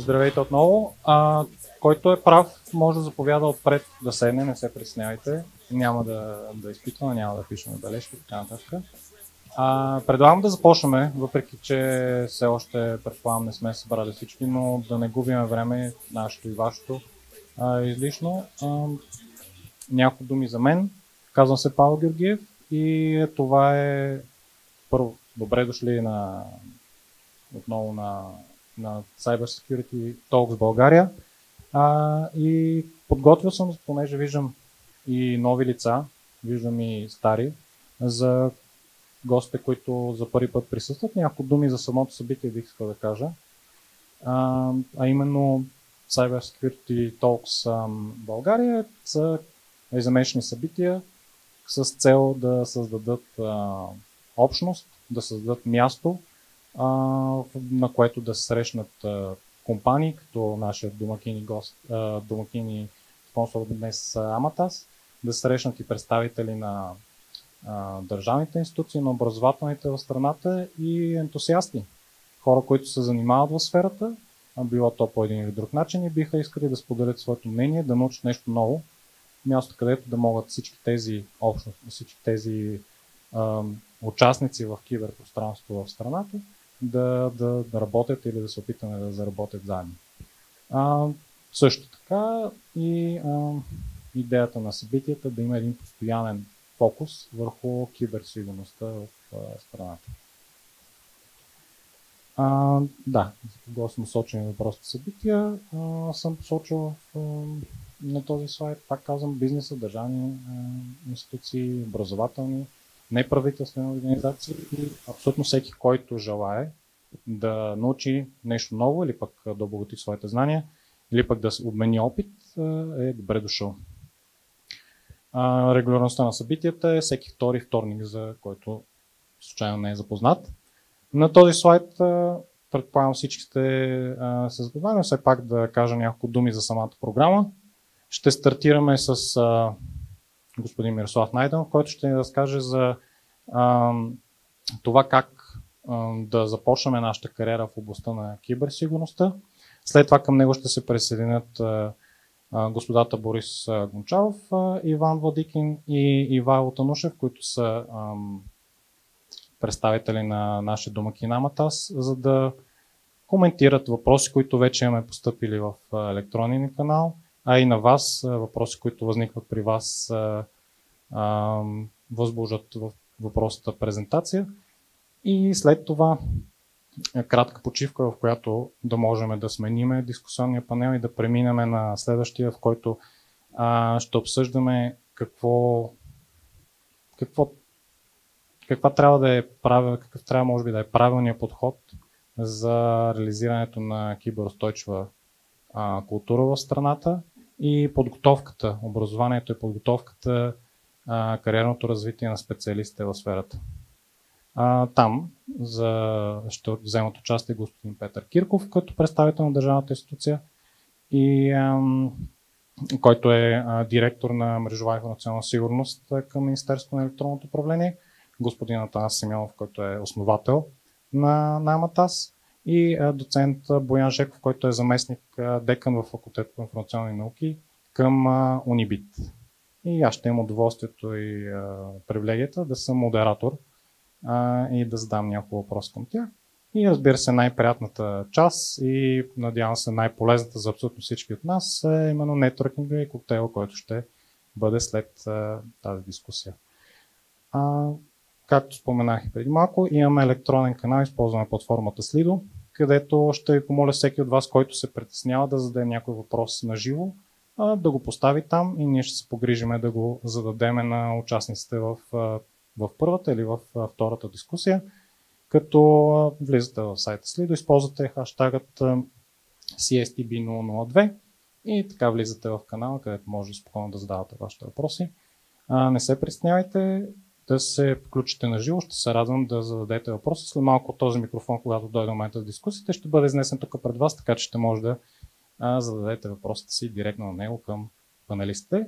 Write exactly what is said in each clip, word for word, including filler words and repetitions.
Здравейте отново. А, който е прав, може да заповяда отпред да седне, не се притеснявайте. Няма да, да изпитваме, няма да пишем бележки, така нататък. А, предлагам да започнем, въпреки че все още, предполагам, не сме събрали всички, но да не губим време, нашето и вашето а, излишно. А, няколко думи за мен. Казвам се Павел Георгиев и това е първо. Добре дошли на, отново на, на Cyber Security Talks Bulgaria. А, и подготвил съм, понеже виждам и нови лица, виждам и стари, за гостите, които за първи път присъстват. Няколко думи за самото събитие бих искал да кажа. А, а именно Cyber Security Talks Bulgaria са ежемесечни събития с цел да създадат а, общност, да създадат място, а, на което да се срещнат а, компании, като нашия домакин и гост, а, домакин и спонсор днес AMATAS, да се срещнат и представители на а, държавните институции, на образователните в страната и ентусиасти. Хора, които се занимават в сферата, а било то по един или друг начин и биха искали да споделят своето мнение, да научат нещо ново. Място, където да могат всички тези общности, всички тези а, участници в киберпространството в страната да, да, да работят или да се опитаме да заработят заедно. А, също така и а, идеята на събитията да има един постоянен фокус върху киберсигурността в а, страната. А, да, за кого съм посочен въпросите събития, а, съм посочил в, а, на този слайд, пак казвам, бизнеса, държавни а, институции, образователни, неправителствени организации и абсолютно всеки, който желае да научи нещо ново или пък да обогати своите знания, или пък да обмени опит, е добре дошъл. А, регулярността на събитията е всеки втори вторник, за който случайно не е запознат. На този слайд предполагам всички сте се запознали, но все пак да кажа няколко думи за самата програма. Ще стартираме с а, господин Мирослав Нaydenov, който ще ни разкаже за а, това как а, да започнем нашата кариера в областта на киберсигурността. След това към него ще се присъединят а, а, господата Борис Гончаров, а, Иван Владикин и Иваило Танушеff, които са а, представители на нашия домакин AMATAS, за да коментират въпроси, които вече имаме постъпили в електронния канал, а и на вас въпроси, които възникват при вас, възбуждат в въпросната презентация. И след това кратка почивка, в която да можем да смениме дискусионния панел и да преминем на следващия, в който а, ще обсъждаме какво, какво, каква трябва да е правил, какъв трябва може би да е правилният подход за реализирането на киберустойчива а, култура в страната и подготовката, образованието и подготовката, а, кариерното развитие на специалистите в сферата. А, там за, ще вземат участие господин Петър Кирков, като представител на държавната институция, и, ам, който е а, директор на мрежова информационна сигурност към Министерството на електронното управление, господин Атанас Simeonov, който е основател на, на AMATAS, и а, доцент Боян Жеков, който е заместник а, декан в факултет по информационни науки към а, Унибит. И аз ще имам удоволствието и а, привилегията да съм модератор а, и да задам няколко въпроса към тях. И разбира се, най-приятната част и надявам се най-полезната за абсолютно всички от нас е именно нетворкинга и коктейла, който ще бъде след а, тази дискусия. А, Както споменах и преди малко, имаме електронен канал, използваме платформата Slido, където ще ви помоля всеки от вас, който се притеснява да зададе някой въпрос на живо, да го постави там и ние ще се погрижиме да го зададеме на участниците в, в първата или в втората дискусия. Като влизате в сайта Slido, използвате хаштагът Си Ес Ти Би нула нула две и така влизате в канала, където може спокойно да задавате вашите въпроси. Не се притеснявайте да се включите на живо, ще се радвам да зададете въпроси. След малко този микрофон, когато дойде момента за дискусията, ще бъде изнесен тук пред вас, така че ще може да а, зададете въпросите си директно на него към панелистите.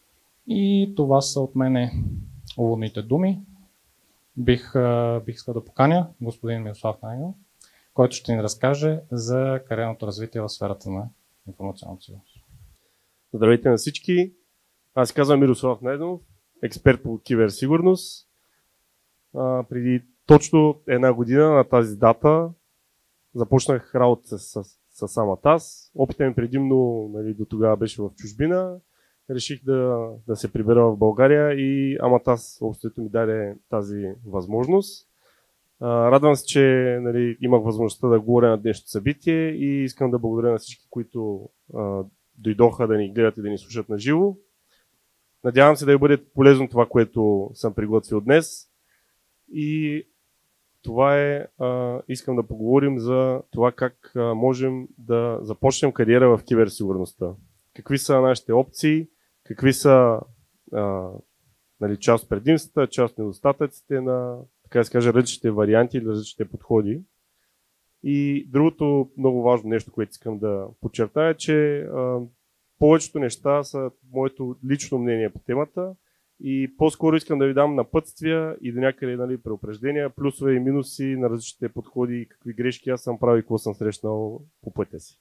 И това са от мене уводните думи. Бих, а, бих искал да поканя господин Мирослав Naydenov който ще ни разкаже за кариерното развитие в сферата на информационната сигурност. Здравейте на всички! Аз се казвам Мирослав Нaydenov, експерт по киберсигурност. А, преди точно една година на тази дата започнах работа с, с, с AMATAS. Опитът ми предимно, нали, до тогава беше в чужбина. Реших да, да се прибера в България и AMATAS общото ми даде тази възможност. А, радвам се, че, нали, имах възможността да говоря на днешното събитие и искам да благодаря на всички, които а, дойдоха да ни гледат и да ни слушат на живо. Надявам се да ви бъде полезно това, което съм приготвил днес. И това е, а, искам да поговорим за това как а, можем да започнем кариера в киберсигурността. Какви са нашите опции, какви са а, нали, част от предимствата, част от недостатъците на, така да се каже, различните варианти или различните подходи. И другото много важно нещо, което искам да подчертая, е, че а, повечето неща са моето лично мнение по темата и по-скоро искам да ви дам напътствия и до някъде, нали, преупреждения, плюсове и минуси на различните подходи, какви грешки аз съм правил и какво съм срещнал по пътя си.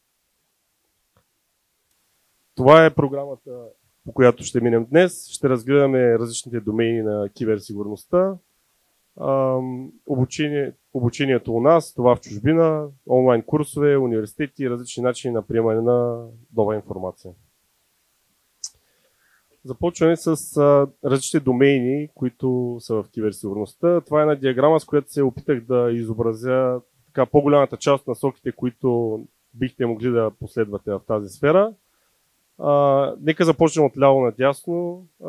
Това е програмата, по която ще минем днес. Ще разгледаме различните домейни на киберсигурността, обучение, обучението у нас, това в чужбина, онлайн курсове, университети и различни начини на приемане на нова информация. Започваме с а, различните домейни, които са в киберсигурността. Това е една диаграма, с която се опитах да изобразя така по-голямата част от насоките, които бихте могли да последвате в тази сфера. А, нека започнем от ляво надясно. А,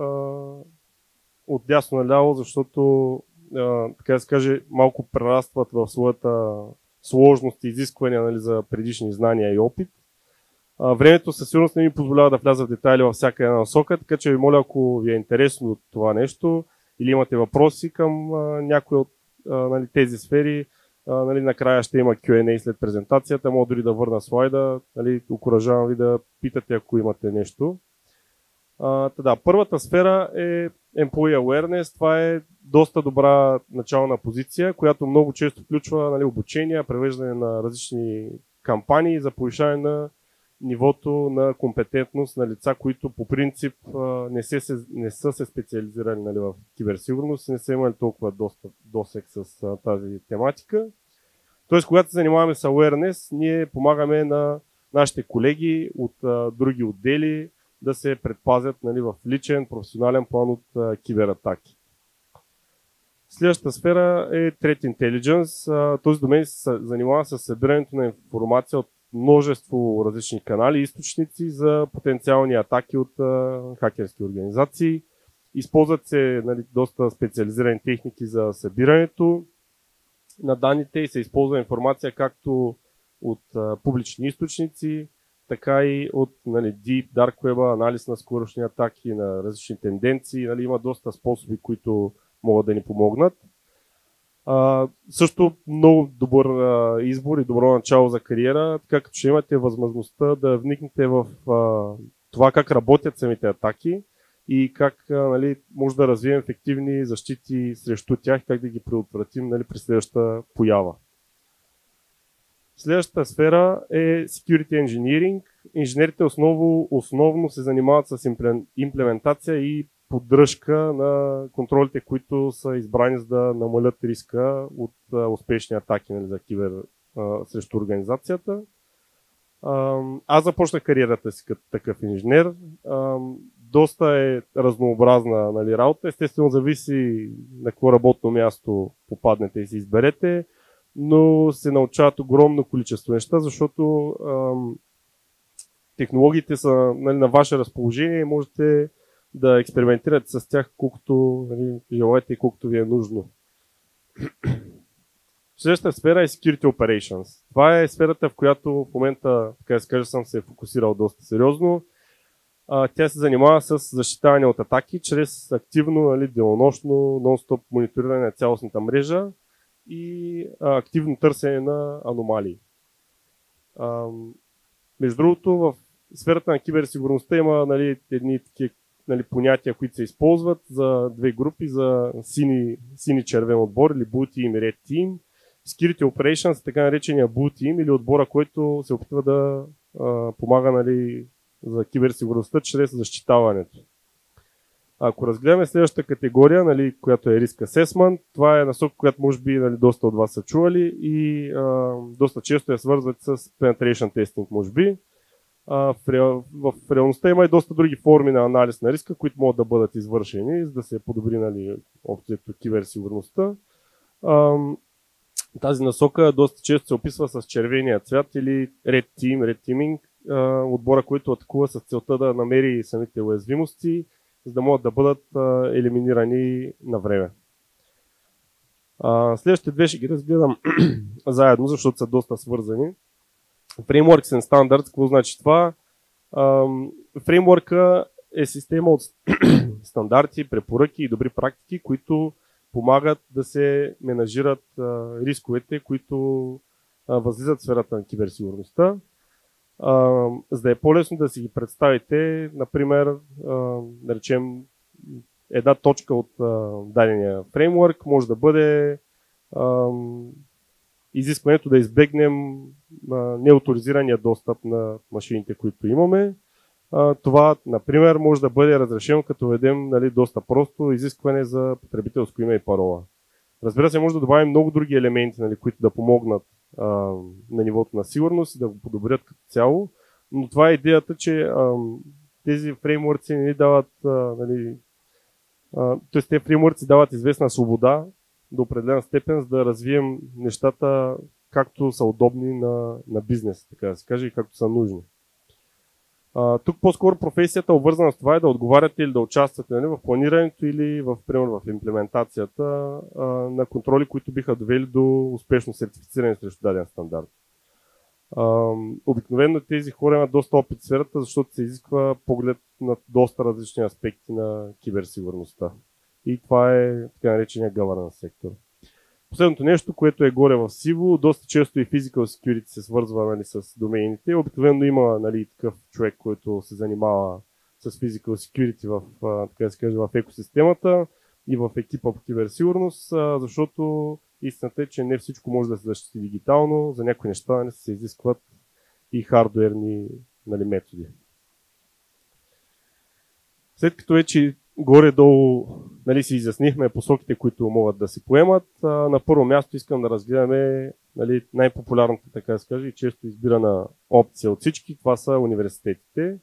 от дясно наляво, защото а, така да се каже, малко прерастват в своята сложност и изисквания, нали, за предишни знания и опит. А, времето със сигурност не ми позволява да вляза в детайли във всяка една насока, така че ви моля, ако ви е интересно от това нещо или имате въпроси към а, някои от а, нали, тези сфери, а, нали, накрая ще има кю енд ей след презентацията, мога дори да върна слайда, нали, окуражавам ви да питате, ако имате нещо. А, да, първата сфера е Employee Awareness. Това е доста добра начална позиция, която много често включва, нали, обучение, превеждане на различни кампании за повишаване на нивото на компетентност на лица, които по принцип не, се, не са се специализирали, нали, в киберсигурност и не са имали толкова доста досег с а, тази тематика. Тоест, когато се занимаваме с awareness, ние помагаме на нашите колеги от а, други отдели да се предпазят, нали, в личен, професионален план от а, кибератаки. Следващата сфера е Threat Intelligence. А, този домен се занимава с събирането на информация от множество различни канали и източници за потенциални атаки от а, хакерски организации. Използват се, нали, доста специализирани техники за събирането на данните и се използва информация както от а, публични източници, така и от, нали, Deep, Dark Web, анализ на скорошни атаки, на различни тенденции. Нали, има доста способи, които могат да ни помогнат. Uh, също много добър uh, избор и добро начало за кариера, така като ще имате възможността да вникнете в uh, това как работят самите атаки и как, uh, нали, може да развием ефективни защити срещу тях, как да ги предотвратим, нали, при следващата поява. Следващата сфера е Security Engineering. Инженерите основно, основно се занимават с имплементация и поддръжка на контролите, които са избрани, за да намалят риска от а, успешни атаки, нали, за кибер а, срещу организацията. А, аз започнах кариерата си като такъв инженер. А, доста е разнообразна, нали, работа. Естествено, зависи на какво работно място попаднете и си изберете, но се научават огромно количество неща, защото а, технологиите са, нали, на ваше разположение и можете да експериментирате с тях колкото, нали, желаете и колкото ви е нужно. Следващата сфера е Security Operations. Това е сферата, в която в момента, така да се каже, съм се фокусирал доста сериозно. А, тя се занимава с защитаване от атаки чрез активно, нали, денонощно, нон-стоп мониториране на цялостната мрежа и а, активно търсене на аномалии. А, между другото, в сферата на киберсигурността има, нали, едни такива, нали, понятия, които се използват за две групи, за сини, сини червен отбор или Blue Team и Red Team. Security Operations, така наречения Blue Team или отбора, който се опитва да а, помага, нали, за киберсигурността чрез защитаването. Ако разгледаме следващата категория, нали, която е Risk Assessment, това е насока, която може би, нали, доста от вас са чували и а, доста често я свързват с Penetration Testing, може би. А, в, реал, в реалността има и доста други форми на анализ на риска, които могат да бъдат извършени, за да се подобри, нали, общото киберсигурността. А, тази насока доста често се описва с червения цвят или Red Team, Red Teaming, а, отбора, който атакува с целта да намери самите уязвимости, за да могат да бъдат а, елиминирани на време. А, следващите две ще ги разгледам заедно, защото са доста свързани. Frameworks and Standards, какво значи това? Фреймворка е система от стандарти, препоръки и добри практики, които помагат да се менажират а, рисковете, които а, възлизат в сферата на киберсигурността. А, за да е по-лесно да си ги представите, например, а, да речем, една точка от а, дадения фреймворк може да бъде а, изискването да избегнем а, неоторизирания достъп на машините, които имаме. А, това, например, може да бъде разрешено, като ведем, нали, доста просто изискване за потребителско име и парола. Разбира се, може да добавим много други елементи, нали, които да помогнат а, на нивото на сигурност и да го подобрят като цяло, но това е идеята, че а, тези фреймворци не ни дават, а, нали, а, т.е. тези фреймворци дават известна свобода до определена степен, за да развием нещата както са удобни на, на бизнес, така да се каже, и както са нужни. А, тук по-скоро професията, обвързана с това, е да отговаряте или да участвате, нали, в планирането или в, примерно, в имплементацията а, на контроли, които биха довели до успешно сертифициране срещу даден стандарт. А, обикновено тези хора имат доста опит в сферата, защото се изисква поглед на доста различни аспекти на киберсигурността. И това е така наречения governance сектор. Последното нещо, което е горе в сиво, доста често и Physical Security се свързва, нали, с домените. Обикновено има, нали, такъв човек, който се занимава с Physical Security в, така да се каже, в екосистемата и в екипа по киберсигурност, защото истината е, че не всичко може да се защити дигитално, за някои неща не се изискват и хардуерни, нали, методи. След като вече горе-долу, нали, си изяснихме посоките, които могат да се поемат, а, на първо място искам да разгледаме, нали, най-популярната, така да се каже, и често избирана опция от всички. Това са университетите.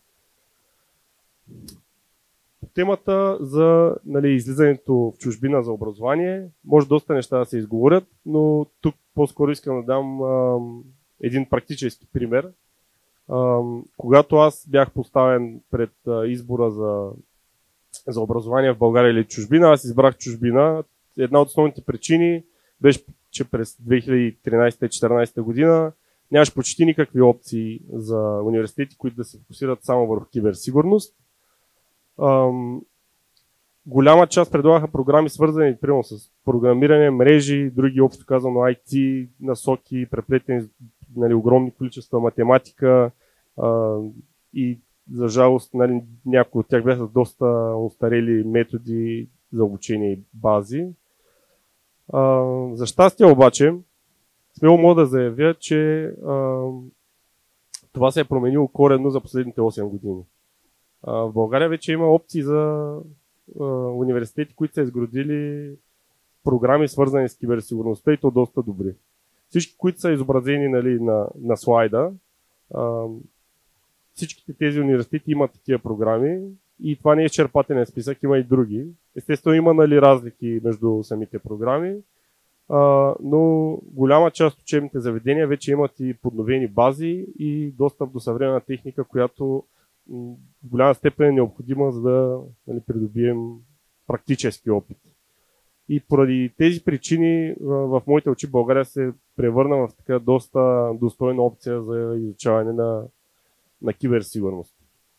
Темата за, нали, излизането в чужбина за образование може доста неща да се изговорят, но тук по-скоро искам да дам а, един практически пример. А, когато аз бях поставен пред а, избора за за образование в България или чужбина, аз избрах чужбина. Една от основните причини беше, че през две хиляди и тринадесета и две хиляди и четиринадесета година нямаше почти никакви опции за университети, които да се фокусират само върху киберсигурност. Ам, голяма част предлагаха програми, свързани примерно с програмиране, мрежи, други, общо казано ай ти, насоки, преплетени, нали, огромни количества математика а, и за жалост, нали, някои от тях бяха доста остарели методи за обучение и бази. А, за щастие обаче, смело мога да заявя, че а, това се е променило коренно за последните осем години. А, в България вече има опции за а, университети, които са изградили програми, свързани с киберсигурността, и то доста добри. Всички, които са изобразени, нали, на, на слайда, а, всичките тези университети имат такива програми и това не е изчерпателен списък, има и други. Естествено има, нали, разлики между самите програми, а, но голяма част от учебните заведения вече имат и подновени бази и достъп до съвременна техника, която в голяма степен е необходима, за да, нали, придобием практически опит. И поради тези причини в моите очи България се превърна в така доста достойна опция за изучаване на на киберсигурност.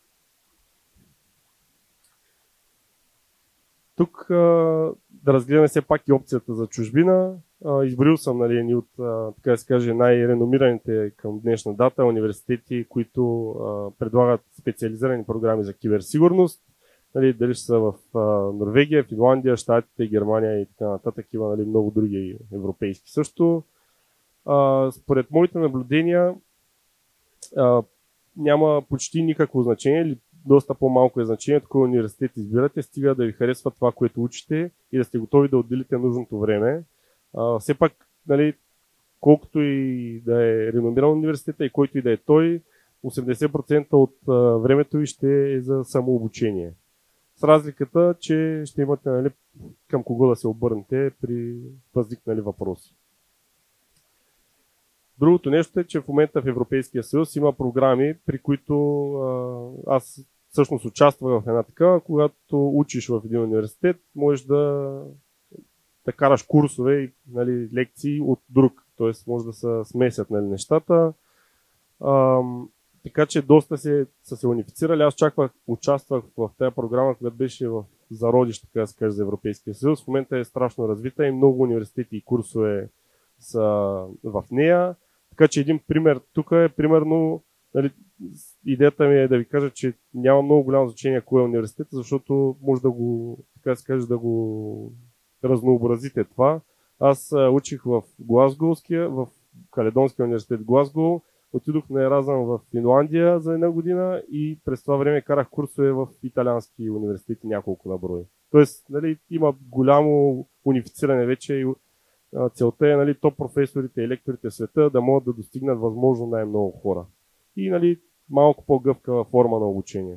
Тук а, да разгледаме все пак и опцията за чужбина. А, изборил съм, нали, едни от, а, така да се каже, най-реномираните към днешна дата университети, които а, предлагат специализирани програми за киберсигурност. Нали, дали ще са в а, Норвегия, Финландия, Щатите, Германия и така нататък. Има, нали, много други европейски също. А, според моите наблюдения а, няма почти никакво значение или доста по-малко е значението кой университет избирате, стига да ви харесва това, което учите и да сте готови да отделите нужното време. А, все пак, нали, колкото и да е реномиран университета и който и да е той, осемдесет процента от а, времето ви ще е за самообучение. С разликата, че ще имате, нали, към кого да се обърнете при възникнали въпроси. Другото нещо е, че в момента в Европейския съюз има програми, при които а, аз всъщност участвах в една такава, когато учиш в един университет, можеш да, да караш курсове и, нали, лекции от друг, т.е. може да се смесят, нали, нещата. А, така че доста се, са се унифицирали. Аз чаквах, участвах в тази програма, която беше в зародиш, така да се каже, за Европейския съюз. В момента е страшно развита и много университети и курсове са в нея. Така че един пример тук е, примерно, нали, идеята ми е да ви кажа, че няма много голямо значение кой е университет, защото може да го, така да се каже, да го разнообразите това. Аз а, учих в Глазгоуския, в Каледонския университет Глазго, отидох на Еразъм в Финландия за една година и през това време карах курсове в италиански университети, няколко на брой. Тоест, нали, има голямо унифициране вече и целта е, нали, топ професорите и лекторите в света да могат да достигнат възможно най-много хора. И, нали, малко по-гъвкава форма на обучение.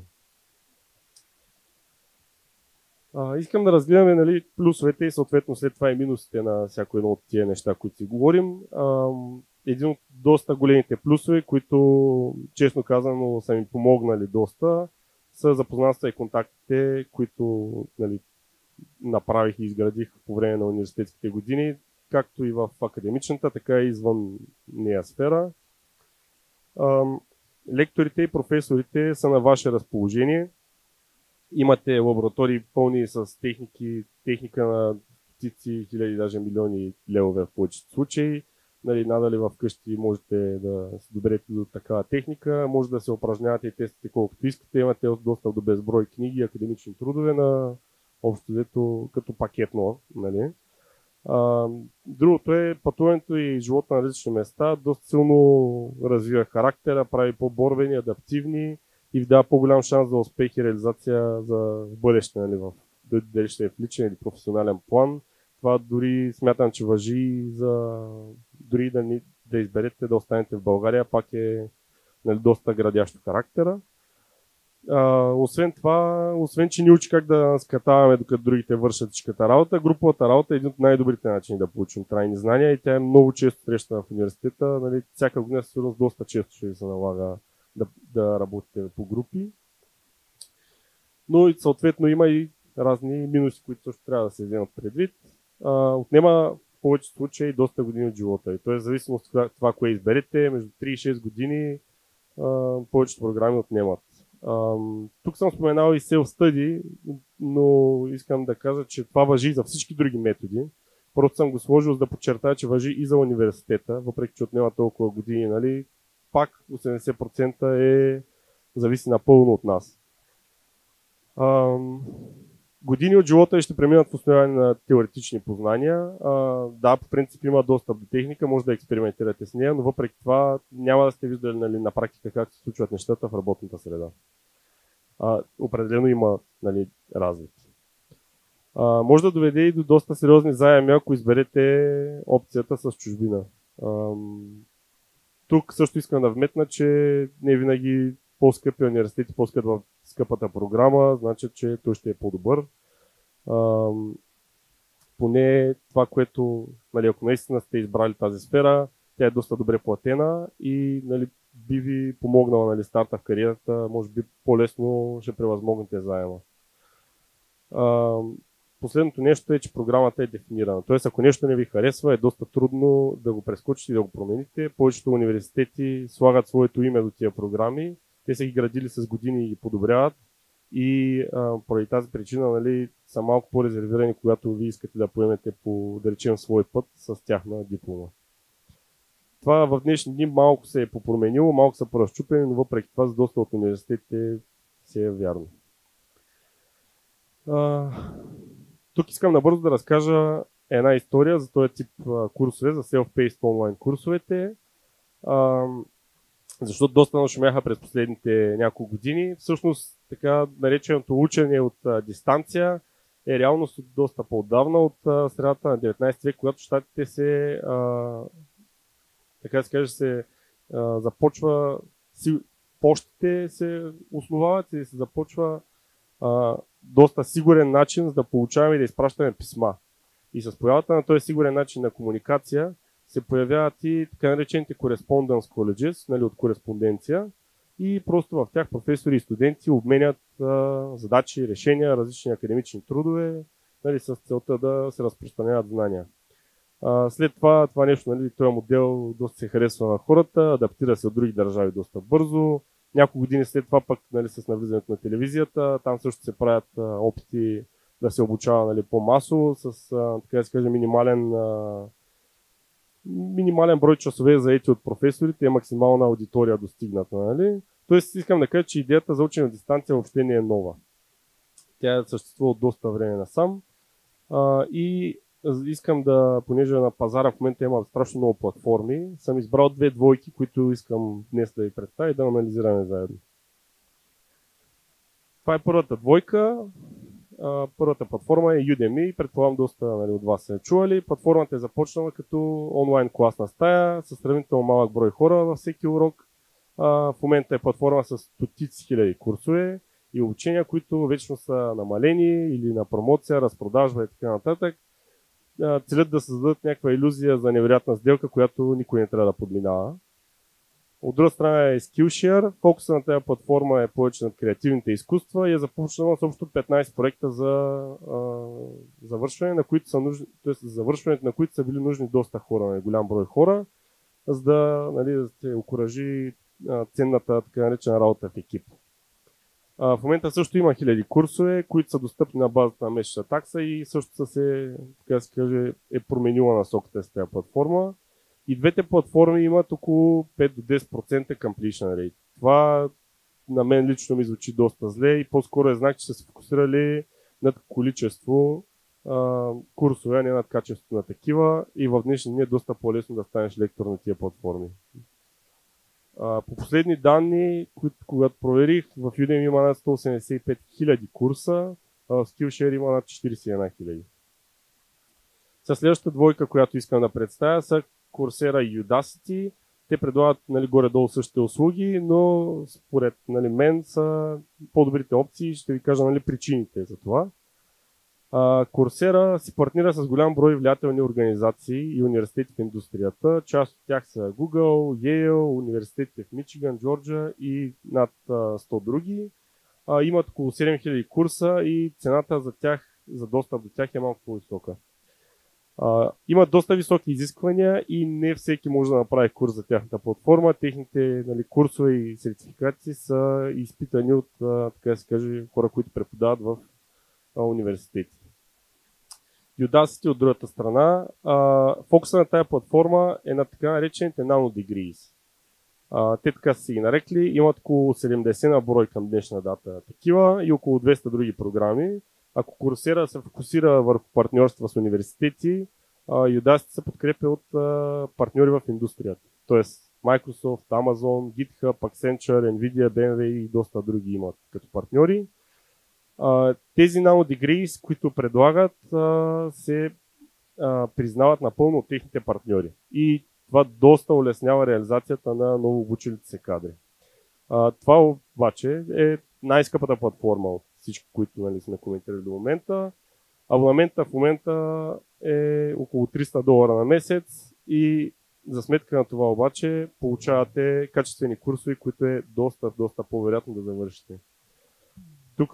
А, искам да разгледаме, нали, плюсовете и съответно след това и минусите на всяко едно от тия неща, които си говорим. А, един от доста големите плюсове, които, честно казано, са ми помогнали доста, са запознанства и контактите, които, нали, направих и изградих по време на университетските години, както и в академичната, така и извън нея сфера. Лекторите и професорите са на ваше разположение. Имате лаборатории пълни с техники, техника на стотици, хиляди, даже милиони левове в повечето случаи. Нали, надали в къщи можете да се доберете до такава техника, може да се упражнявате и тестите колкото искате. Имате достъп до безброй книги, академични трудове на общо взето като пакетно. Нали. А, другото е пътуването и живота на различни места. Доста силно развива характера, прави по-борбени, адаптивни и ви дава по-голям шанс за успех и реализация за бъдеще, нали, в, дали ще е в личен или професионален план. Това дори смятам, че важи за дори да, ни, да изберете да останете в България, пак е, нали, доста градящо характера. А, освен това, освен че ни учи как да скатаваме докато другите вършат всичката работа, груповата работа е един от най-добрите начини да получим трайни знания и тя е много често срещана в университета. Нали, всяка година със сигурност доста често ще ви се налага да, да работите по групи. Но и съответно има и разни минуси, които също трябва да се вземат предвид. А, отнема в повечето случаи доста години от живота ви. Тоест, в зависимост от това, кое изберете, между три и шест години а, повечето програми отнемат. Uh, тук съм споменал и self-study, но искам да кажа, че това важи за всички други методи. Просто съм го сложил за да подчертая, че важи и за университета, въпреки че отнема толкова години, нали, пак осемдесет процента е зависи напълно от нас. Uh, години от живота ще преминат в основание на теоретични познания. Uh, да, по принцип има достъп до техника, може да експериментирате с нея, но въпреки това няма да сте виждали, нали, на практика как се случват нещата в работната среда. Uh, определено има, нали, разлики. Uh, може да доведе и до доста сериозни заеми, ако изберете опцията с чужбина. Uh, тук също искам да вметна, че не винаги по-скъпи университети по-скъпят в скъпата програма, значи, че той ще е по-добър. Uh, поне това, което, нали, ако наистина сте избрали тази сфера, тя е доста добре платена и, нали, би ви помогнала, нали, старта в кариерата, може би по-лесно ще превъзмогнете заема. Uh, последното нещо е, че програмата е дефинирана. Тоест, ако нещо не ви харесва, е доста трудно да го прескочите и да го промените. Повечето университети слагат своето име до тия програми. Те са ги градили с години и ги подобряват. И а, поради тази причина, нали, са малко по-резервирани, когато ви искате да поемете по, да речем, свой път с тяхна диплома. Това в днешни дни малко се е попроменило, малко са поразчупени, но въпреки това за доста от университетите се е вярно. А, тук искам набързо да разкажа една история за този тип а, курсове, за self-paced онлайн курсовете. А, защото доста нашумяха през последните няколко години. Всъщност, така нареченото учене от а, дистанция е реалност от доста по-отдавна, от а, средата на деветнайсети век, когато щатите се, а, така се каже, се а, започва, си, почтите се основават и се започва а, доста сигурен начин за да получаваме и да изпращаме писма. И с появата на този сигурен начин на комуникация се появяват и така наречените correspondence colleges, нали, от кореспонденция, и просто в тях професори и студенти обменят а, задачи, решения, различни академични трудове, нали, с целта да се разпространяват знания. А, след това, това нещо, нали, този модел доста се харесва на хората, адаптира се от други държави доста бързо. Няколко години след това пък, нали, с навлизането на телевизията, там също се правят а, опити да се обучава, нали, по-масово, с а, така да се каже, минимален, а, минимален брой часове заети от професорите и максимална аудитория достигната. Нали? Тоест искам да кажа, че идеята за учене на дистанция въобще не е нова. Тя съществува от доста време насам. А, и искам да, понеже на пазара в момента има страшно много платформи, съм избрал две двойки, които искам днес да ви представя и да анализираме заедно. Това е първата двойка. Uh, първата платформа е Udemy, предполагам доста, нали, от вас са чували. Платформата е започнала като онлайн класна стая с сравнително малък брой хора във всеки урок. Uh, в момента е платформа с стотици хиляди курсове и обучения, които вечно са намалени или на промоция, разпродажба и така нататък. Uh, целят да създадат някаква илюзия за невероятна сделка, която никой не трябва да подминава. От друга страна е Skillshare. Фокуса на тази платформа е повече над креативните изкуства и е започнала с общо петнайсет проекта за а, завършване, на които са нужни, т.е. за завършването на които са били нужни доста хора, на голям брой хора, за да, нали, да се окуражи а, ценната така наречена работа в екип. А, в момента също има хиляди курсове, които са достъпни на базата на месечна такса и също са се, така се каже, е променила насоката с тази платформа. И двете платформи имат около пет до десет процента completion rate. Това на мен лично ми звучи доста зле и по-скоро е знак, че са се фокусирали над количество а, курсове, а не над качеството на такива, и в днешни дни е доста по-лесно да станеш лектор на тия платформи. А, по последни данни, които, когато проверих, в Udemy има над сто осемдесет и пет хиляди курса, а в Skillshare има над четирийсет и една хиляди. Следващата двойка, която искам да представя, са Coursera и Udacity. Те предлагат, нали, горе-долу същите услуги, но според, нали, мен са по-добрите опции. Ще ви кажа, нали, причините за това. А, Coursera си партнира с голям брой влиятелни организации и университети в индустрията. Част от тях са Google, Yale, университетите в Мичиган, Джорджия и над а, сто други. А, имат около седем хиляди курса и цената за тях, за достъп до тях е малко по-висока. Uh, имат доста високи изисквания и не всеки може да направи курс за тяхната платформа. Техните, нали, курсове и сертификати са изпитани от, uh, така да се каже, хора, които преподават в uh, университети. Udacity от другата страна. Uh, фокуса на тази платформа е на така наречените nanodegrees. Uh, те така са си ги нарекли. Имат около седемдесет на брой към днешна дата такива и около двеста други програми. Ако Coursera се фокусира върху партньорства с университети, Udacity се подкрепя от а, партньори в индустрията. Тоест Microsoft, Amazon, GitHub, Accenture, Nvidia, би ем дабълю и доста други имат като партньори. А, тези nanodegrees, които предлагат, а, се а, признават напълно от техните партньори. И това доста улеснява реализацията на ново обучилите се кадри. А, това обаче е най-скъпата платформа от всички, които, нали, сме коментирали до момента. Абонамента в момента е около триста долара на месец и за сметка на това обаче получавате качествени курсове, които е доста, доста по-вероятно да завършите. Тук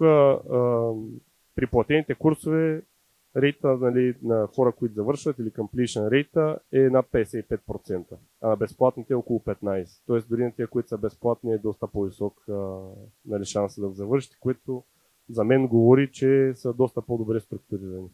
при платените курсове рейта, нали, на хора, които завършват, или completion рейта е над петдесет и пет процента, а на безплатните е около петнайсет процента. Тоест дори на тия, които са безплатни, е доста по-висок, нали, шанса да завършите, което за мен говори, че са доста по-добре структурирани.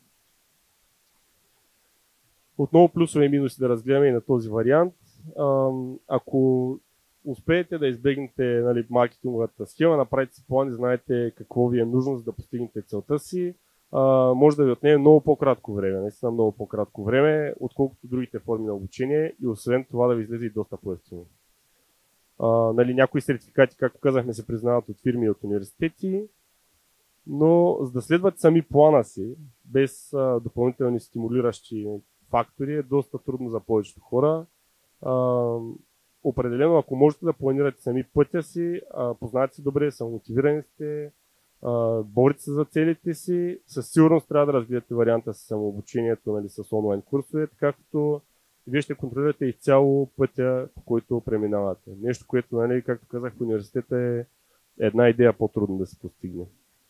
Отново плюсове и минуси да разгледаме и на този вариант. Ако успеете да избегнете, нали, маркетинговата схема, направите си план и знаете какво ви е нужно, за да постигнете целта си, а, може да ви отнеме много по-кратко време, наистина много по-кратко време, отколкото другите форми на обучение и освен това да ви излезе и доста по-евтино. Нали, някои сертификати, както казахме, се признават от фирми и от университети, но за да следват сами плана си, без а, допълнителни стимулиращи фактори, е доста трудно за повечето хора. А, определено, ако можете да планирате сами пътя си, а, познавате си добре, самомотивирани сте, а, борите се за целите си, със сигурност трябва да разгледате варианта с самообучението, нали, с онлайн курсове, така като вие ще контролирате изцяло пътя, по който преминавате. Нещо, което, нали, както казах, в университета е една идея по-трудно да се постигне.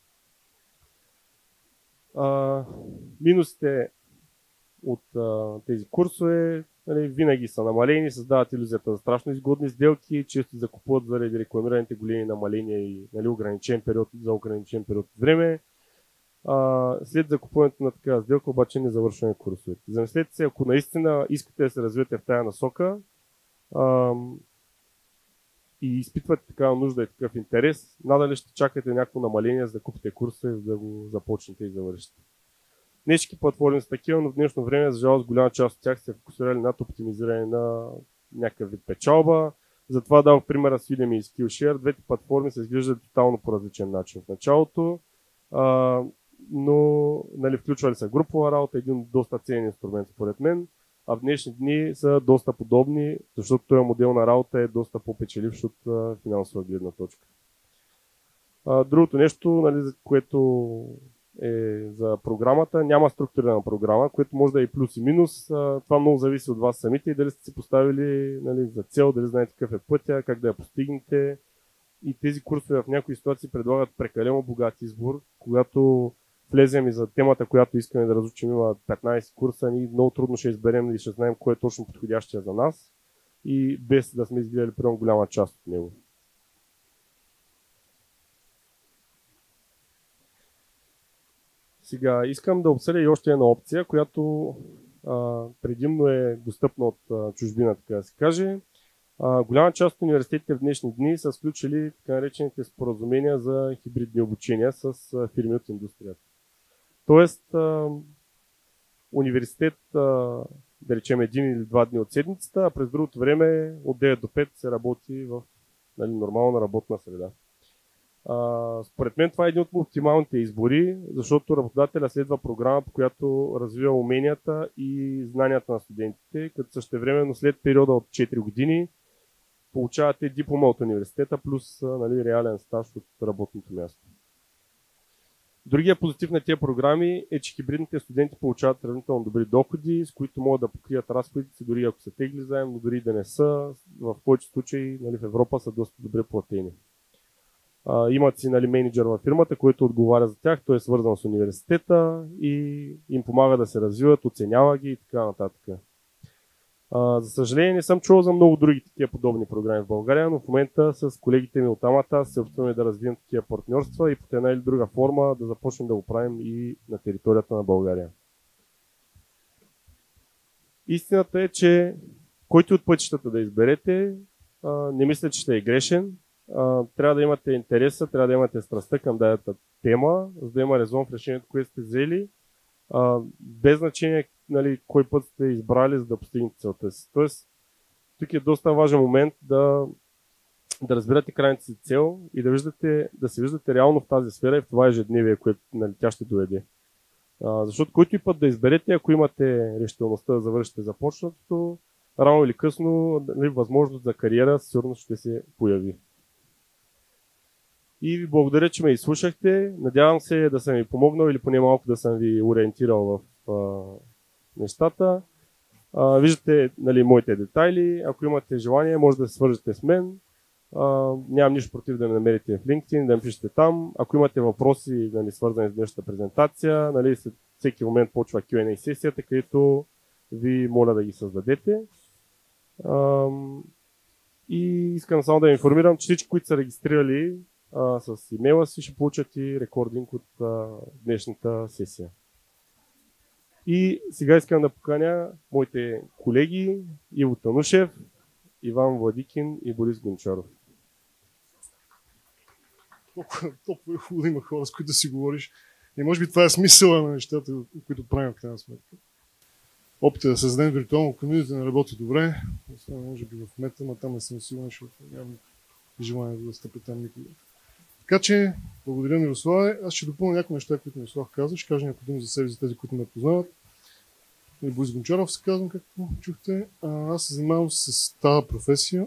А, минусите от а, тези курсове, нали, винаги са намалени, създават илюзията за страшно изгодни сделки, често закупуват заради рекламираните големи намаления и, нали, ограничен период, за ограничен период от време. А, след закупуването на такава сделка обаче не завършваме курсовете. Замислете се, ако наистина искате да се развиете в тая насока а, и изпитвате такава нужда и такъв интерес, надали ще чакате някакво намаление, за да купите курсове, за да го започнете и завършите. Днешки платформи са такива, но в днешно време, за жалост, голяма част от тях се фокусирали над оптимизиране на някакъв вид печалба. Затова дадох примера с Udemy и Skillshare. Двете платформи се изглеждат тотално по различен начин в началото, а, но, нали, включвали са групова работа, един доста ценен инструмент според мен, а в днешни дни са доста подобни, защото този модел на работа е доста по-печеливш от а, финансова гледна точка. А, другото нещо, нали, за което е за програмата, няма структурирана програма, което може да е и плюс и минус. Това много зависи от вас самите и дали сте си поставили, нали, за цел, дали знаете какъв е пътя, как да я постигнете. И тези курсове в някои ситуации предлагат прекалено богат избор. Когато влезем и за темата, която искаме да разучим, има петнайсет курса, ние много трудно ще изберем и ще знаем кой е точно подходящия за нас и без да сме изгледали прямо голяма част от него. Сега искам да обсъдя и още една опция, която а, предимно е достъпна от а, чужбина, така да се каже. А, голяма част от университетите в днешни дни са сключили така наречените споразумения за хибридни обучения с а, фирми от индустрията. Тоест, а, университет, а, да речем един или два дни от седмицата, а през другото време от девет до пет се работи в, нали, нормална работна среда. Uh, според мен това е един от оптималните избори, защото работодателя следва програма, по която развива уменията и знанията на студентите, като същевременно след периода от четири години получавате диплома от университета плюс, нали, реален стаж от работното място. Другия позитив на тези програми е, че хибридните студенти получават сравнително добри доходи, с които могат да покрият разходите си, дори ако са тегли заем, но дори да не са. В повечето случаи, нали, в Европа са доста добре платени. Uh, имат си, нали, менеджер във фирмата, който отговаря за тях, той е свързан с университета и им помага да се развиват, оценява ги и така нататък. Uh, за съжаление не съм чувал за много други такива подобни програми в България, но в момента с колегите ми от AMATAS се опитваме да развием такива партньорства и под една или друга форма да започнем да го правим и на територията на България. Истината е, че който от пътищата да изберете, uh, не мисля, че ще е грешен. Uh, трябва да имате интереса, трябва да имате страстта към дадената тема, за да има резон в решението, което сте взели, uh, без значение, нали, кой път сте избрали, за да постигнете целта си. Тоест, тук е доста важен момент да, да разбирате крайната си цел и да, виждате, да се виждате реално в тази сфера и в това ежедневие, което, нали, тя ще доведе. Uh, защото който и път да изберете, ако имате решителността да завършите започнатото, рано или късно, нали, възможност за кариера сигурно ще се появи. И ви благодаря, че ме изслушахте. Надявам се да съм ви помогнал или поне малко да съм ви ориентирал в а, нещата. А, виждате, нали, моите детайли. Ако имате желание, може да се свържете с мен. А, нямам нищо против да ме намерите в LinkedIn, да ме пишете там. Ако имате въпроси, нали, свързани с днешната презентация, нали, след всеки момент почва кю енд ей сесията, където ви моля да ги създадете. А, и искам само да ви информирам, че всички, които са регистрирали А, с имейла си, ще получат и рекординг от а, днешната сесия. И сега искам да поканя моите колеги Иво Танушев, Иван Владикин и Борис Гончаров. Толкова, толкова е хубаво да има хора, с които да си говориш. И може би това е смисъла на нещата, които правим в крайна сметка. Опита да създадем виртуално комьюнити не работи добре, освен може би в мета, но там не съм сигурен, защото нямам желание да стъпя там никога. Така че, благодаря Мирославе. Аз ще допълня някои неща, които Мирослав каза. Ще кажа някои думи за себе, за тези, които ме познават. И Борис Гончаров се казвам, както чухте. А, аз се занимавам с тази професия.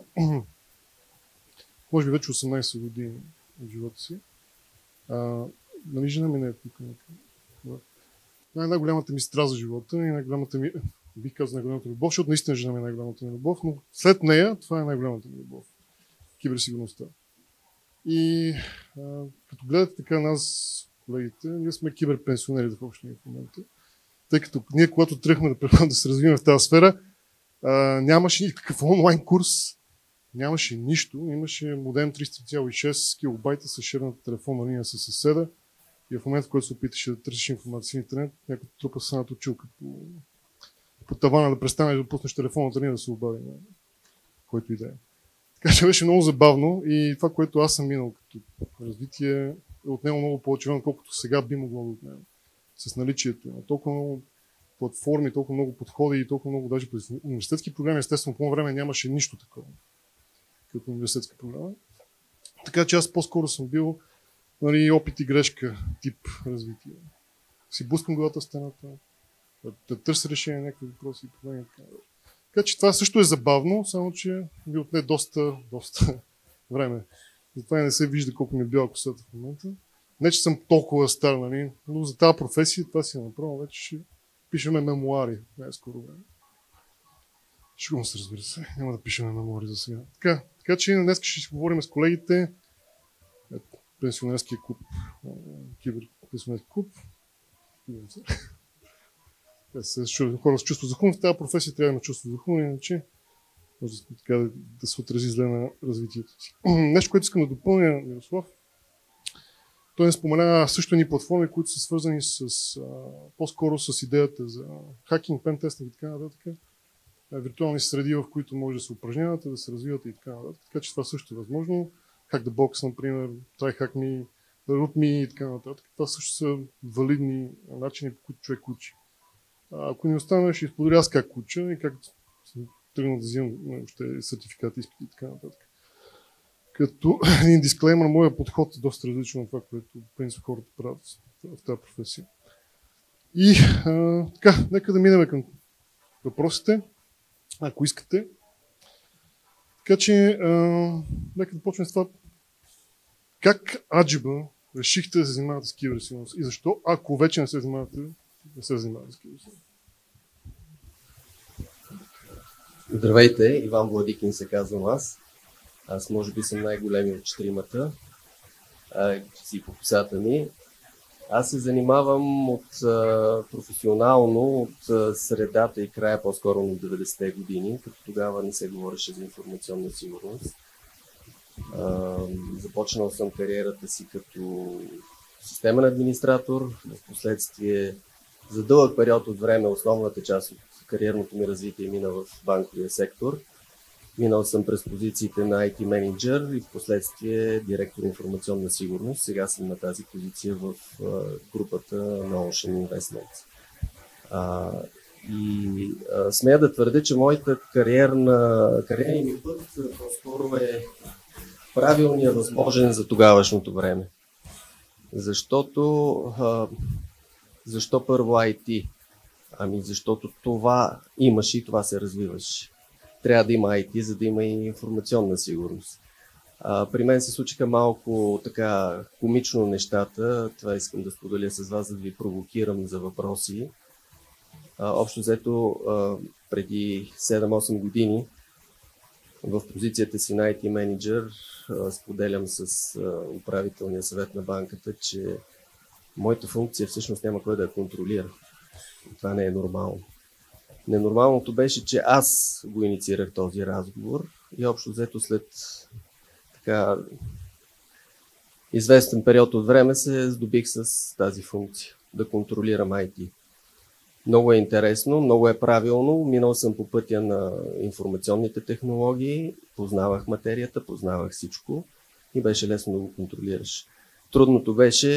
Може би вече осемнайсет години от живота си. А, нали жена ми не е тук. Това е най-голямата ми страст за живота и най-голямата ми, бих казал най-голямата любов, защото наистина жена ми е най-голямата ми любов, но след нея това е най-голямата ми любов. Киберсигурността. И а, като гледате така нас, колегите, ние сме киберпенсионери в общи в момента. Тъй като ние, когато тръгнахме да, да се развиваме в тази сфера, а, нямаше никакъв онлайн курс, нямаше нищо. Имаше модем триста цяло и шест килобайта с ширната телефонна линия със съседа. И в момента, в който се опиташе да търсиш информация в интернет, някой трупа с една училка по, по тавана да престанеш да пуснеш телефонната линия да се обади на който и да е. Така че беше много забавно и това, което аз съм минал като развитие, е отнело много повече време, колкото сега би могло да отнема. С наличието на толкова много платформи, толкова много подходи и толкова много даже през университетски програми. Естествено, по време нямаше нищо такова като университетска програма. Така че аз по-скоро съм бил, нали, опит и грешка тип развитие. Си блъскам главата в стената, да, да търся решение на някакви въпроси и проблеми. Така че това също е забавно, само че ми отне доста, доста време. Затова не се вижда колко ми е била косата в момента. Не, че съм толкова стар, нали, но за тази професия това си е направо. Вече ще пишеме мемуари в най-скоро време. Шегувам се, разбира се. Няма да пишеме мемуари за сега. Така, така че днес ще си говорим с колегите. Пенсионерския клуб. Киберпенсионерски клуб. Хора с чувство за хумор. В тази професия трябва да има чувство за хумор, иначе може да, така, да, да се отрази зле на развитието си. Нещо, което искам да допълня, Мирослав. Той не спомена също едни платформи, които са свързани с, а, по-скоро с идеята за хакинг, пентестинг и така нататък. Виртуални среди, в които може да се упражнявате, да се развивате и така нататък. Така че това също е възможно. Hack the Box, например, TryHackMe, RootMe и така нататък. Това също са валидни начини, по които човек учи. А, ако ни остане, ще изподеля аз как уча и как съм тръгнал да взимам още сертификати, изпити и така нататък. Като един дисклеймер, моят подход е доста различен от това, което в принцип хората правят в тази професия. И а, така, нека да минем към въпросите, ако искате. Така че, а, нека да почнем с това. Как аджиба решихте да се занимавате с киберсигурност и защо, ако вече не се занимавате, не се занимавате с киберсигурност? Здравейте, Иван Владикин се казвам аз. Аз може би съм най-големи от четиримата, си по косата ми. Аз се занимавам от, а, професионално от а, средата и края по-скоро на деветдесетте години, като тогава не се говореше за информационна сигурност. А, започнал съм кариерата си като системен администратор, в последствие за дълъг период от време основната част от кариерното ми развитие мина в банковия сектор. Минал съм през позициите на ай ти менеджер и в последствие директор информационна сигурност. Сега съм на тази позиция в а, групата на Ocean Investments. А, и а, смея да твърдя, че моята кариерна, кариерен ми път по-скоро е правилният възможен за тогавашното време. Защото а, защо първо ай ти? Ами защото това имаше и това се развиваше. Трябва да има ай ти, за да има и информационна сигурност. А, при мен се случиха малко така комично нещата. Това искам да споделя с вас, за да ви провокирам за въпроси. А, общо взето, а, преди седем-осем години в позицията си на ай ти менеджер а, споделям с а, управителния съвет на банката, че моята функция всъщност няма кой да я контролира. Това не е нормално. Ненормалното беше, че аз го инициирах този разговор и общо взето след така известен период от време се здобих с тази функция, да контролирам ай ти. Много е интересно, много е правилно, минал съм по пътя на информационните технологии, познавах материята, познавах всичко и беше лесно да го контролираш. Трудното беше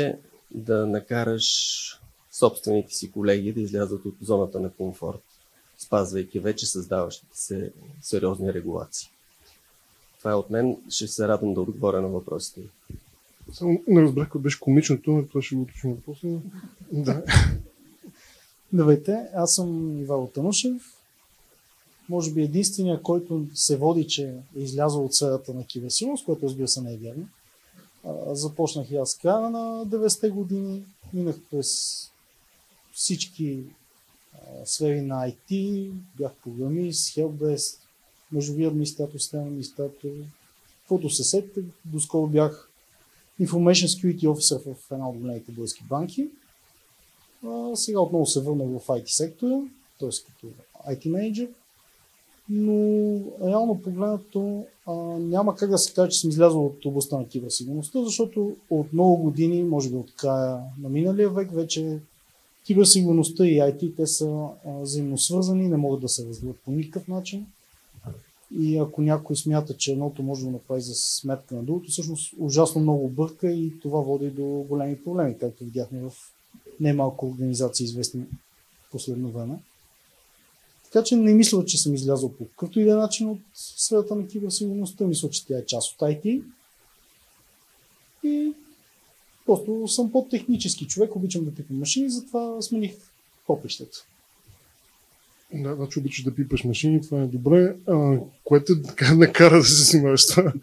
да накараш собствените си колеги да излязат от зоната на комфорт, спазвайки вече създаващите се сериозни регулации. Това е от мен. Ще се радвам да отговоря на въпросите. Само не разбрах, какво беше комичното, това ще го уточним въпроса. Да. Здравейте, аз съм Иваilo Танусheff. Може би единственият, който се води, че е излязъл от сферата на киберсигурност, което разбира се не е вярно. Започнах и аз края на деветдесетте години, минах през всички сфери на ай ти, бях програмист, хелпдеск, мъжови администратор, системен администратор, каквото се сетите. Доскоро бях Information Security Officer в една от големите български банки. А, сега отново се върнах в ай ти сектора, т.е. като ай ти менеджер, но реално погледнато а, няма как да се каже, че съм излязъл от областта на киберсигурността, защото от много години, може би от края на миналия век, вече киберсигурността и ай ти те са а, взаимно свързани, не могат да се разделят по никакъв начин. И ако някой смята, че едното може да направи за сметка на другото, всъщност ужасно много бърка и това води до големи проблеми, както видяхме в немалко организации, известни в последно време. Така че не мисля, че съм излязъл по какъвто и да е начин от сферата на киберсигурността. Мисля, че тя е част от ай ти. И просто съм по-технически човек, обичам да пипам машини, затова смених попрището. Да, значи обичаш да пипаш машини, това е добре. А, което така накара да се занимаваш с това?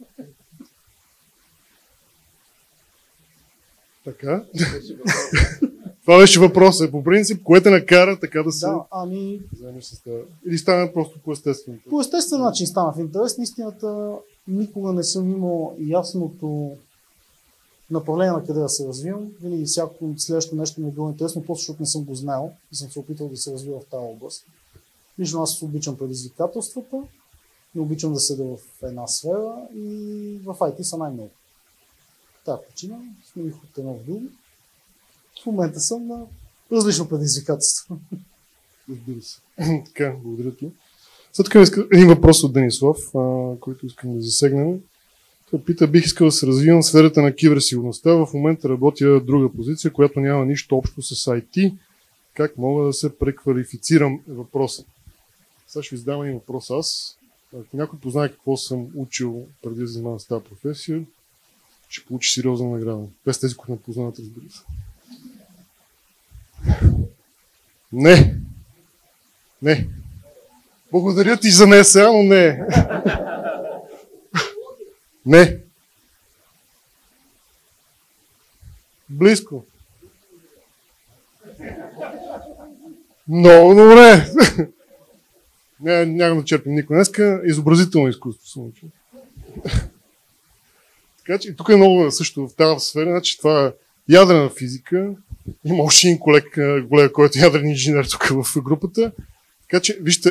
Така. Това беше въпросът. По принцип, кое те накара така да се... Да, ами... с това? Или стана просто по естествен? По естествен начин стана. В интерес на истината никога не съм имал ясното направление на къде да се развивам. Винаги всяко следващо нещо ми е било интересно, просто защото не съм го знаел и съм се опитал да се развива в тази област. Лично аз обичам предизвикателствата, не обичам да седа в една сфера и в ай ти са най-много. Тази причина смених от едно в друго. В момента съм на различно предизвикателство. Разбира се. Така, благодаря ти. След така един въпрос от Денислав, а, който искам да засегнем. Той пита, бих искал да се развивам в сферата на киберсигурността. В момента работя друга позиция, която няма нищо общо с ай ти. Как мога да се преквалифицирам въпроса? Сега ще ви задам един въпрос аз. Ако някой познае какво съм учил преди да занимавам с тази професия, ще получи сериозна награда. Без тези, които не познават, разбира се. Не. Не. Благодаря ти за не сега, но не. Не. Близко. Много добре. Не, няма да черпим никой днеска. Изобразително изкуство съм учил. Така че тук е много също в тази сфера. Значи това е ядрена физика. Има още един колега, колега, който е ядрен инженер тук в групата. Така че, вижте,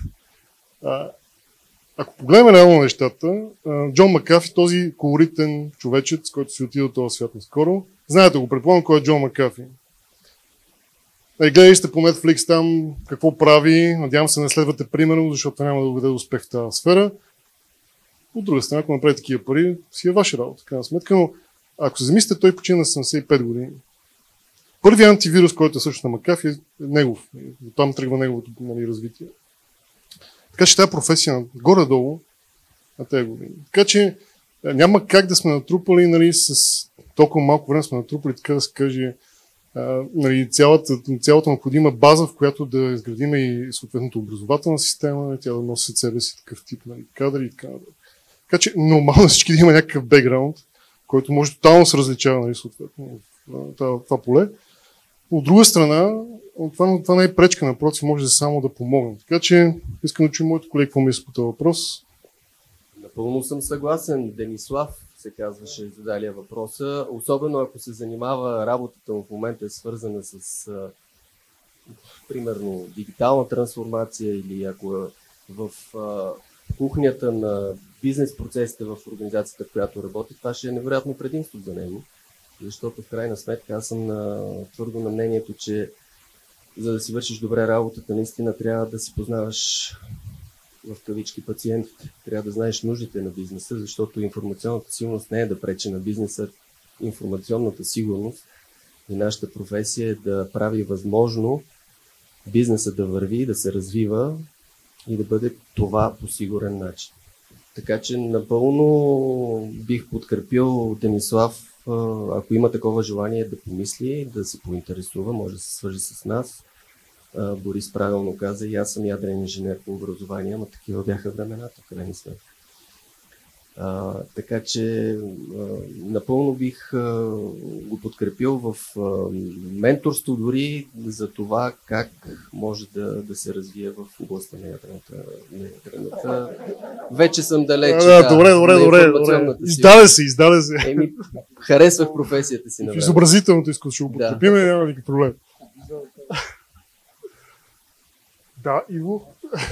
ако погледнем реално нещата, Джон Макафи, този колоритен човечец, който си отиде от този свят наскоро, знаете го, предполагам кой е Джон Макафи. Гледали сте по Netflix там какво прави, надявам се не следвате примерно, защото няма да доведе до успех в тази сфера. От друга страна, ако направите такива пари, си е ваша работа, крайна сметка, но ако се замислите, той почина на седемдесет и пет години. Първият антивирус, който е също на Макафи, е негов. Там тръгва неговото, нали, развитие. Така че тази професия горе-долу на тези години. Така че няма как да сме натрупали, нали, с толкова малко време сме натрупали, така да се каже, а, нали, цялата, цялата необходима база, в която да изградим и съответната образователна система, тя да носи себе си такъв тип, нали, кадри и така нататък. Така че нормално всички да има някакъв бекграунд, който може тотално да се различава, нали, съответно в това, това поле. От друга страна, това, това не е пречка, напротив, може да само да помогне. Така че искам да чуя моите колеги какво мислят по този въпрос. Напълно съм съгласен. Денислав се казваше задалия въпроса. Особено ако се занимава, работата му в момента е свързана с а, примерно дигитална трансформация или ако е в а, кухнята на бизнес процесите в организацията, в която работи, това ще е невероятно предимство за него. Защото в крайна сметка аз съм на, твърдо на мнението, че за да си вършиш добре работата, наистина трябва да си познаваш в кавички пациентите. Трябва да знаеш нуждите на бизнеса, защото информационната сигурност не е да пречи на бизнеса. Информационната сигурност И нашата професия е да прави възможно бизнеса да върви, да се развива и да бъде това по сигурен начин. Така че напълно бих подкрепил Денислав, ако има такова желание да помисли, да се поинтересува, може да се свържи с нас. Борис правилно каза, и аз съм ядрен инженер по образование, но такива бяха времената, къде не сме. А, така че а, напълно а, го подкрепил в а, менторство дори за това как може да, да се развие в областта на ядрената. На ядрената. Вече съм далеч. Да, да, добре, добре, добре. добре. Издаде се, издаде се. Еми, харесвах професията си. В изобразителното изкуство ще го подкрепим, да. Няма никакъв проблем. Да, Иво.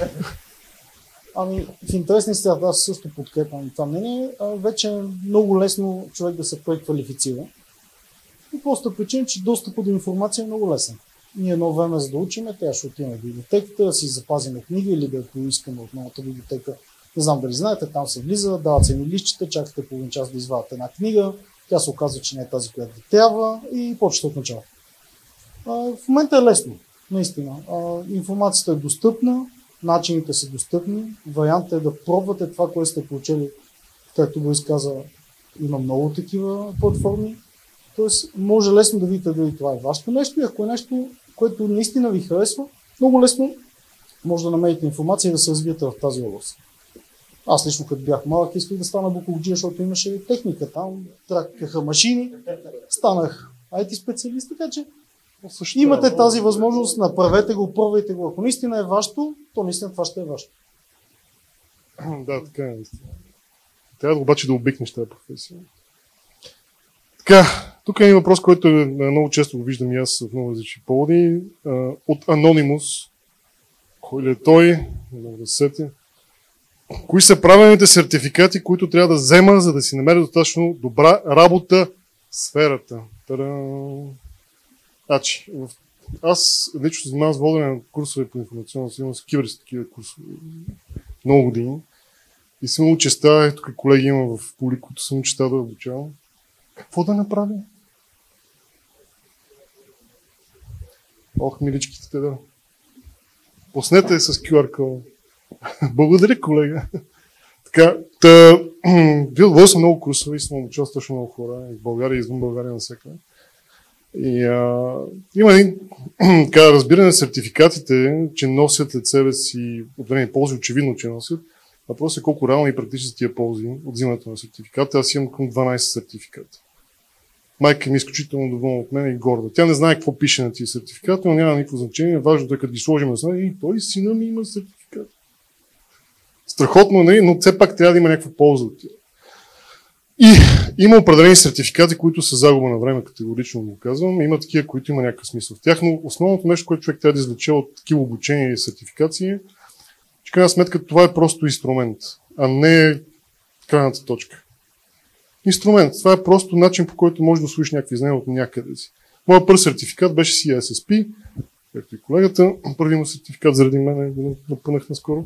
Ами, в интересни стия, аз също подкрепям това мнение. Вече е много лесно човек да се преквалифицира. И просто причина, че достъпът до информация е много лесен. Ние едно време, за да учиме, трябваше да отидем в библиотеката, да си запазим книги или да я поискаме от новата библиотека. Не знам дали знаете, там се влиза, дават се едни листчета, чакате половин час да извадят една книга, тя се оказва, че не е тази, която ви трябва и почва от начало. В момента е лесно, наистина. Информацията е достъпна, начините са достъпни, вариантът е да пробвате това, което сте получили, както го изказа, има много такива платформи. Тоест, може лесно да видите дали това е вашето нещо и ако е нещо, което наистина ви харесва, много лесно може да намерите информация и да се развиете в тази област. Аз лично като бях малък исках да стана буковджия, защото имаше техника там, тракаха машини, станах ай ти специалист, така че имате тази възможност, направете го, пробвайте го. Ако наистина е вашето, то наистина това ще е вашето. Да, така е наистина. Трябва обаче да обикнеш тази професия. Така, тук е един въпрос, който е, много често го виждам и аз в много различни поводи. От Anonymous. Кой ли е той? Не мога да се сетя. Кои са правилните сертификати, които трябва да взема, за да си намеря достатъчно добра работа в сферата? Та-дам! Значи, аз лично занимавам с водене на курсове по информационна сигурност, кибер такива курсове много години. И съм имал честа, тук колеги има в Поли, които съм честа да обучавам. Какво да направя? Ох, миличките, да. Пуснете с кю ар код. Благодаря, колега. Така, та, водил съм много курсове и съм обучал страшно много хора и в България, и извън България навсякъде. И а, има един така разбиране на сертификатите, че носят след себе си определени ползи, очевидно, че носят. Въпросът е колко реално и практически тия ползи от взимането на сертификата. Аз имам към дванайсет сертификата. Майка ми е изключително доволна от мен и горда. Тя не знае какво пише на тези сертификати, но няма никакво значение. Важното е като ги сложим да знае, и той сина ми има сертификат. Страхотно, не, но все пак трябва да има някаква полза от тях. И има определени сертификати, които са загуба на време, категорично го казвам. Има такива, които има някакъв смисъл в тях, но основното нещо, което човек трябва да извлече от такива обучения и сертификации, че крайна сметка това е просто инструмент, а не крайната точка. Инструмент. Това е просто начин, по който можеш да усвоиш някакви знания от някъде си. Моят първ сертификат беше си ес ес пи, както и колегата. Първи му сертификат заради мен, го напънах наскоро.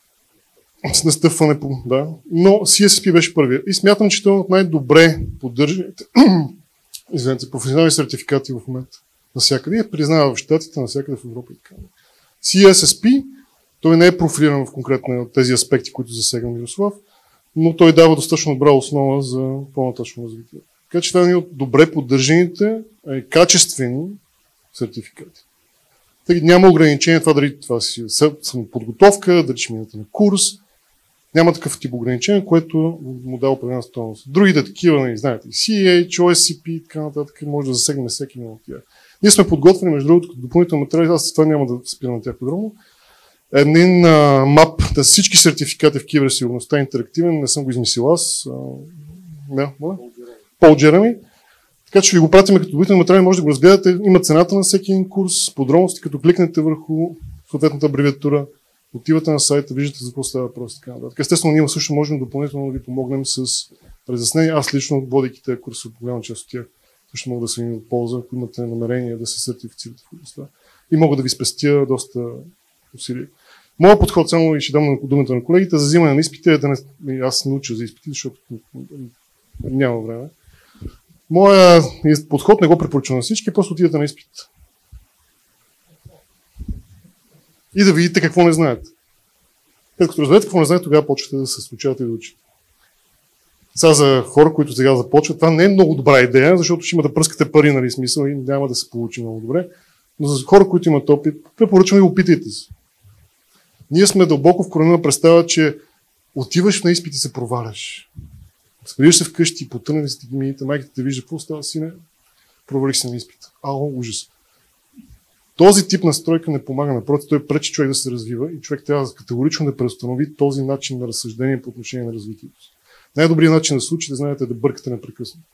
С настъпване по... Да. Но си ес ес пи беше първия. И смятам, че той е от най-добре поддържаните извинете, професионални сертификати в момента. Навсякъде. Я признава в Щатите, навсякъде в Европа и така. си ес ес пи, той не е профилиран в конкретно тези аспекти, които засега Мирослав, но той дава достатъчно добра основа за по-нататъчно развитие. Така че това е от добре поддържаните и качествени сертификати. Тъй, няма ограничение това дали това си самоподготовка, дали ще минете на курс. Няма такъв тип ограничение, което му дава определена стойност. Другите такива, не знаете, си ейч, о ес си пи и така нататък, може да засегне всеки един от тях. Ние сме подготвени, между другото, като допълнително материали, аз това няма да спирам на тях подробно. Един мап на всички сертификати в киберсигурността, интерактивен, не съм го измислил аз. Не, Пол Джереми. Така че ви го пратим като допълнителни материали, може да го разгледате. Има цената на всеки един курс, подробности, като кликнете върху съответната абревиатура, отивате на сайта, виждате за какво става въпрос. Така, да. Естествено, ние също можем допълнително да ви помогнем с разяснение. Аз лично, водейки тези курси от голяма част от тях, също мога да се им от полза, ако имате намерение да се сертифицирате в областта. И мога да ви спестя доста усилия. Моят подход, само и ще дам думата на колегите, за взимане на изпити е да не... Аз науча за изпити, защото няма време. Моя подход не го препоръчвам на всички, просто отидете на изпит. И да видите какво не знаете. След като разберете какво не знаете, тогава почвате да се случавате и да учите. Сега за хора, които сега започват, това не е много добра идея, защото ще има да пръскате пари, нали, смисъл, и няма да се получи много добре. Но за хора, които имат опит, препоръчвам и опитайте се. Ние сме дълбоко вкоренена представа, че отиваш на изпит и се проваляш. Спреш се вкъщи, потънали си мините, майката те вижда, какво става, сине? Провалих се на изпит. Ало, ужас. Този тип настройка не помага, напротив, той пречи човек да се развива и човек трябва категорично да преустанови този начин на разсъждение по отношение на развитието. Най-добрият начин да се случи, да знаете, да бъркате непрекъснато.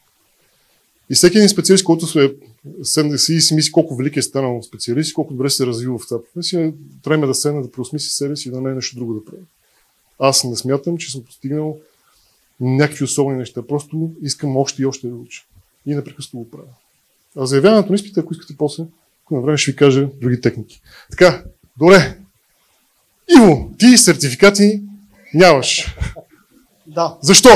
И всеки един специалист, който се седне и си мисли колко велик е станал специалист, колко добре се е развил в тази професия, трябва да седне, да преосмисли себе си и да не е нещо друго да прави. Аз не смятам, че съм постигнал някакви особени неща. Просто искам още и още да уча. И непрекъснато го правя. А заявяването на изпита, ако искате после, ако на време ще ви кажа други техники. Така, добре. Иво, ти сертификати нямаш. Да. Защо?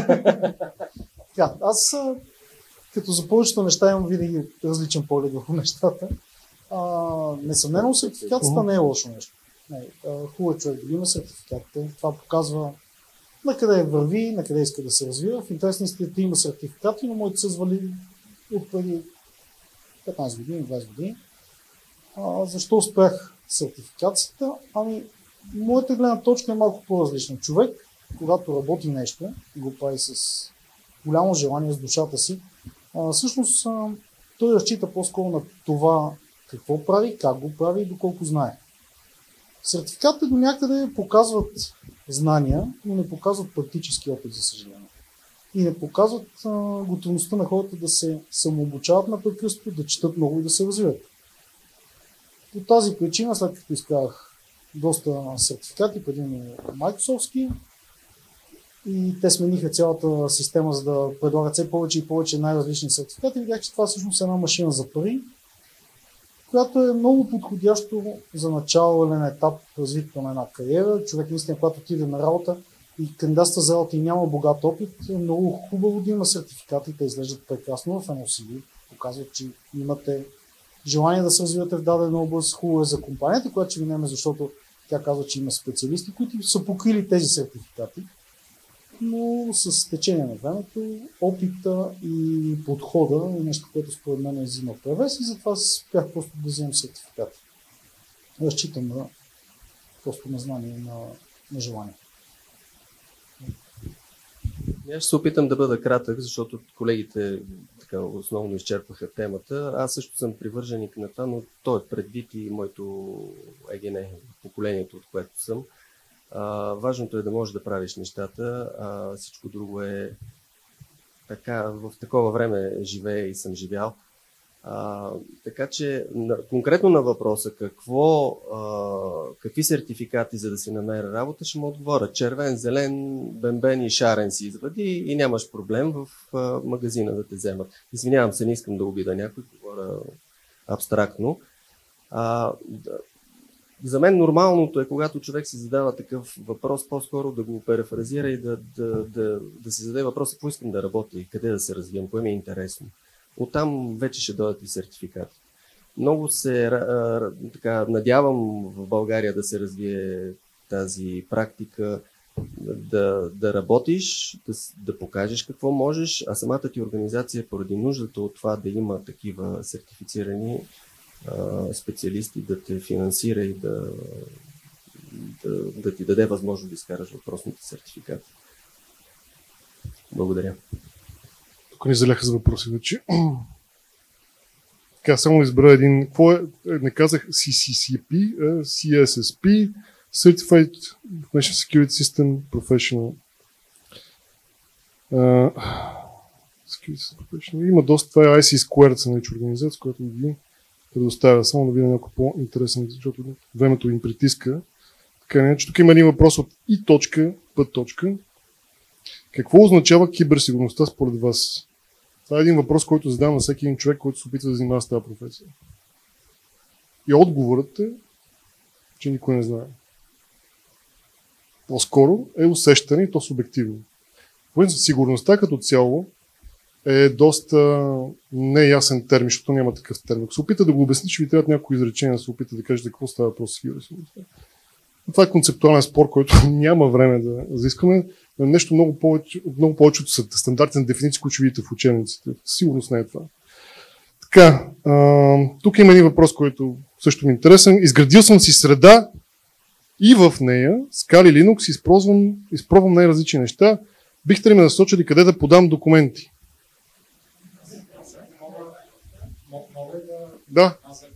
Така, аз като за повечето неща имам винаги различен поглед върху нещата. А, несъмнено сертификацията не е лошо нещо. Не, хубаво е човек да има сертификатите. Това показва на къде върви, на къде иска да се развива. В интересни истината има сертификати, но моите са звали от преди петнайсет години, двайсет години. А, защо успях сертификацията? Ами, моята гледна точка е малко по-различна. Човек, когато работи нещо и го прави с голямо желание, с душата си, а, всъщност а, той разчита по-скоро на това какво прави, как го прави и доколко знае. Сертификатите до някъде показват знания, но не показват практически опит, за съжаление. И не показват а, готовността на хората да се самообучават напрекъснато, да четат много и да се развиват. По тази причина, след като изкарах доста сертификати, преди Microsoft-ски, и те смениха цялата система, за да предлагат все повече и повече най-различни сертификати, видях, че това всъщност е една машина за пари, която е много подходящо за начален етап в развитието на една кариера. Човек наистина, когато отиде на работа и кандидатства за работа и няма богат опит, е много хубаво да има сертификати, те изглеждат прекрасно в едно си ви, показват, че имате желание да се развивате в дадена област. Хубаво е за компанията, която ще ви наеме, защото тя казва, че има специалисти, които са покрили тези сертификати, но с течение на времето, опита и подхода е нещо, което според мен е взима превес и затова успях просто да вземам сертификати. Разчитам на просто на знание и на, на желание. Аз ще се опитам да бъда кратък, защото колегите така основно изчерпаха темата. Аз също съм привърженик на това, но то е предвид и моето ЕГН, поколението, от което съм. А, важното е да можеш да правиш нещата, а всичко друго е така, в такова време живея и съм живял. А, така че на, конкретно на въпроса какво, а, какви сертификати за да си намеря работа, ще му отговоря. Червен, зелен, бембен и шарен си извади и нямаш проблем в а, магазина да те вземат. Извинявам се, не искам да обида някой, говоря абстрактно. А, да, за мен нормалното е, когато човек си задава такъв въпрос, по-скоро да го перефразира и да, да, да, да си зададе въпроса, какво искам да работя и къде да се развивам, кое ми е интересно. Оттам вече ще дойдат и сертификати. Много се а, така, надявам в България да се развие тази практика, да, да работиш, да, да покажеш какво можеш, а самата ти организация поради нуждата от това да има такива сертифицирани а, специалисти, да те финансира и да, да, да ти даде възможност да изкараш въпросните сертификати. Благодаря. Тук ни заляха за въпроси вече. Така, само да избера един. Какво е? Не казах си си си пи, а си ес ес пи, Certified Information Security System Professional. Uh, Security System Professional. Има доста. Това е ай си Squared, се нарича организация, която ги предоставя. Само да видя някой по-интересен, защото времето им притиска. Така не, че тук има един въпрос от и точка, път точка. Какво означава киберсигурността според вас? Това е един въпрос, който задавам на всеки един човек, който се опитва да занимава с тази професия. И отговорът е, че никой не знае. По-скоро е усещане и то субективно. Сигурността като цяло е доста неясен термин, защото няма такъв термин. Ако се опита да го обясни, че ви трябва някои изречения да се опита да кажете какво става въпрос с киберсигурността. Това е концептуален спор, който няма време да заискаме. Нещо много повече, много повече от стандартни дефиниции, които ще видите в учебниците. Сигурност не е това. Така, а, тук има един въпрос, който също ми е интересен. Изградил съм си среда и в нея, Scala и Linux, изпробвам, изпробвам най-различни неща. Бихте ли ме насочили къде да подам документи? Да.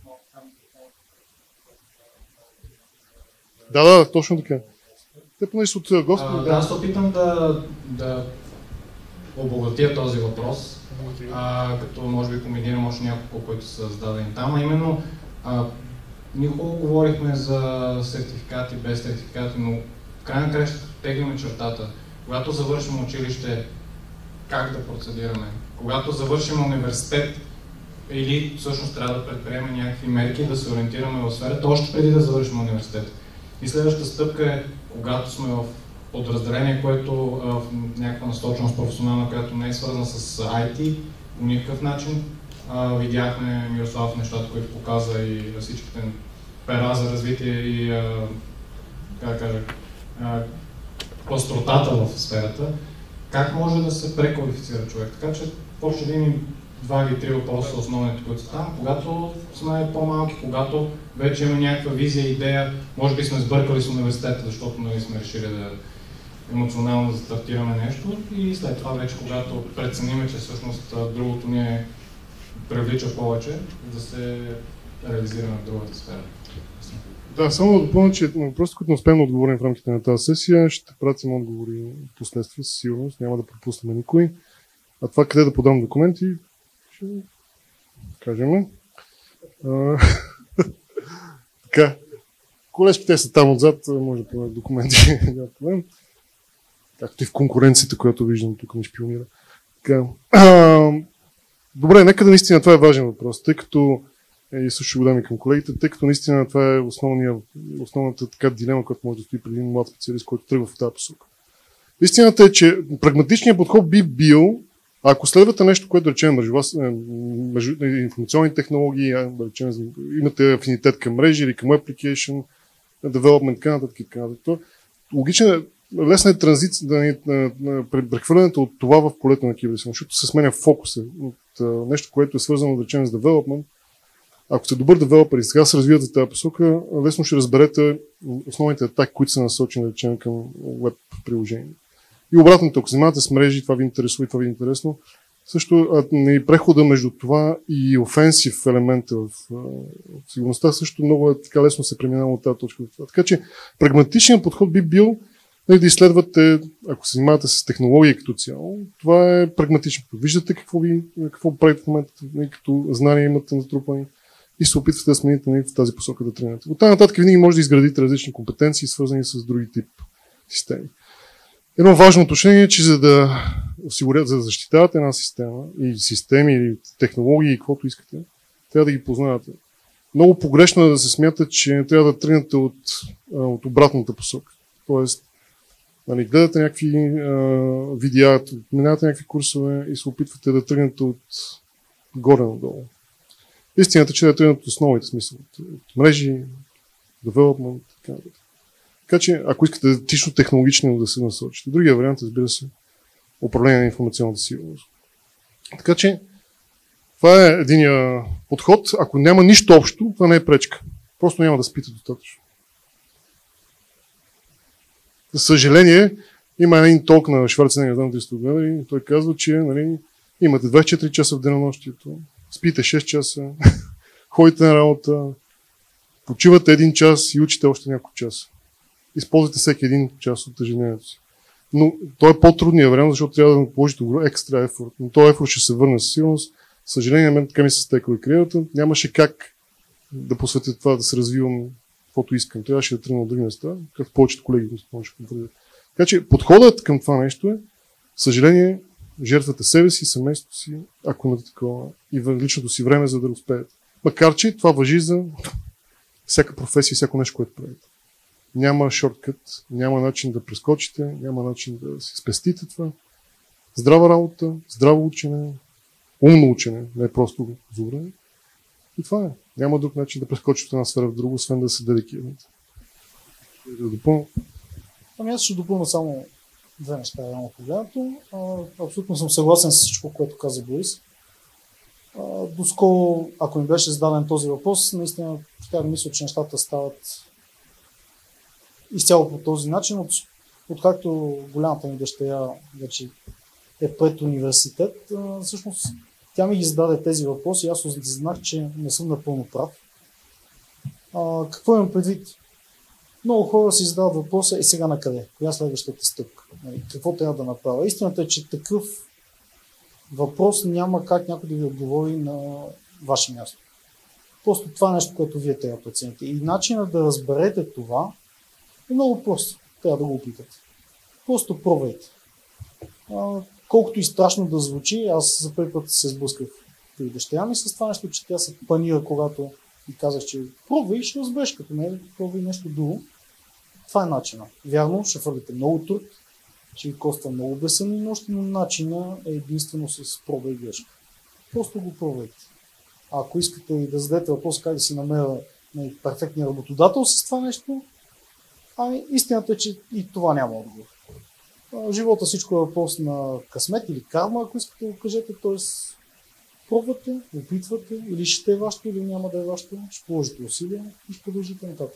Да, да, точно така. Те поне са от гости. Да, аз се опитам да, да обогатя този въпрос, а, като може би комбинирам още няколко, които са зададени там, а именно а, ние хубаво говорихме за сертификати, без сертификати, но в край на кращата теглиме чертата. Когато завършим училище, как да процедираме? Когато завършим университет, или всъщност трябва да предприемем някакви мерки, да се ориентираме в сферата, още преди да завършим университет. И следващата стъпка е, когато сме в подразделение, което е в някаква насоченост професионална, която не е свързана с ай ти, по никакъв начин. А, видяхме Мирослав нещата, които показа и всичките пера за развитие и а, как да кажа, а, пъстротата в сферата. Как може да се преквалифицира човек? Така че почне да има два или три въпроса основните, които са там. Когато сме по-малки, когато вече имаме някаква визия, идея, може би сме сбъркали с университета, защото нали, сме решили да емоционално да стартираме нещо и след това вече, когато прецениме, че всъщност другото ни е привлича повече, да се реализираме в другата сфера. Да, само да допълня, че въпросите, които не успеем да отговорим в рамките на тази сесия, ще пратим отговори последствие, със сигурност, няма да пропуснем никой. А това къде да подам документи, ще кажем. А, така. Колежките са там отзад, може да подадат документи. Няма проблем. Както и в конкуренцията, която виждам тук ми шпионира. Така. А, добре, нека да наистина това е важен въпрос, тъй като и също ще го дам и към колегите, тъй като наистина това е основния, основната така дилема, която може да стои преди един млад специалист, който тръгва в тази посока. Истината е, че прагматичният подход би бил, ако следвате нещо, което да речем информационни технологии, да речем, имате афинитет към мрежи или към application, development, така нататък и така нататък. Логично е, лесна е транзиция, да, на, на прехвърлянето от това в полето на киберсигурност, защото се сменя фокуса от а, нещо, което е свързано, да речем, с development. Ако сте добър девелопер и сега се развивате в тази посока, лесно ще разберете основните атаки, които са насочени, да речем, към веб приложения. И обратното, ако занимавате с мрежи, това ви интересува и това ви е интересно. Също и прехода между това и офенсив елемента в, в сигурността също много е така лесно се преминава от тази точка. Така че прагматичният подход би бил да изследвате, ако се занимавате с технологии като цяло, това е прагматично. Виждате какво, ви, какво правите в момента, като знания имате натрупани и се опитвате да смените в тази посока да тренирате. От тази нататък винаги може да изградите различни компетенции, свързани с други тип системи. Едно важно уточнение е, че за да осигурят, за да защитавате една система и системи или технологии, каквото искате, трябва да ги познавате. Много погрешно е да се смята, че трябва да тръгнете от, от обратната посока. Тоест, нали, гледате някакви а, видеа, минавате някакви курсове и се опитвате да тръгнете от горе надолу. Истината е, че да тръгнете от основите, смисъл, от мрежи, development, така. Така че, ако искате тично технологично да се насочите. Другия вариант, разбира се, управление на информационната сигурност. Така че, това е единия подход. Ако няма нищо общо, това не е пречка. Просто няма да спите достатъчно. За съжаление, има един толк на Шварценегер, не знам дали сте гледали, и той казва, че нали, имате двайсет и четири часа в денонощието, спите шест часа, ходите на работа, почивате един час и учите още няколко часа. Използвате всеки един час от ежедневието си. Но той е по-трудният вариант, защото трябва да положите екстра ефорт. Но този ефорт ще се върне със сигурност. Съжаление, мен така ми се стекла и кариерата. Нямаше как да посветя това, да се развивам каквото искам. Трябваше да тръгна от други места, както повечето колеги може да потвърдят. Така че подходът към това нещо е, съжаление, жертвате себе си, семейството си, ако имате такова, и в личното си време, за да успеете. Макар че това важи за всяка професия и всяко нещо, което правите. Няма шорткът, няма начин да прескочите, няма начин да си спестите това. здрава работа, здраво учене, умно учене, не е просто зубрене. И това е. Няма друг начин да прескочи от една сфера в друга, освен да се дедикирате. Да допълня. Ами аз ще допълня само две неща, едно погледнато. Абсолютно съм съгласен с всичко, което каза Борис. А, доскоро, ако ми беше зададен този въпрос, наистина ще да мисля, че нещата стават изцяло по този начин. От, откакто голямата ми дъщеря вече е пред университет, а, всъщност тя ми ги зададе тези въпроси и аз осъзнах, че не съм напълно прав. А, какво имам предвид? Много хора си задават въпроса, е сега на къде? Коя е следващата стъпка? Какво трябва да направя? Истината е, че такъв въпрос няма как някой да ви отговори на ваше място. Просто това е нещо, което вие трябва да прецените. И начинът да разберете това е много просто. Трябва да го опитате. Просто пробвайте. А, колкото и страшно да звучи, аз за първи път се сблъсках при дъщеря ми с това нещо, че тя се панира, когато и казах, че пробвай и ще разбереш, като не пробвай нещо друго. Това е начинът. Вярно, ще хвърлите много труд, ще ви коства много безсънни нощи, но начинът е единствено с проба и грешка. Просто го пробвайте. А ако искате да зададете въпрос как да си намеря перфектния работодател с това нещо, а истината е, че и това няма отговор. Живота всичко е въпрос на късмет или карма, ако искате да го кажете, т.е. пробвате, опитвате, или ще е вашето, или няма да е вашето, ще положите усилия и ще продължите нататък.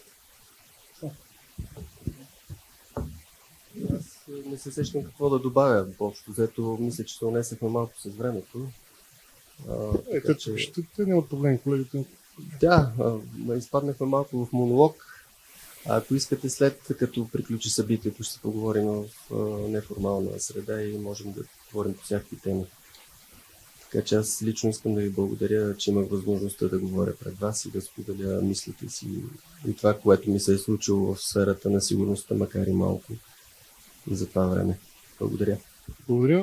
Аз не се сещам какво да добавя. Общо взето, мисля, че се унесахме малко с времето. А, е, те, че... ще, те нямат проблеми, колегите. Да, а, изпаднахме малко в монолог. А ако искате, след като приключи събитието, ще се поговорим в а, неформална среда и можем да говорим по всякакви теми. Така че аз лично искам да ви благодаря, че имах възможността да говоря пред вас и да споделя мислите си и това, което ми се е случило в сферата на сигурността, макар и малко за това време. Благодаря. Благодаря.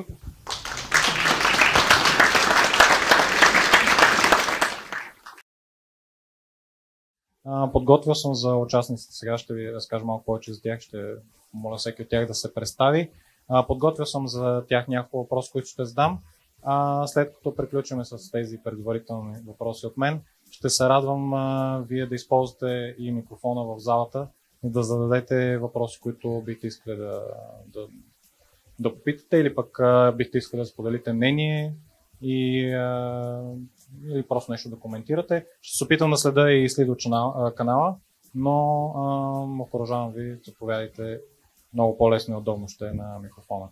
Подготвил съм за участниците. Сега ще ви разкажа малко повече за тях. Ще моля всеки от тях да се представи. Подготвил съм за тях няколко въпроси, които ще задам. А, след като приключим с тези предварителни въпроси от мен, ще се радвам а, вие да използвате и микрофона в залата и да зададете въпроси, които бихте искали да, да, да попитате или пък а, бихте искали да споделите мнение и, а, или просто нещо да коментирате. Ще се опитам да следа и следа канала, но а, окоръжавам ви, заповядайте, много по-лесно и удобно ще е на микрофона.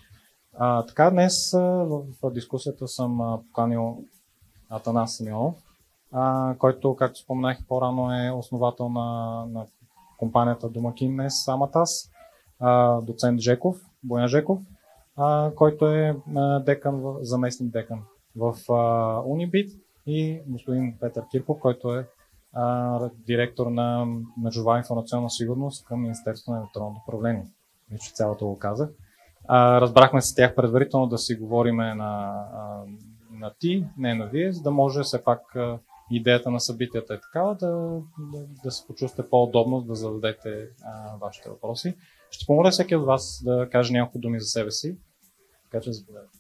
А, така, днес а, в, в дискусията съм а, поканил Атанас Simeonov, а, който, както споменах и по-рано, е основател на, на компанията домакин днес AMATAS, а, доцент Жеков, Боян Жеков, а, който е а, декан, в, заместник декан в а, Unibit, и господин Петър Кирков, който е а, директор на международна информационна сигурност към Министерството на електронното управление. Вече цялото го казах. А, разбрахме с тях предварително да си говорим на, а, на ти, не на вие, за да може все пак а, идеята на събитията е такава, да, да, да се почувствате по-удобно, да зададете а, вашите въпроси. Ще помоля всеки от вас да каже няколко думи за себе си. Така че заповядайте.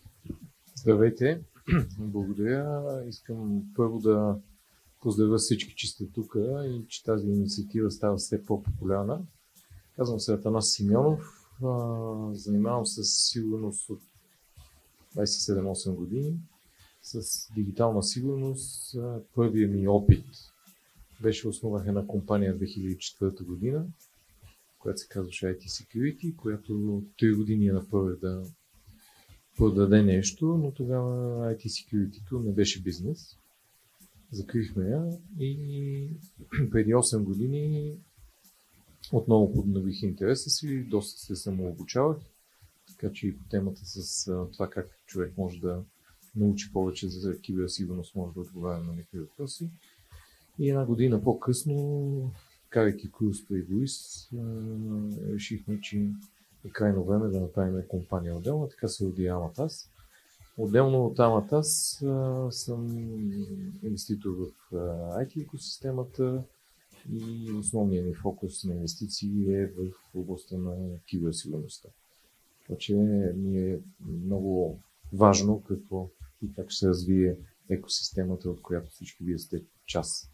Здравейте, благодаря. Искам първо да поздравя всички, че сте тук и че тази инициатива става все по-популярна. Казвам се Атанас Симеонов. Занимавам се с сигурност от двайсет и седем осем години, с дигитална сигурност. Първият ми опит беше основах една компания в две хиляди и четвърта година, която се казваше ай ти Security, която три години я направих да продаде нещо, но тогава ай ти Security-то не беше бизнес. Закрихме я и преди осем години отново поднових интереса си, доста се самообучавах, така че и по темата с това как човек може да научи повече за киберсигурност, може да отговаря на някакви въпроси. И една година по-късно, карайки курс при Борис, решихме, че е крайно време да направим компания отделна, така се роди AMATAS. Отделно от AMATAS съм инвеститор в ай ти екосистемата и основният ни фокус на инвестиции е в областта на киберсигурността. така че ми е много важно какво и как ще се развие екосистемата, от която всички вие сте част.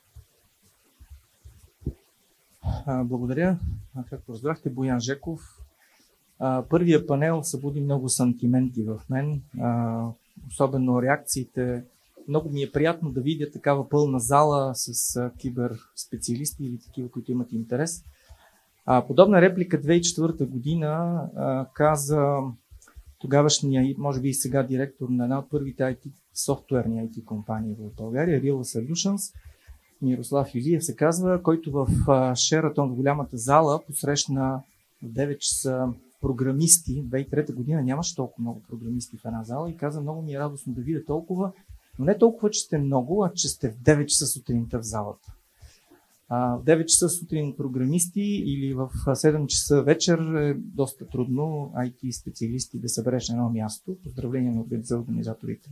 Благодаря. Както разбрахте, Боян Жеков. Първия панел събуди много сантименти в мен, особено реакциите. Много ми е приятно да видя такава пълна зала с киберспециалисти или такива, които имат интерес. Подобна реплика две хиляди и четвърта година каза тогавашния, може би и сега директор на една от първите ай ти, софтуерни ай ти компании в България, Real Solutions, Мирослав Илиев се казва, който в Шератон, в голямата зала, посрещна в девет часа програмисти. две хиляди и трета година нямаше толкова много програмисти в една зала и каза, много ми е радостно да видя толкова, но не толкова, че сте много, а че сте в девет часа сутринта в залата. В девет часа сутрин програмисти или в седем часа вечер е доста трудно ай ти специалисти да събереш на едно място. Поздравления за организаторите.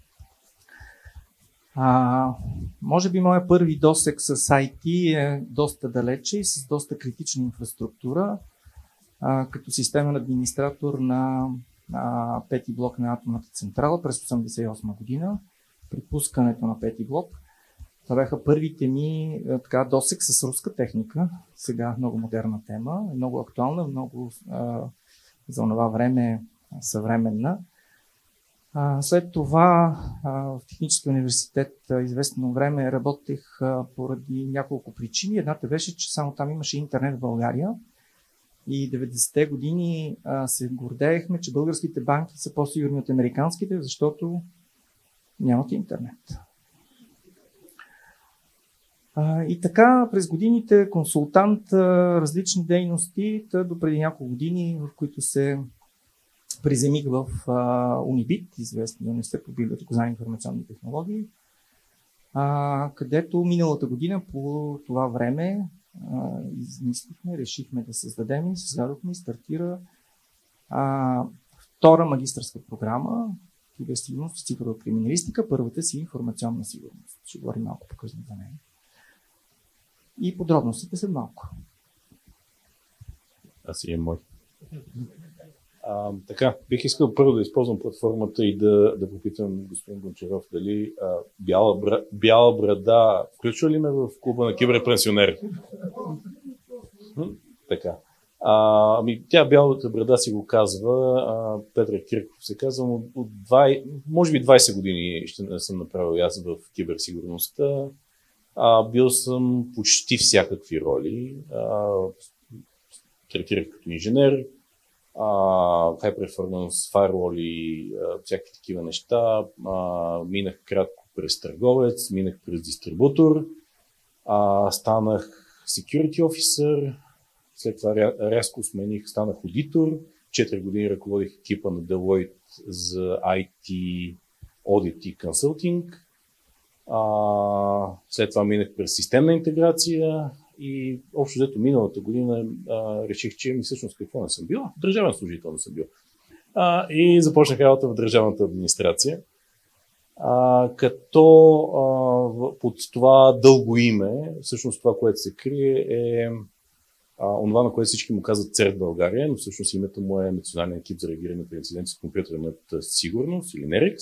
А, може би моя първи досек с ай ти е доста далече и с доста критична инфраструктура, а, като системен администратор на а, пети блок на атомната централа през осемдесет и осма година, при пускането на пети блок. Това бяха първите ми така, досек с руска техника, сега много модерна тема, много актуална, много а, за това време съвременна. След това в Техническия университет известно време работех поради няколко причини. Едната беше, че само там имаше интернет в България и деветдесетте години се гордеехме, че българските банки са по-сигурни от американските, защото нямат интернет. И така през годините консултант, различни дейности, до преди няколко години, в които се приземих в Унибит, известен университет по библиотекознание и информационни технологии, а, където миналата година по това време а, измислихме, решихме да създадем и създадохме и стартира а, втора магистърска програма киберсигурност и цифрова криминалистика, първата си информационна сигурност. Ще говорим малко по-късно за нея. И подробностите след малко. Аз и е мой. А, така, бих искал първо да използвам платформата и да, да попитам господин Гончаров дали а, бяла, бра, бяла брада включва ли ме в клуба на киберпенсионери? Така. А, ами, тя бялата брада си го казва, а, Петър Кирков се казва, от двайсет, може би двайсет години ще не съм направил аз в киберсигурността. А, бил съм почти всякакви роли. А, третирах като инженер, Uh, high performance, firewall и uh, всякакви такива неща. Uh, минах кратко през търговец, минах през дистрибутор, uh, станах security officer, след това ря- рязко смених, станах аудитор, четири години ръководих екипа на Deloitte за ай ти audit и консултинг. Uh, след това минах през системна интеграция. И общо взето миналата година а, реших, че ми всъщност какво не съм бил. Държавен служител не съм бил. А, и започнах работа в държавната администрация. А, като а, под това дълго име, всъщност това, което се крие е а, онова, на което всички му казват ЦЕР в България, но всъщност името му е Национален екип за реагиране при инциденти с компютърната сигурност или нерекс.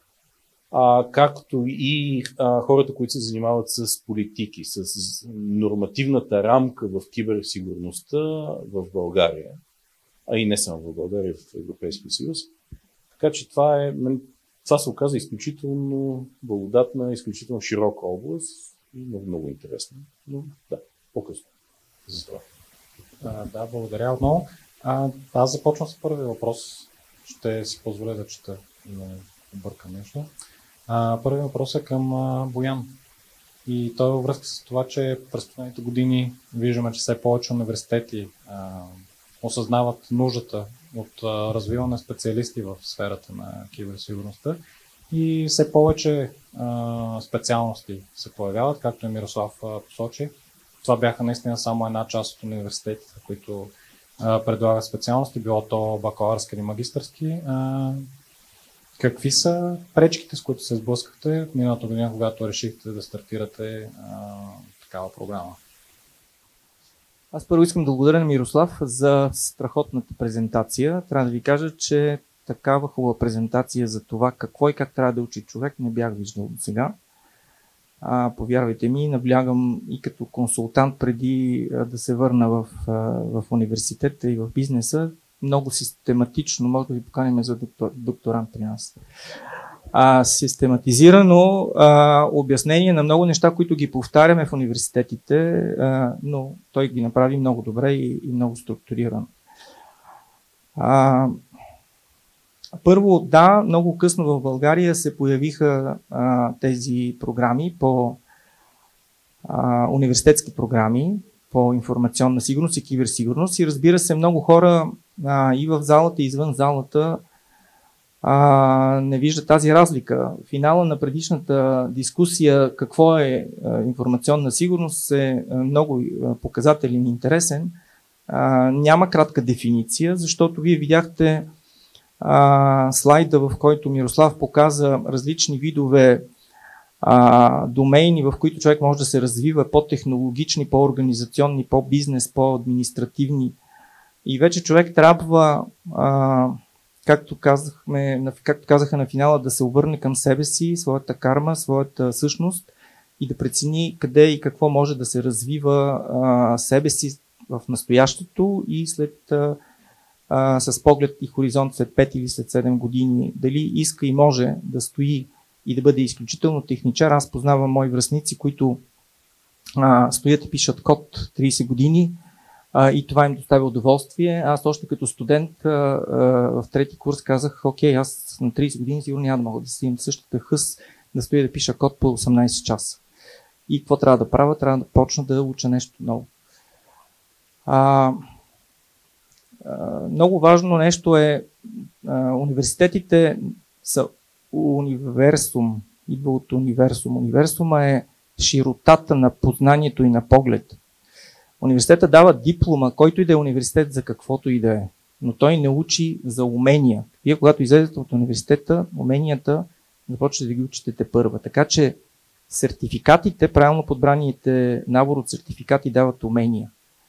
А, както и а, хората, които се занимават с политики, с нормативната рамка в киберсигурността в България, а и не само в България, в Европейския съюз. Така че това, е, това се оказа изключително благодатна, изключително широка област и много, много интересна. Но да, по-късно за това. А, да, благодаря отново. А, аз започвам с първи въпрос. Ще си позволя да чета и да не объркам нещо. Uh, първият въпрос е към uh, Боян. И той е във връзка с това, че през последните години виждаме, че все повече университети uh, осъзнават нуждата от uh, развиване на специалисти в сферата на киберсигурността и все повече uh, специалности се появяват, както и Мирослав uh, посочи. Това бяха наистина само една част от университетите, които uh, предлагат специалности, било то бакалавърски или магистърски. Uh, Какви са пречките, с които се сблъскахте в миналата година, когато решихте да стартирате а, такава програма? Аз първо искам да благодаря на Мирослав за страхотната презентация. Трябва да ви кажа, че такава хубава презентация за това какво и как трябва да учи човек не бях виждал до сега. А, повярвайте ми, наблягам и като консултант преди а, да се върна в, а, в университета и в бизнеса, много систематично, може да ви поканим за доктор, докторант при нас. А, систематизирано а, обяснение на много неща, които ги повтаряме в университетите, а, но той ги направи много добре и, и много структурирано. А, първо, да, много късно в България се появиха а, тези програми по а, университетски програми по информационна сигурност и киберсигурност и разбира се, много хора а, и в залата, и извън залата а, не виждат тази разлика. Финала на предишната дискусия какво е а, информационна сигурност е а, много а, показателен и интересен. А, няма кратка дефиниция, защото вие видяхте а, слайда, в който Мирослав показа различни видове а, домейни, в които човек може да се развива по-технологични, по-организационни, по-бизнес, по-административни. И вече човек трябва, а, както, казахме, както казаха на финала, да се обърне към себе си, своята карма, своята същност и да прецени къде и какво може да се развива а, себе си в настоящето и след а, а, с поглед и хоризонт след пет или след седем години, дали иска и може да стои и да бъде изключително техничар. Аз познавам мои връстници, които а, стоят и пишат код трийсет години а, и това им доставя удоволствие. Аз още като студент а, а, в трети курс казах, окей, аз на трийсет години сигурно няма да мога да си имам същата хъс да стоя да пиша код по осемнайсет часа. И какво трябва да правя? Трябва да почна да уча нещо ново. А, а, много важно нещо е, а, университетите са универсум, идва от универсум. Универсума е широтата на познанието и на поглед. Университета дава диплома, който и да е университет за каквото и да е, но той не учи за умения. Вие, когато излезете от университета, уменията започвате да ги учите тепърва. Така че сертификатите, правилно подбраните набор от сертификати дават умения.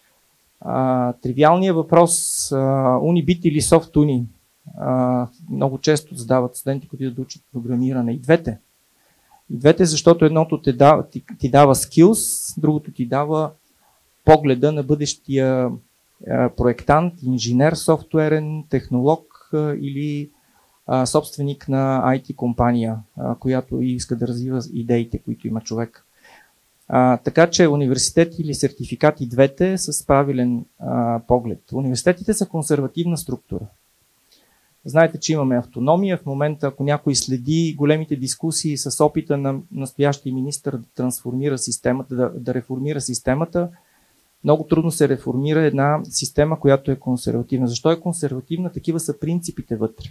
А, тривиалният въпрос, а, унибит или софтуни, а, много често задават студенти, които да учат програмиране. И двете. И двете, защото едното ти дава, ти, ти дава скилс, другото ти дава погледа на бъдещия а, проектант, инженер, софтуерен, технолог а, или а, собственик на ай ти компания, а, която иска да развива идеите, които има човек. А, така че университет или сертификат и двете с правилен а, поглед. Университетите са консервативна структура. Знаете, че имаме автономия. В момента, ако някой следи големите дискусии с опита на настоящия министър да трансформира системата, да, да реформира системата, много трудно се реформира една система, която е консервативна. Защо е консервативна? Такива са принципите вътре.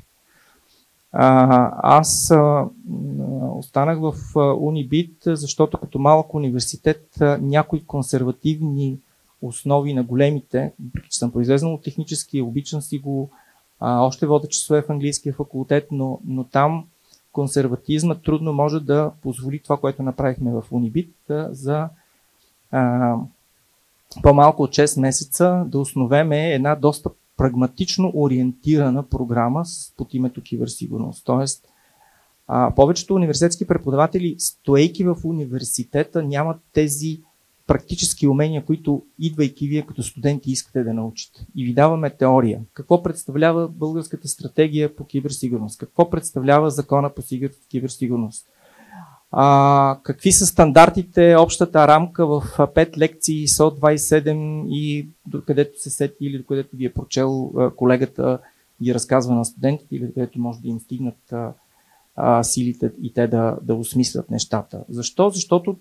А, аз а, останах в а, Унибит, защото като малък университет а, някои консервативни основи на големите, че съм произлезнал от технически, обичам си го, а, още водя часове в английския факултет, но, но там консерватизмът трудно може да позволи това, което направихме в Унибит, а, за а, по-малко от шест месеца да основеме една доста прагматично ориентирана програма под името киберсигурност. Тоест, а, повечето университетски преподаватели, стоейки в университета, нямат тези практически умения, които, идвайки вие като студенти, искате да научите. И ви даваме теория. Какво представлява българската стратегия по киберсигурност? Какво представлява закона по киберсигурност? А, какви са стандартите, общата рамка в пет лекции, ай ес о двайсет и седем и докъдето се сети или докъдето ги е прочел колегата, ги разказва на студентите или където може да им стигнат а, а, силите и те да, да осмислят нещата. Защо? Защото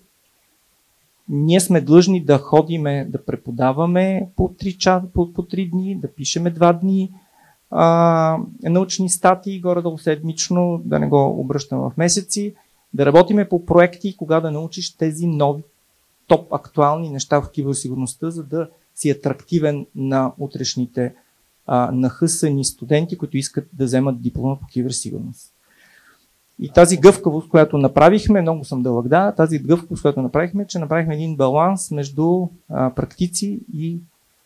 ние сме длъжни да ходиме, да преподаваме по три, ча, по, по три дни, да пишеме два дни а, научни статии, горе-долу седмично, да не го обръщам в месеци, да работиме по проекти, кога да научиш тези нови топ актуални неща в киберсигурността, за да си атрактивен на утрешните а, нахъсани студенти, които искат да вземат диплома по киберсигурност. И тази гъвкавост, която направихме, много съм дълъг, да, тази гъвкавост, която направихме, че направихме един баланс между а, практици и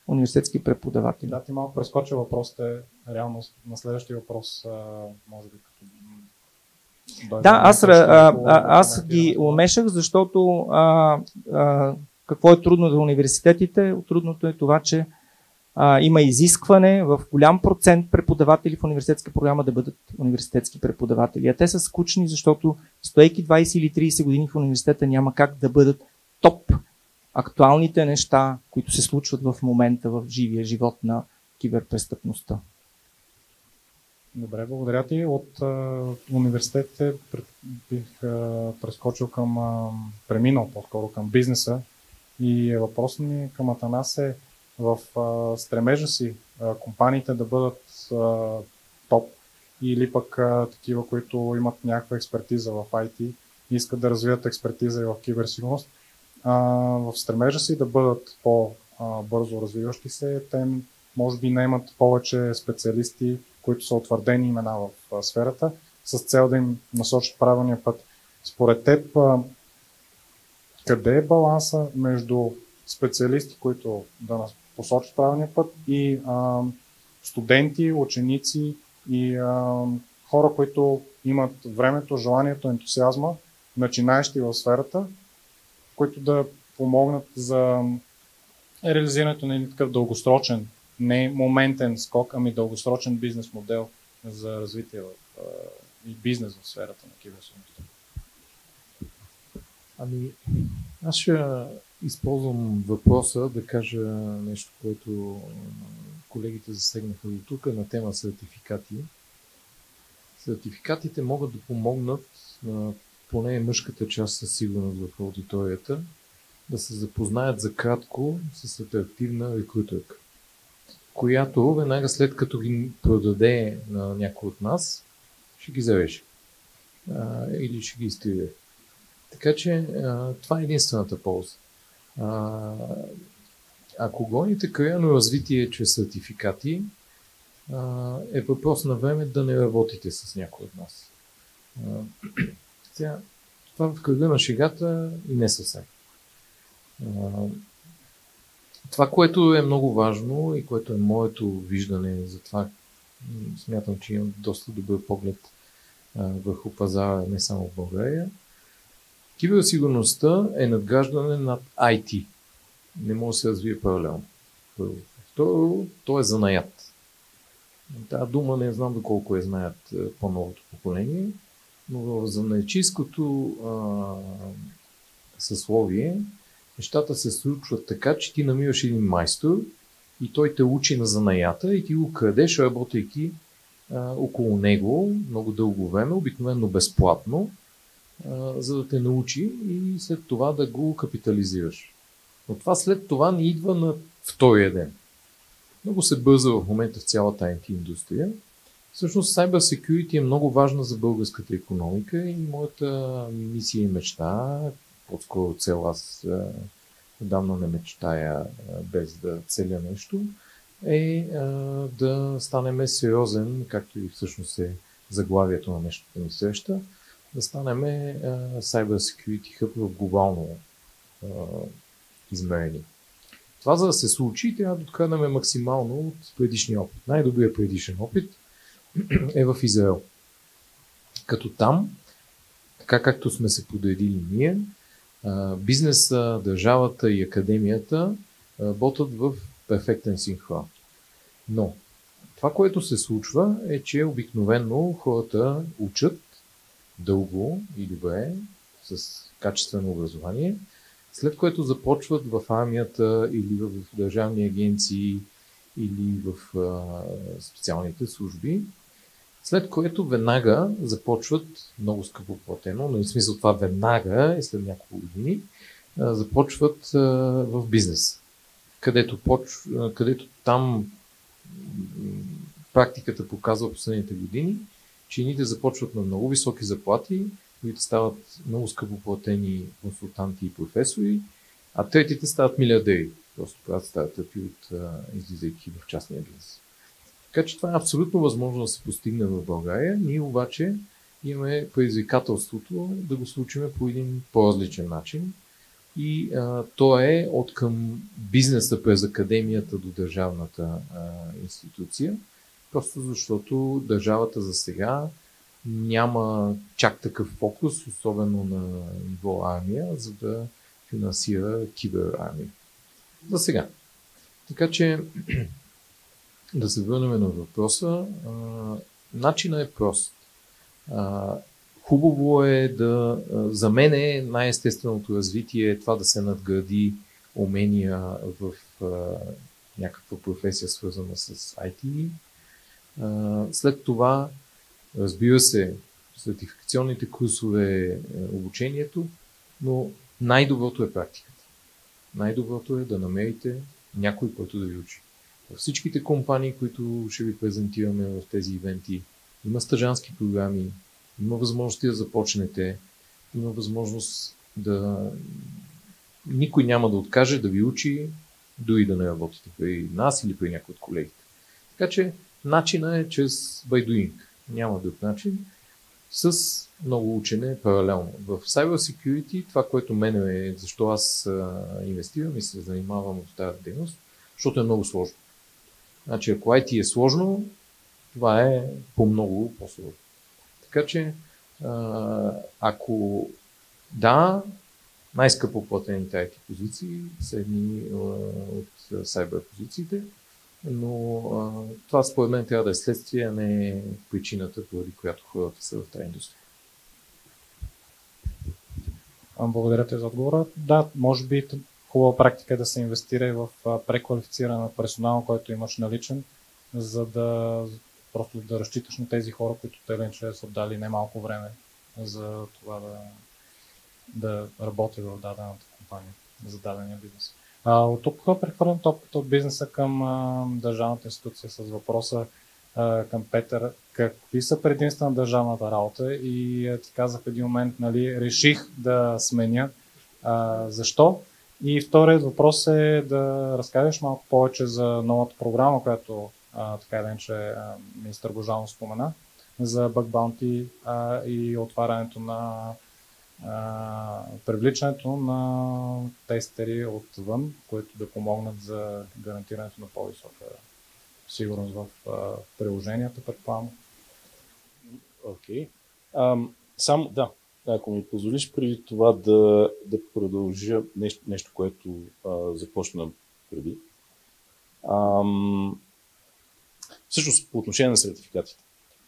университетски преподаватели. Да, ти малко прескоча въпросите, реално на следващия въпрос, може би като... Да, аз, а, а, аз ги умешах, защото а, а, какво е трудно за университетите? Трудното е това, че а, има изискване в голям процент преподаватели в университетска програма да бъдат университетски преподаватели. А те са скучни, защото стоейки двайсет или трийсет години в университета няма как да бъдат топ актуалните неща, които се случват в момента в живия живот на киберпрестъпността. Добре, благодаря ти. От а, университетите бих а, прескочил към, а, преминал по-скоро към бизнеса и въпросът ми към Атанас е в а, стремежа си а, компаниите да бъдат а, топ или пък а, такива, които имат някаква експертиза в ай ти и искат да развият експертиза и в киберсигурност. А, в стремежа си да бъдат по-бързо развиващи се, те може би наемат повече специалисти, които са утвърдени имена в сферата, с цел да им насочат правилния път. Според теб, къде е баланса между специалисти, които да посочат правилния път и а, студенти, ученици и а, хора, които имат времето, желанието, ентусиазма, начинаещи в сферата, които да помогнат за реализирането на един такъв дългосрочен, не моментен скок, ами дългосрочен бизнес модел за развитие в, и бизнес в сферата на киберсигурността? Ами, аз ще използвам въпроса да кажа нещо, което колегите засегнаха до тук на тема сертификати. Сертификатите могат да помогнат на поне мъжката част със сигурност в аудиторията да се запознаят за кратко с атрактивна рекрутерка, която веднага след като ги продаде на някой от нас, ще ги зареже а, или ще ги изтрие. Така че а, това е единствената полза. А, ако гоните кариерно развитие чрез сертификати, а, е въпрос на време да не работите с някой от нас. А, тя, това в кръга на шегата и не съвсем. А, това, което е много важно и което е моето виждане, затова смятам, че имам доста добър поглед а, върху пазара, не само в България. Киберсигурността е надграждане над ай ти. Не може да се развие паралелно. Второ, то е занаят. Тази дума не знам доколко я знаят по-новото поколение, но в занаятчийското съсловие нещата се случват така, че ти намираш един майстор и той те учи на занаята и ти го крадеш, работейки а, около него много дълго време, обикновено безплатно, а, за да те научи и след това да го капитализираш. Но това след това не идва на втория ден. Много се бърза в момента в цялата ай ти индустрия. Всъщност Cyber Security е много важна за българската икономика и моята мисия и мечта, по-скоро цел, аз отдавна не мечтая без да целя нещо, е а, да станем сериозен, както и всъщност е заглавието на днешната ни среща, да станем Cyber Security Hub в глобално а, измерение. Това, за да се случи, трябва да откраднем максимално от предишния опит. Най-добрият предишен опит е в Израел. Като там, така както сме се подредили ние, бизнеса, държавата и академията работят в перфектен синхрон. Но това, което се случва, е, че обикновено хората учат дълго и добре, с качествено образование, след което започват в армията или в държавни агенции или в а, специалните служби, след което веднага започват, много скъпо платено, но в смисъл това веднага и след няколко години, а, започват а, в бизнес, където, поч... където там практиката показва последните години, че едните започват на много високи заплати, които стават много скъпо платени консултанти и професори, а третите стават милиардери. Просто правят стартъпи от излизайки в частния бизнес. Така че това е абсолютно възможно да се постигне в България. Ние обаче имаме предизвикателството да го случим по един по-различен начин. и а, то е от към бизнеса през академията до държавната а, институция, просто защото държавата за сега няма чак такъв фокус, особено на ниво армия, за да финансира киберармия. За сега. Така че да се върнем на въпроса. А, начинът е прост. А, хубаво е да... За мен е най-естественото развитие е това да се надгради умения в а, някаква професия, свързана с ай ти. А, след това, разбира се, сертификационните курсове, обучението, но най-доброто е практиката. Най-доброто е да намерите някой, който да ви учи. Във всичките компании, които ще ви презентираме в тези ивенти, има стажански програми, има възможности да започнете, има възможност да... Никой няма да откаже да ви учи, дори да не работите при нас или при някой от колегите. Така че начинът е чрез by doing. Няма друг начин. С много учене паралелно. В Cyber Security, това, което мене е, защо аз а, инвестирам и се занимавам в тази дейност, защото е много сложно. Значи, ако ай ти е сложно, това е по-много по-сложно. Така че, а, ако да, най-скъпо платените ай ти позиции са едни а, от cyber позициите, но а, това според мен трябва да е следствие, а не причината, поради която хората са в тази индустрия. Благодаря ти за отговора. Да, може би хубава практика е да се инвестира и в преквалифициране на персонал, който имаш наличен, за да просто да разчиташ на тези хора, които те ленче са отдали немалко време за това да, да работят в дадената компания, за дадения бизнес. А, от тук прехвърлям топката от бизнеса към а, държавната институция с въпроса а, към Петър. Какви са предимства на държавната работа? И а, ти казах в един момент, нали, реших да сменя. А, защо? И вторият въпрос е да разкажеш малко повече за новата програма, която а, така или иначе министър Божанов спомена, за Bug Bounty а, и отварянето на Uh, привличането на тестери отвън, които да помогнат за гарантирането на по-висока сигурност в uh, приложенията, предполагам. Окей. Okay. Само, да, ако ми позволиш преди това да, да продължа нещо, нещо което uh, започна преди. Um, всъщност, по отношение на сертификатите.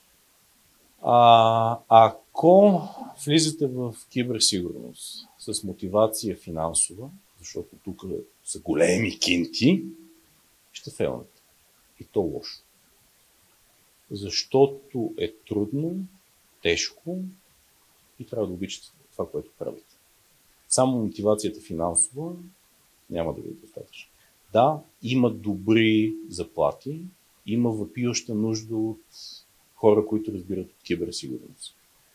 А, ако влизате в киберсигурност с мотивация финансова, защото тук са големи кинти, ще фейлнете. И то лошо. Защото е трудно, тежко и трябва да обичате това, което правите. Само мотивацията финансова няма да ви е достатъчно. Да, има добри заплати, има въпиюща нужда от хора, които разбират от киберсигурност.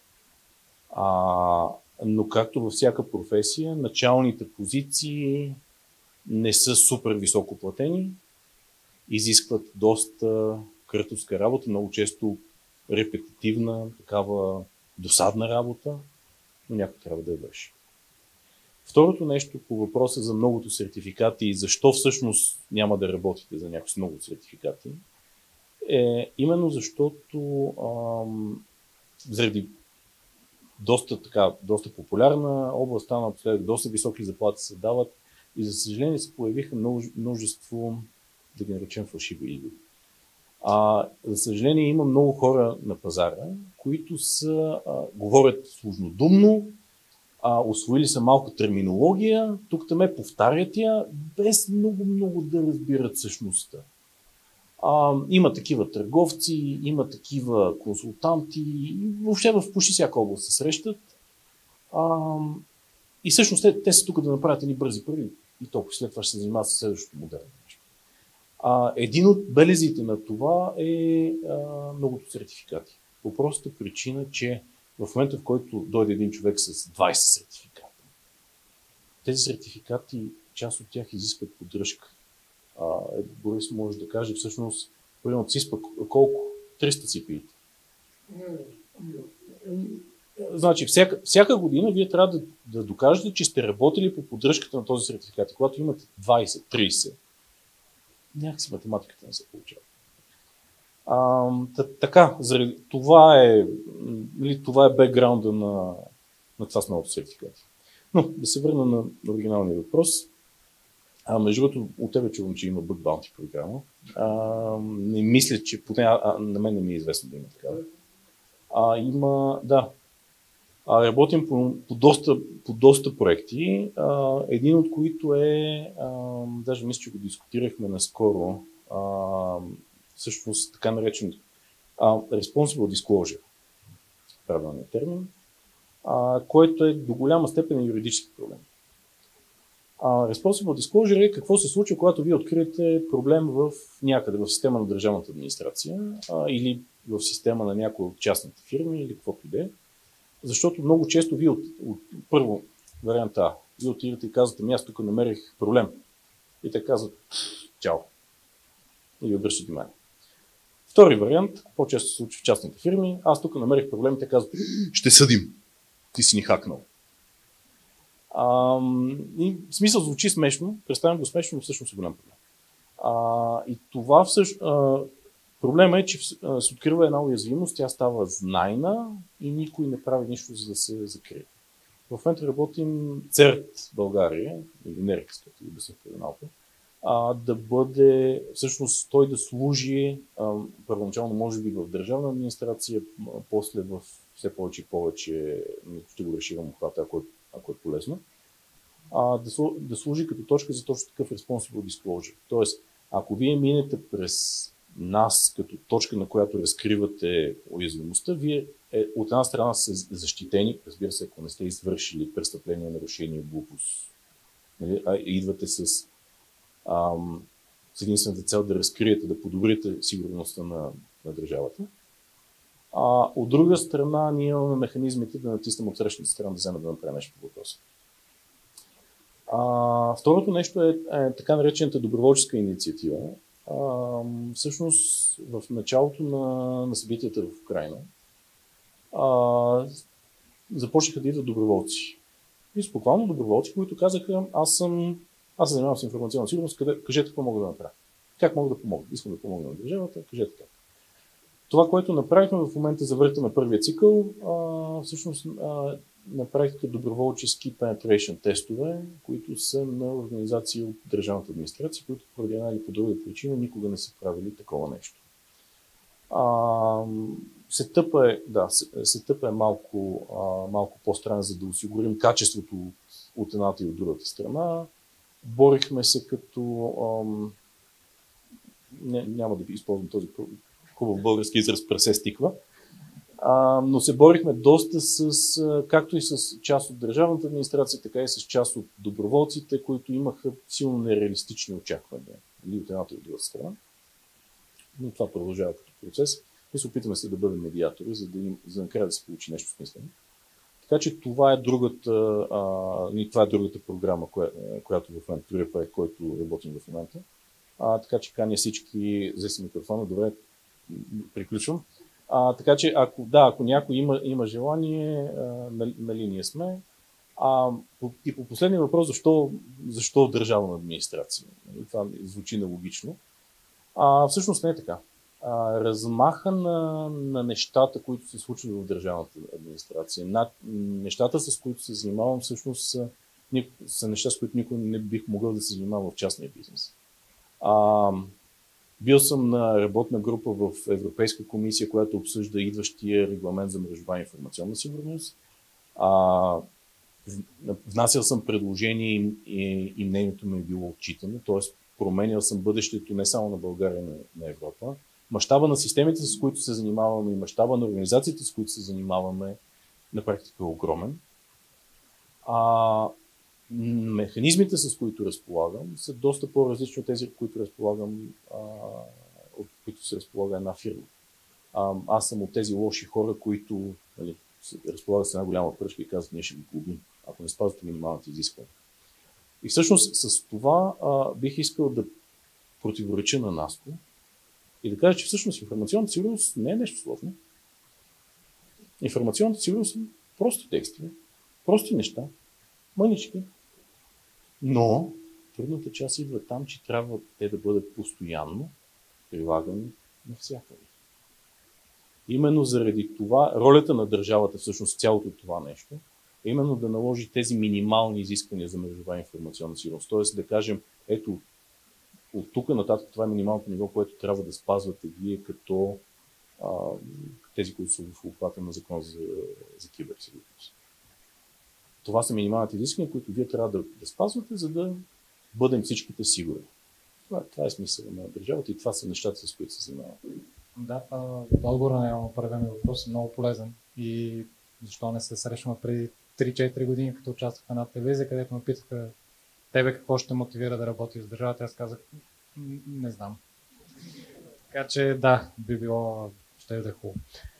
А, но както във всяка професия, началните позиции не са супер високо платени, изискват доста къртовска работа, много често репетитивна, такава досадна работа, но някой трябва да я върши. Второто нещо по въпроса за многото сертификати и защо всъщност няма да работите за някакви много сертификати, е именно защото ам, заради доста, така, доста популярна област, стана напоследък, доста високи заплати се дават и за съжаление се появиха множество, да ги наречем, фалшиви игри. А, за съжаление има много хора на пазара, които са, а, говорят сложнодумно, а, освоили са малко терминология, тук таме повтарят я, без много-много да разбират същността. А, има такива търговци, има такива консултанти, въобще в почти всяка област се срещат. А, и всъщност те, те са тук да направят едни бързи пари и толкова след това ще се занимават с следващото модерно нещо. А, един от белезите на това е а, многото сертификати. По простата причина, че в момента, в който дойде един човек с двайсет сертификата, тези сертификати, част от тях изискват поддръжка. А, Борис може да каже всъщност, примерно ци спа колко? триста си пи и-та. Значи, всяка, всяка година вие трябва да, да докажете, че сте работили по поддръжката на този сертификат. И когато имате двайсет трийсет, някакси математиката не се получава. А, така, заради, това е, нали, това е бекграунда на, на това с новото сертификати. Но да се върна на оригиналния въпрос. А, между другото, от тебе чувам, че има Bug Bounty програма. А, не мисля, че поне а, на мен не ми е известно да има такава. А, има, да. А, работим по, по, доста, по доста проекти. А, един от които е, а, даже мисля, че го дискутирахме наскоро, а, всъщност така наречен а, Responsible Disclosure, правилният термин, а, който е до голяма степен юридически проблем. А, Responsible Disclosure е какво се случва, когато вие откриете проблем в някъде, в система на държавната администрация а, или в система на някои от частните фирми или каквото и да е. Защото много често вие от, от първо варианта А, вие отидете и казвате, ми аз тук намерих проблем. И те казват, чао. И ви обръщат внимание. Втори вариант, по-често се случва в частните фирми, аз тук намерих проблем и те казват, ще съдим. Ти си ни хакнал. А, и в смисъл звучи смешно, представям го смешно, но всъщност е голям проблем. А, и това всъщност, а, проблема е, че а, се открива една уязвимост, тя става знайна и никой не прави нищо, за да се закрие. В момента работим ЦЕРТ България, или НЕРКС, като ви обясних преди малко, а, да бъде, всъщност той да служи а, първоначално може би в държавна администрация, после в все повече и повече, ще го разширям обхвата, ако е, ако е полезно, а, да, да служи като точка за точно такъв responsible disclosure. Тоест, ако вие минете през нас като точка, на която разкривате уязвимостта, вие е, от една страна са защитени, разбира се, ако не сте извършили престъпление, нарушение, глупост, нали, а идвате с, ам, с единствената цел да разкриете, да подобрите сигурността на, на държавата. А от друга страна, ние имаме механизмите да натиснем от срещната страна да вземем да направим нещо по въпроса. А, второто нещо е, е така наречената доброволческа инициатива. А, всъщност, в началото на, на събитията в Украйна а, започнаха да идват доброволци. И спокойно доброволци, които казаха, аз съм, аз се занимавам с информационна сигурност, къде, кажете какво мога да направя. Как мога да помогна? Искам да помогна на държавата, кажете как. Това, което направихме в момента, завъртаме първия цикъл, а, всъщност а, направихме доброволчески penetration тестове, които са на организации от държавната администрация, които поради една или по друга причина никога не са правили такова нещо. А, сетъпа е, да, сетъпа е малко, а, малко по-странен, за да осигурим качеството от, от едната и от другата страна. Борихме се като... Ам, не, няма да ви използвам този хубав български израз прасе стиква. А, но се борихме доста с, както и с част от държавната администрация, така и с част от доброволците, които имаха силно нереалистични очаквания. Или от едната и от другата страна. Но това продължава като процес. И се опитаме се да бъдем медиатори, за да, им, за да накрая да се получи нещо смислено. Така че това е другата, а, това е другата програма, коя, която в момента, другия проект, който работим в момента. А, така че каня всички, взе си микрофона, добре, приключвам. А, така че, ако, да, ако някой има, има желание, а, на, на линия сме. А, по, и по последния въпрос, защо, защо държавна администрация? Това звучи нелогично. А, всъщност не е така. А, размаха на, на нещата, които се случват в държавната администрация, над, нещата, с които се занимавам, всъщност са, са неща, с които никой не бих могъл да се занимава в частния бизнес. А, бил съм на работна група в Европейска комисия, която обсъжда идващия регламент за мрежова информационна сигурност. А, внасял съм предложение и, и, и мнението ми е било отчитано, т.е. променял съм бъдещето не само на България, но на Европа. Мащаба на системите, с които се занимаваме, и мащаба на организациите, с които се занимаваме, на практика е огромен. А, механизмите, с които разполагам, са доста по-различни от тези, които разполагам, а, от които се разполага една фирма. А, аз съм от тези лоши хора, които, нали, разполагат с една голяма пръчка и казват, ние ще ви глобим, ако не спазвате минималните изисквания. И всъщност с това а, бих искал да противореча на Наско и да кажа, че всъщност информационната сигурност не е нещо сложно. Информационната сигурност Прости текстове, прости неща, мънички. Но трудната част идва там, че трябва те да бъдат постоянно прилагани навсякъде. Именно заради това, ролята на държавата, всъщност цялото това нещо, е именно да наложи тези минимални изисквания за мрежова информационна сигурност. Тоест да кажем, ето, от тук нататък това е минималното ниво, което трябва да спазвате вие като а, тези, които са в обхвата на закон за, за киберсигурност. Това са минималните изисквания, които вие трябва да, да спазвате, за да бъдем всичките сигурни. Това, това е смисъл на държавата и това са нещата, с които се занимават. Да, отговор на първият ми въпрос е много полезен. И защо не се срещаме преди три-четири години, като участвах в една телевизия, където ме питаха тебе какво ще мотивира да работиш с държавата. Аз казах, не знам. Така че да, би било, ще е да хубаво.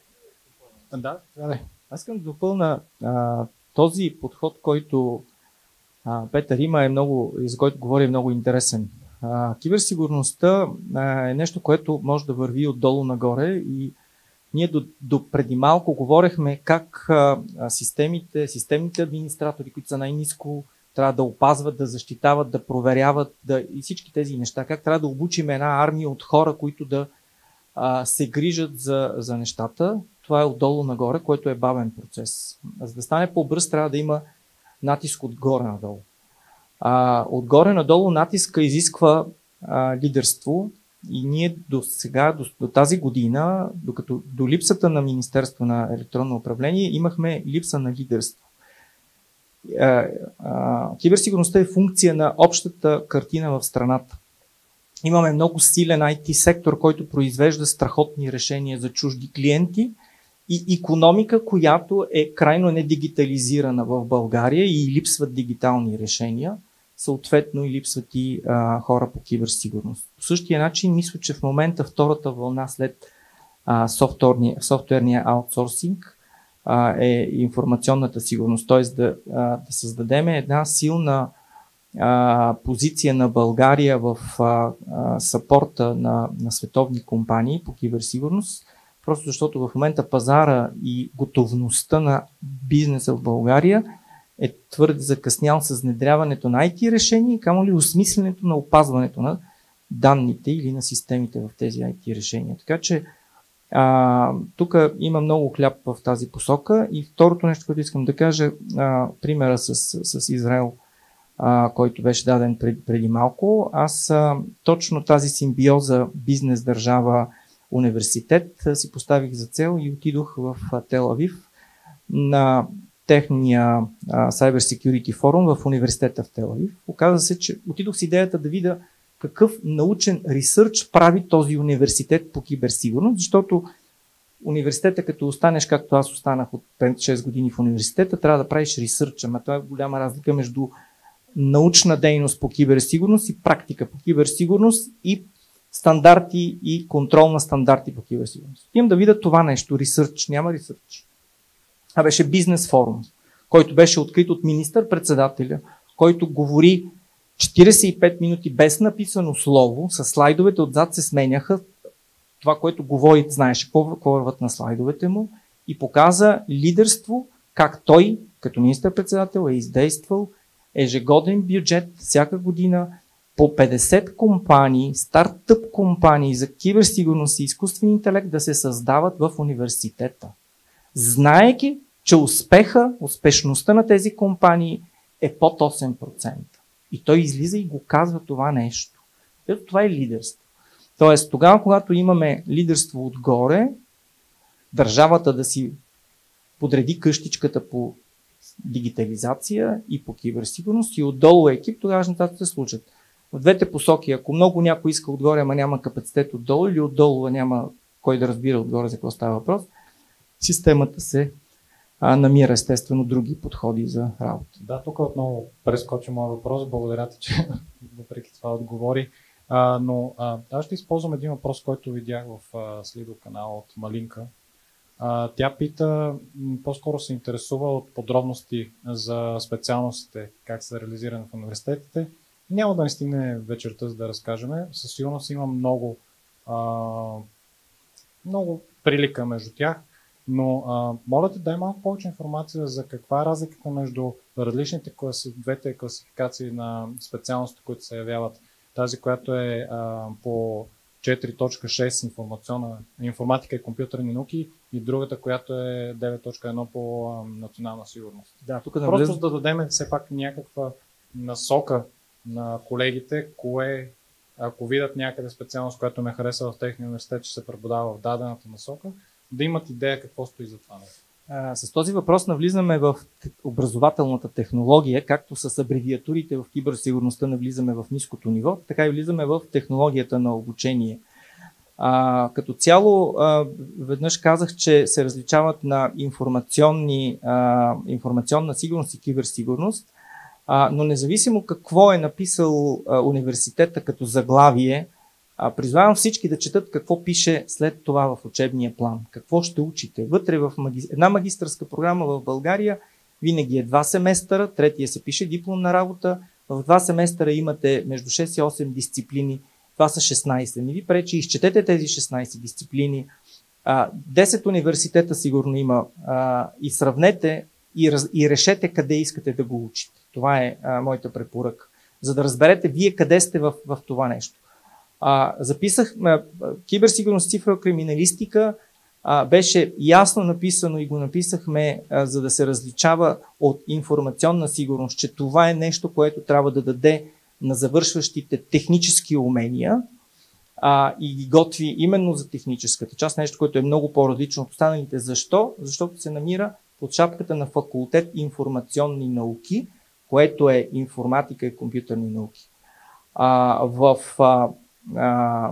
Да, да. Аз искам да допълна а, този подход, който а, Петър има, е много, за който говори, е много интересен. А, киберсигурността а, е нещо, което може да върви отдолу нагоре и ние до, до преди малко говорихме как а, системите, системните администратори, които са най-ниско, трябва да опазват, да защитават, да проверяват да, и всички тези неща. Как трябва да обучим една армия от хора, които да а, се грижат за, за нещата. Това е отдолу нагоре, което е бавен процес. За да стане по-бърз, трябва да има натиск отгоре надолу. А, отгоре надолу натиска изисква а, лидерство и ние до сега, до, до тази година, докато до липсата на Министерство на електронно управление, имахме липса на лидерство. А, а, киберсигурността е функция на общата картина в страната. Имаме много силен ай ти сектор, който произвежда страхотни решения за чужди клиенти и икономика, която е крайно недигитализирана в България и липсват дигитални решения, съответно и липсват и а, хора по киберсигурност. По същия начин, мисля, че в момента втората вълна след а, софтуерния, софтуерния аутсорсинг а, е информационната сигурност, т.е. да, а, да създадем една силна а, позиция на България в а, а, съпорта на, на световни компании по киберсигурност, просто защото в момента пазара и готовността на бизнеса в България е твърде закъснял с внедряването на ай ти решения, камо ли осмисленето на опазването на данните или на системите в тези ай ти решения. Така че а, тук има много хляб в тази посока. И второто нещо, което искам да кажа, а, примера с, с Израел, а, който беше даден пред, преди малко. Аз а, точно тази симбиоза бизнес-държава университет си поставих за цел и отидох в Тел Авив на техния а, Cyber Security форум в университета в Тел Авив. Оказва се, че отидох с идеята да видя какъв научен ресърч прави този университет по киберсигурност, защото университета, като останеш, както аз останах от пет-шест години в университета, трябва да правиш ресърч. Ама това е голяма разлика между научна дейност по киберсигурност и практика по киберсигурност и стандарти и контрол на стандарти по киберсигурност. Имам да видя това нещо, ресърч, няма ресърч. А беше бизнес форум, който беше открит от министър-председателя, който говори четирийсет и пет минути без написано слово, с слайдовете отзад се сменяха, това, което говори, знаеше какво върват на слайдовете му и показа лидерство, как той, като министър-председател, е издействал ежегоден бюджет всяка година по петдесет компании, стартъп компании за киберсигурност и изкуствен интелект да се създават в университета. Знаейки, че успеха, успешността на тези компании е под осем процента. И той излиза и го казва това нещо. Ето това е лидерство. Тоест, тогава, когато имаме лидерство отгоре, държавата да си подреди къщичката по дигитализация и по киберсигурност и отдолу екип, тогава нещата се случат. В двете посоки, ако много някой иска отгоре, ама няма капацитет отдолу, или отдолу няма кой да разбира отгоре за какво става въпрос, системата се а, намира естествено други подходи за работа. Да, тук отново прескочи моят въпрос. Благодаря ти, че въпреки това отговори. А, но а, аз ще използвам един въпрос, който видях в а, Слидо канала от Малинка. А, тя пита, по-скоро се интересува от подробности за специалностите, как са реализирани в университетите. Няма да не стигне вечерта, за да разкажем. Със сигурност има много, а, много прилика между тях. Но а, моля те, дай малко повече информация за каква е разликата между различните класи, двете класификации на специалности, които се явяват. Тази, която е а, по четири точка шест информационна информатика и компютърни науки и другата, която е девет точка едно по а, национална сигурност. Да, тук да Просто влез... да дадем все пак някаква насока на колегите, кое, ако видят някъде специалност, която ме хареса в техния университет, че се преподава в дадената насока, да имат идея какво стои за това. А, с този въпрос навлизаме в образователната технология, както с абревиатурите в киберсигурността навлизаме в ниското ниво, така и влизаме в технологията на обучение. А, като цяло, а, веднъж казах, че се различават на информационни, а, информационна сигурност и киберсигурност, а, но независимо какво е написал а, университета като заглавие, а, призвавам всички да четат какво пише след това в учебния план. Какво ще учите. Вътре в маги... една магистърска програма в България винаги е два семестъра, третия се пише дипломна работа, в два семестъра имате между шест и осем дисциплини, това са шестнайсет. Не ви пречи, изчетете тези шестнайсет дисциплини. А, десет университета сигурно има а, и сравнете и, раз... и решете къде искате да го учите. Това е а, моята препоръка. За да разберете вие къде сте в, в това нещо. А, записах а, киберсигурност, цифрова криминалистика, а, беше ясно написано и го написахме, а, за да се различава от информационна сигурност, че това е нещо, което трябва да даде на завършващите технически умения а, и ги готви именно за техническата част, нещо, което е много по-различно от останалите. Защо? Защото се намира под шапката на факултет информационни науки, което е информатика и компютърни науки. А, в а, а,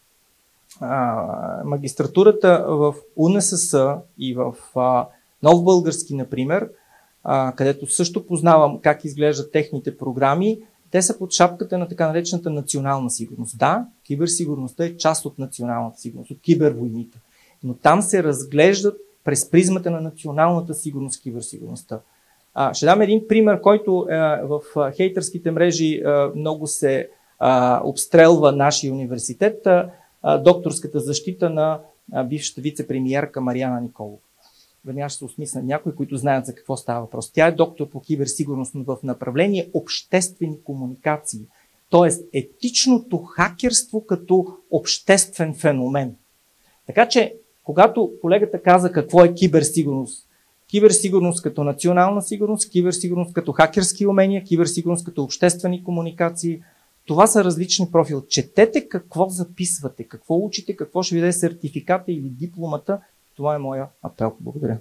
а, магистратурата в УНСС и в а, Нов български, например, а, където също познавам как изглеждат техните програми, те са под шапката на така наречената национална сигурност. Да, киберсигурността е част от националната сигурност, от кибервойните, но там се разглеждат през призмата на националната сигурност, киберсигурността. А, ще дам един пример, който е, в хейтърските мрежи е, много се а, обстрелва нашия университет, а, докторската защита на а, бившата вице-премиерка Марияна Николова. Веднага ще се осмисля някои, които знаят за какво става въпрос. Тя е доктор по киберсигурност, но в направление обществени комуникации, т.е. етичното хакерство като обществен феномен. Така че, когато колегата каза какво е киберсигурност, киберсигурност като национална сигурност, киберсигурност като хакерски умения, киберсигурност като обществени комуникации, това са различни профили. Четете какво записвате, какво учите, какво ще ви даде сертификата или дипломата. Това е моя апел. Благодаря.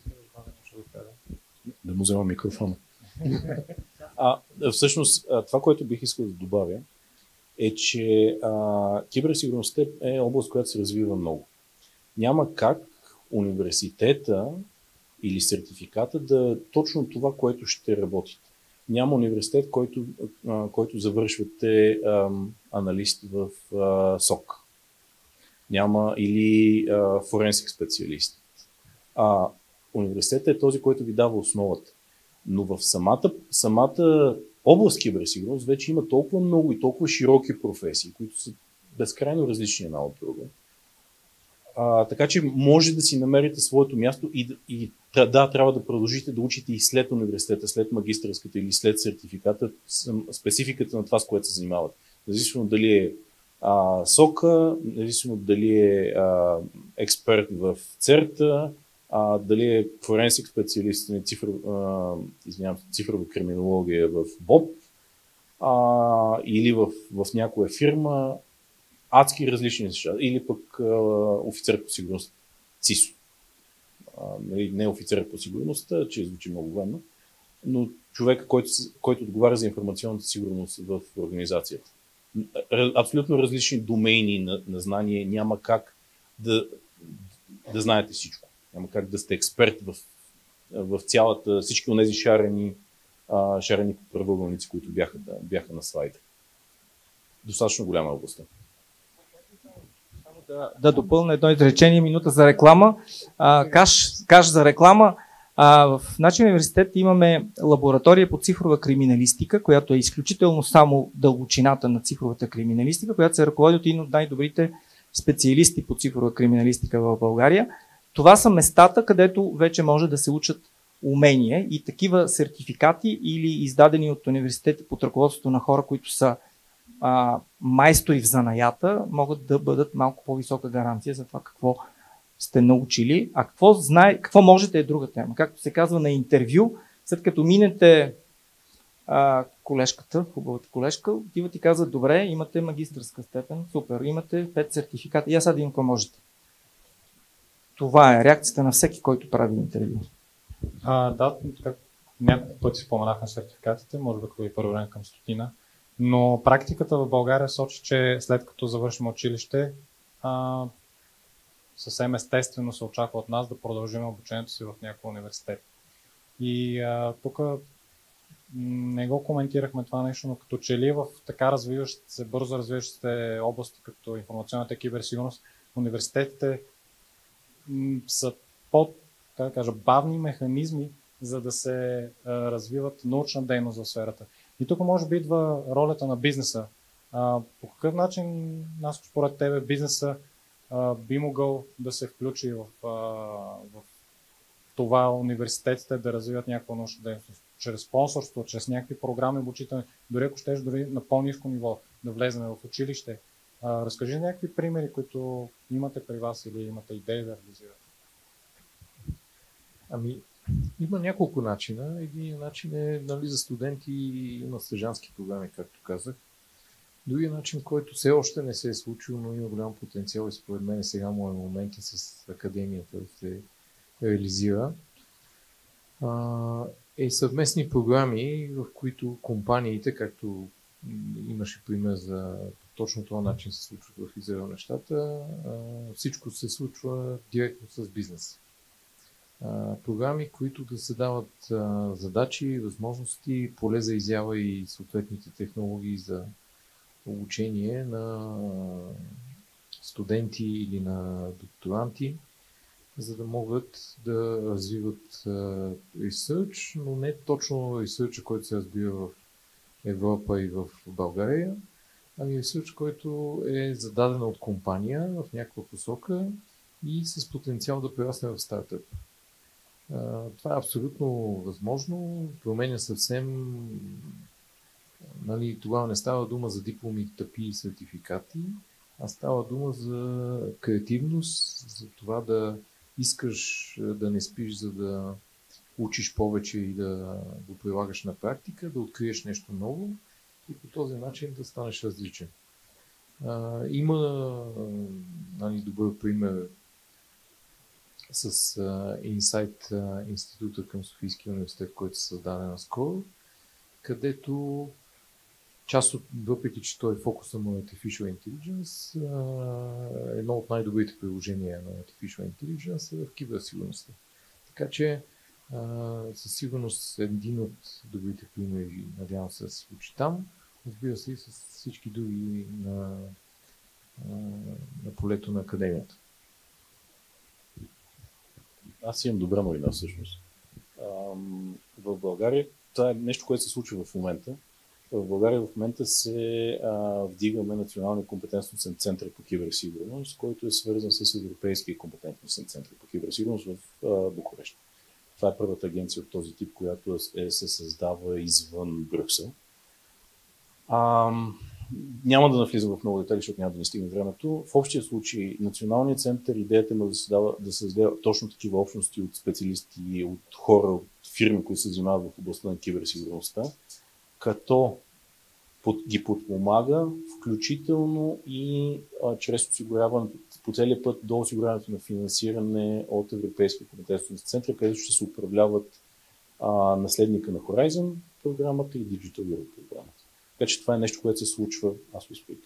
Да му взема микрофона. А, всъщност, това, което бих искал да добавя, е, че а, киберсигурността е област, която се развива много. Няма как университета или сертификата да е точно това, което ще работите. Няма университет, който, а, който завършвате а, аналист в а, СОК. Няма или а, форенсик специалист. А университетът е този, който ви дава основата. Но в самата, самата област киберсигурност вече има толкова много и толкова широки професии, които са безкрайно различни една от друга. А, така че може да си намерите своето място и, и да, трябва да продължите да учите и след университета, след магистърската или след сертификата, спецификата на това, с което се занимават. Независимо дали е а, СОКа, независимо дали е а, експерт в ЦЕРТа, а, дали е форенсик специалист на цифрова, цифрова криминология в БОП а, или в, в някоя фирма, адски различни неща, или пък а, офицер по сигурност, ЦИСО. А, нали, не офицер по сигурността, че звучи много военно, но човек, който, който отговаря за информационната сигурност в организацията. Абсолютно различни домейни на, на знание, няма как да, да знаете всичко. Няма как да сте експерт в, в цялата, всички от тези шарени, а, шарени правоъгълници, които бяха, да, бяха на слайда. Достатъчно голяма областта. Да, да допълня едно изречение, минута за реклама. А, каш, каш за реклама. А, в нашия университет имаме лаборатория по цифрова криминалистика, която е изключително само дълбочината на цифровата криминалистика, която се ръководи от един от най-добрите специалисти по цифрова криминалистика в България. Това са местата, където вече може да се учат умения и такива сертификати или издадени от университети под ръководството на хора, които са а, майстори в занаята, могат да бъдат малко по-висока гаранция за това какво сте научили. А какво, знае, какво можете е друга тема. Както се казва на интервю, след като минете а, колежката, хубавата колежка, отива ти казва, добре, имате магистърска степен, супер, имате пет сертификата. И аз сега да им какво можете. Това е реакцията на всеки, който прави интервю. А, да, как няколко пъти споменах на сертификатите, може би като и първо време към стотина, но практиката в България сочи, че след като завършим училище, а, съвсем естествено се очаква от нас да продължим обучението си в някой университет. И а, тук не го коментирахме това нещо, но като че ли в така развиващите се, бързо развиващите се области, като информационната киберсигурност, университетите м- са под, как да кажа, бавни механизми, за да се а, развиват научна дейност в сферата. И тук може би идва ролята на бизнеса. А, по какъв начин, Наско, според тебе, бизнеса а, би могъл да се включи в, а, в това университетите да развиват някаква научна дейност? Чрез спонсорство, чрез някакви програми обучителни, дори ако щеш дори на по-ниско ниво да влезем в училище. А, разкажи някакви примери, които имате при вас или имате идеи да реализирате. Ами, има няколко начина. Един начин е, нали, за студенти има стажантски програми, както казах. Другия начин, който все още не се е случил, но има голям потенциал и според мен сега му е момент с академията да се реализира, е съвместни програми, в които компаниите, както имаше пример за точно това начин се случва в Израел нещата, всичко се случва директно с бизнес. Програми, които да се дават задачи, възможности, поле за изява и съответните технологии за обучение на студенти или на докторанти, за да могат да развиват ресърч, но не точно ресърча, който се разбира в Европа и в България, ами ресърч, който е зададен от компания в някаква посока и с потенциал да прерасне в стартъп. Това е абсолютно възможно, променя съвсем, нали, тогава не става дума за дипломи, тъпи и сертификати, а става дума за креативност, за това да искаш да не спиш, за да учиш повече и да го прилагаш на практика, да откриеш нещо ново и по този начин да станеш различен. А, има, нали, добър пример с uh, Insight uh, института към Софийския университет, който се създаде наскоро, където част от, въпреки че той е фокуса на Artificial Intelligence, uh, едно от най-добрите приложения на Artificial Intelligence е в киберсигурността. Така че uh, със сигурност един от добрите примери, надявам се да се случи там, разбира се и с всички други на, uh, на полето на академията. Аз имам добра новина всъщност. В България, това е нещо, което се случва в момента. В България в момента се а, вдигаме Националния компетентностен център по киберсигурност, който е свързан с Европейския компетентностен център по киберсигурност в а, Букурещ. Това е първата агенция от този тип, която е, се създава извън Брюксел. А, няма да навлизам в много детали, защото няма да ни стигне времето. В общия случай, Националният център, идеята му да се дава, да създаде точно такива общности от специалисти, от хора, от фирми, които се занимават в областта на киберсигурността, като под, ги подпомага, включително и а, чрез осигуряването по целия път до осигуряването на финансиране от Европейския компетентностен център, където ще се управляват а, наследника на Horizon програмата и Digital Europe програмата. Така че това е нещо, което се случва, аз го изпитвам.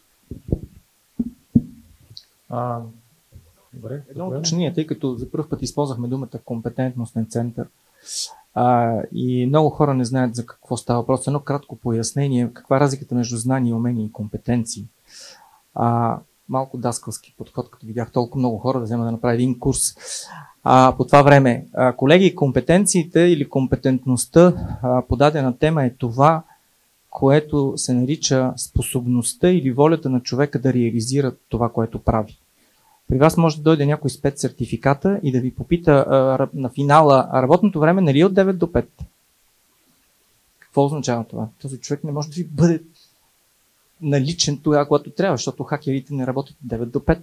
А, добре. Едно уточнение, тъй като за първ път използвахме думата компетентностен център а, и много хора не знаят за какво става въпрос. Едно кратко пояснение, каква е разликата между знания, умения и компетенции. А, малко даскалски подход, като видях толкова много хора да взема да направя един курс. А, по това време, а, колеги, компетенциите или компетентността а, по дадена тема е това, което се нарича способността или волята на човека да реализира това, което прави. При вас може да дойде някой спецсертификата и да ви попита а, на финала, а работното време нали е от девет до пет? Какво означава това? Този човек не може да ви бъде наличен тогава, когато трябва, защото хакерите не работят от девет до пет.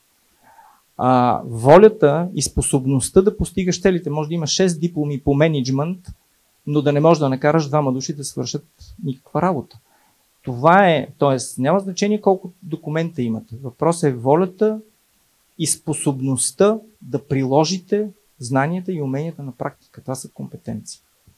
А, волята и способността да постигаш целите. Може да има шест дипломи по менеджмент, но да не можеш да накараш двама души да свършат никаква работа. Това е, т.е. няма значение колко документа имате. Въпросът е волята и способността да приложите знанията и уменията на практика. Това са компетенции.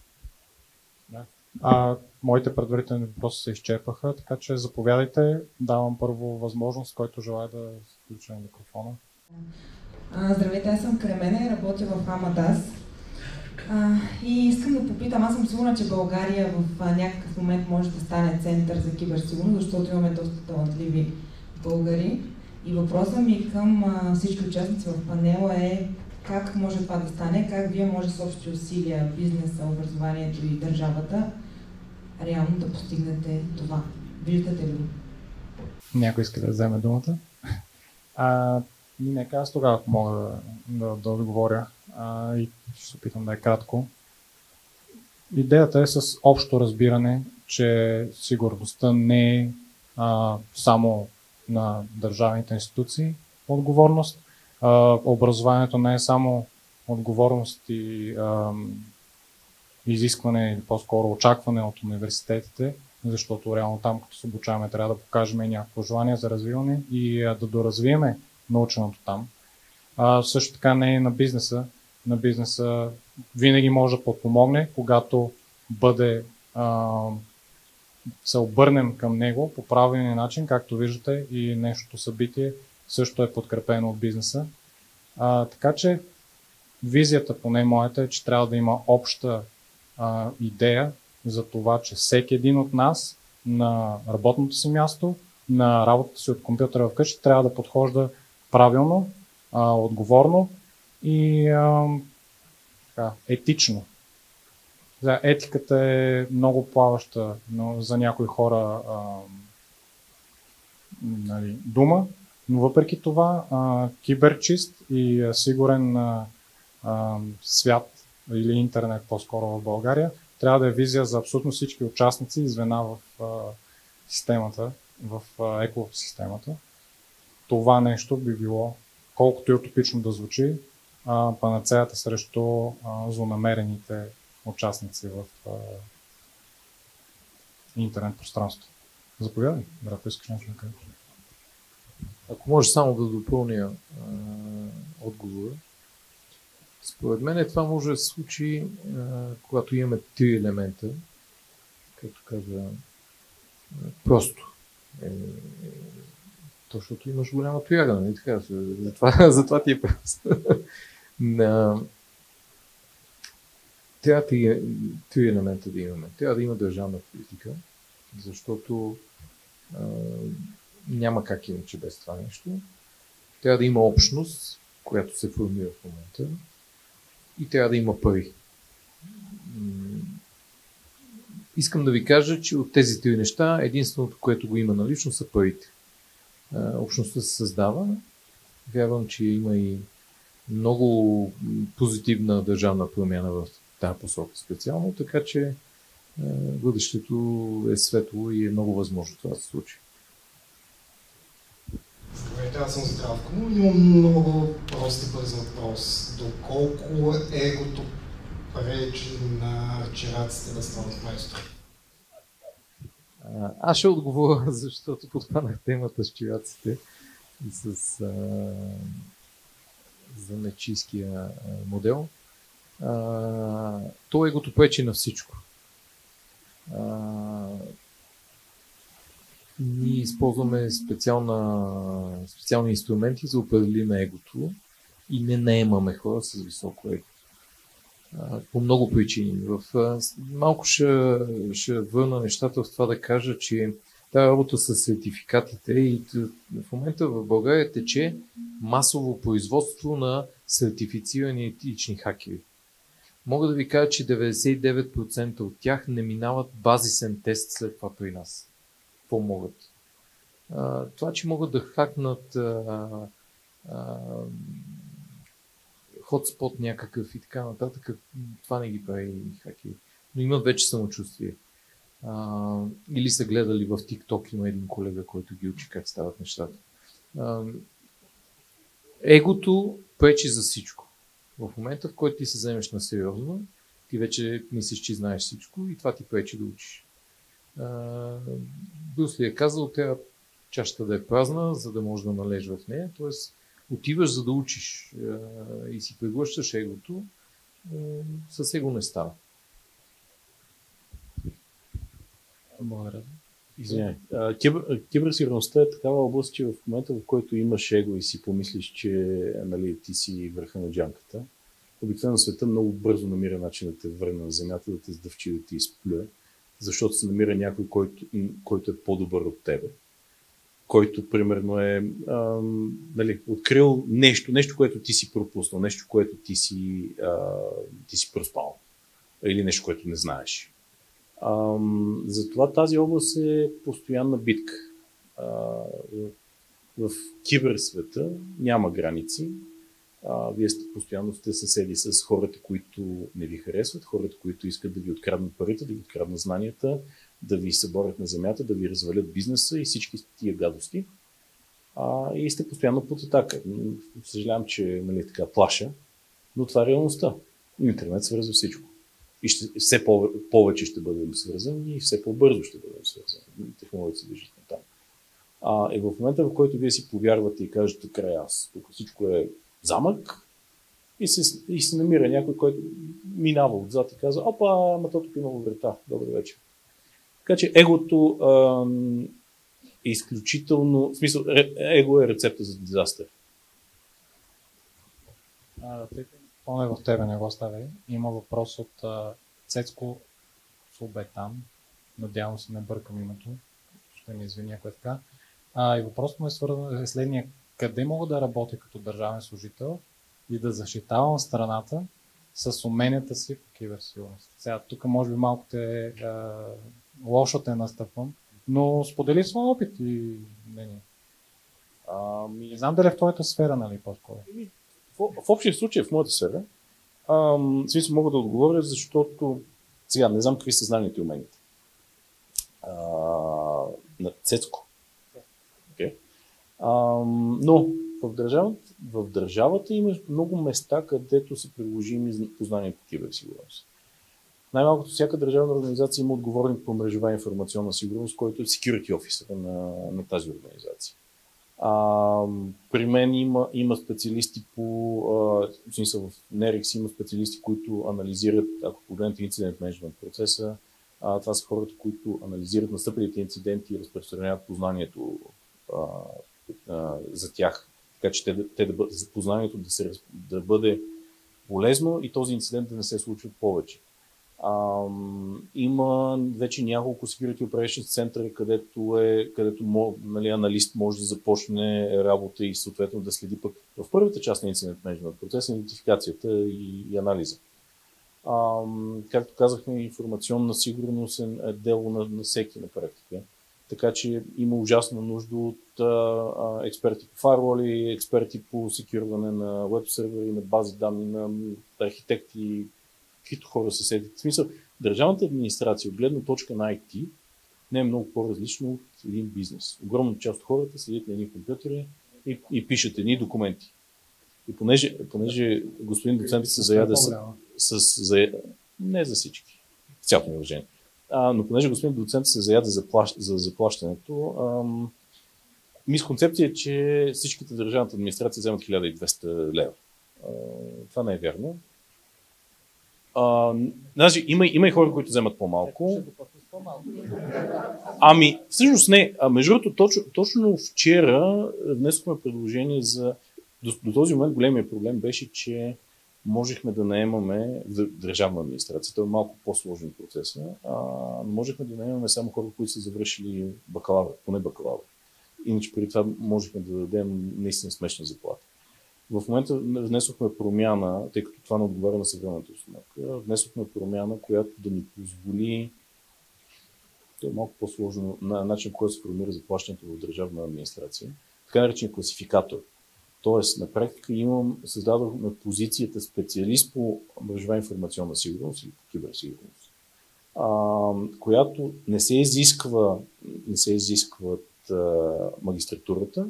Да. А, моите предварителни въпроси се изчерпаха, така че заповядайте. Давам първо възможност, който желая да включа микрофона. Здравейте, аз съм Кремена и работя в AMATAS. А, и искам да попитам, аз съм сигурна, че България в а, някакъв момент може да стане център за киберсигурност, защото имаме доста талантливи българи. И въпросът ми към а, всички участници в панела е как може това да стане, как вие може с общи усилия, бизнеса, образованието и държавата реално да постигнете това. Виждате ли го? Някой иска да вземе думата? А, нека аз тогава мога да, да, да отговоря а, и ще се опитам да е кратко. Идеята е с общо разбиране, че сигурността не е а, само на държавните институции отговорност. А, образованието не е само отговорност и а, изискване или по-скоро очакване от университетите, защото реално там, като се обучаваме, трябва да покажем някакво желание за развиване и а, да доразвиеме наученото там. А, също така не е на бизнеса. На бизнеса винаги може да подпомогне, когато бъде а, се обърнем към него по правилния начин, както виждате, и нещото събитие също е подкрепено от бизнеса. А, така че визията, поне моята, е, че трябва да има обща а, идея за това, че всеки един от нас на работното си място, на работата си от компютъра вкъщи, трябва да подхожда правилно, а, отговорно и а, така, етично. За етиката е много плаваща, но за някои хора а, нали, дума, но въпреки това а, киберчист и а, сигурен а, а, свят или интернет по-скоро в България трябва да е визия за абсолютно всички участници и звена в а, системата, в а, екосистемата. Това нещо би било, колкото и утопично да звучи, а, панацеята срещу а, злонамерените участници в а, интернет пространството. Заповядай, брат, искаш нещо да кажеш? Ако може само да допълня а, отговора. Според мен това може да се случи, а, когато имаме три елемента, както каза, просто. Е, то, защото имаш голяма тояга, нали така? Затова, затова ти е просто. Трябва три, три елемента да имаме. Трябва да има държавна политика, защото а, няма как иначе без това нещо. Трябва да има общност, която се формира в момента, и трябва да има пари. Искам да ви кажа, че от тези три неща единственото, което го има налично, са парите. А, общността се създава. Вярвам, че има и много позитивна държавна промяна в тази посока специално, така че е, бъдещето е светло и е много възможно това да се случи. Здравейте, аз съм Здравко. Имам много прост и бърз въпрос. Доколко егото пречи на чираците да станат майстори? Аз ще отговоря, защото подхванах темата с чираците и с а, занечийския модел. А, то егото пречи на всичко. А, ние използваме специална, специални инструменти за определиме егото и не наемаме хора с високо его. А, по много причини. В, а, малко ще, ще върна нещата в това да кажа, че тази работа с сертификатите и в момента в България тече масово производство на сертифицирани етични хакери. Мога да ви кажа, че деветдесет и девет процента от тях не минават базисен тест след това при нас. Какво могат? А, това, че могат да хакнат а, хотспот някакъв и така нататък. Това не ги прави хакери. Но имат вече самочувствие. А, или са гледали в TikTok, има един колега, който ги учи как стават нещата. А, егото пречи за всичко. В момента, в който ти се вземеш на сериозно, ти вече мислиш, че знаеш всичко и това ти пречи да учиш. Брюс ли е казал, трябва чашата да е празна, за да можеш да належиш в нея. Тоест, отиваш за да учиш а, и си преглъщаш егото, а, с его не става. Благодаря. Извинявай. Кибер, киберсигурността е такава област, че в момента, в който имаш его и си помислиш, че нали, ти си върха на джанката, обикновено света много бързо намира начин да те върне на земята, да те сдъвчи, да ти изплюе, защото се намира някой, който, който е по-добър от тебе, който примерно е ам, нали, открил нещо, нещо, което ти си пропуснал, нещо, което ти си, а, ти си проспал или нещо, което не знаеш. Ам, затова тази област е постоянна битка. А, в, в киберсвета няма граници. А, вие сте постоянно сте съседи с хората, които не ви харесват, хората, които искат да ви откраднат парите, да ви откраднат знанията, да ви съборят на земята, да ви развалят бизнеса и всички тия гадости. А, и сте постоянно под атака. Съжалявам, че нали, така плаша, но това е реалността. Интернет свързва всичко. И ще, все по- повече ще бъдем свързани и все по-бързо ще бъдем свързани. Технологията се движат на там. А, и в момента, в който вие си повярвате и кажете, край аз, тук всичко е замък, и се, и се намира някой, който минава отзад и казва, опа, ама то тук имало врата. Добър вечер. Така че егото а, е изключително, в смисъл, его е рецепта за дизастър. Поне в тебе не го стави. Има въпрос от а, Цецко Субетан. Надявам се не бъркам името. Ще ми извини, ако е така. А, и въпросът му е свързан е следния. Къде мога да работя като държавен служител и да защитавам страната с уменията си по киберсигурност? Сега тук може би малко те а, лошо те настъпвам, но сподели своя опит и мнение. Ами... Не знам дали в твоята сфера, нали, по-скоро. В, в общия случай, в моята сфера, ам, в смисъл мога да отговоря, защото сега не знам какви са знанията и уменията. А, на Цецко. Okay. Ам, но в държавата, в държавата има много места, където са приложими познания по киберсигурност. Най-малкото всяка държавна организация има отговорник по мрежова информационна сигурност, който е security officer на, на тази организация. А, при мен има, има специалисти по, а, в смисъл в Нерекс има специалисти, които анализират, ако погледнете инцидент менеджмент процеса, а, това са хората, които анализират настъпилите инциденти и разпространяват познанието а, а, за тях, така че те, те да бъдат, познанието да, се, да бъде полезно и този инцидент да не се случва повече. А, има вече няколко security operations центъра, където, е, където нали, аналист може да започне работа и съответно да следи пък в първата част на инцидент менеджмент процеса, идентификацията и, и анализа. А, както казахме, информационна сигурност е дело на, на всеки на практика. Така че има ужасна нужда от а, експерти по файрволи, експерти по секюрване на веб сервери, на бази данни, на архитекти, каквито хора се седят. В смисъл, държавната администрация от гледна точка на ай ти не е много по-различно от един бизнес. Огромна част от хората седят на едни компютъри и, и пишат едни документи. И понеже, понеже господин доцент се заяда с, с, с... Не за всички. Цялото ми уважение. А, но понеже господин доцент се заяда за, плащ, за заплащането, ам, мисконцепция е, че всичките държавната администрация вземат хиляда и двеста лева. А, това не е вярно. А, значи, има, има и хора, които вземат по-малко. Ами, всъщност не. А между другото, точно, точно вчера внесохме предложение за... До, до този момент големия проблем беше, че можехме да наемаме в държавна администрация. Това е малко по-сложен процес. А, но можехме да наемаме само хора, които са завършили бакалавър, поне бакалавър. Иначе преди това можехме да дадем наистина смешна заплата. В момента внесохме промяна, тъй като това не отговаря на съвременната установка, внесохме промяна, която да ни позволи, това е малко по-сложно, на начин, по който се формира заплащането в държавна администрация, така наречен класификатор. Тоест, на практика имам, създадохме позицията специалист по мрежова информационна сигурност или по киберсигурност, а, която не се изисква, не се изискват а, магистратурата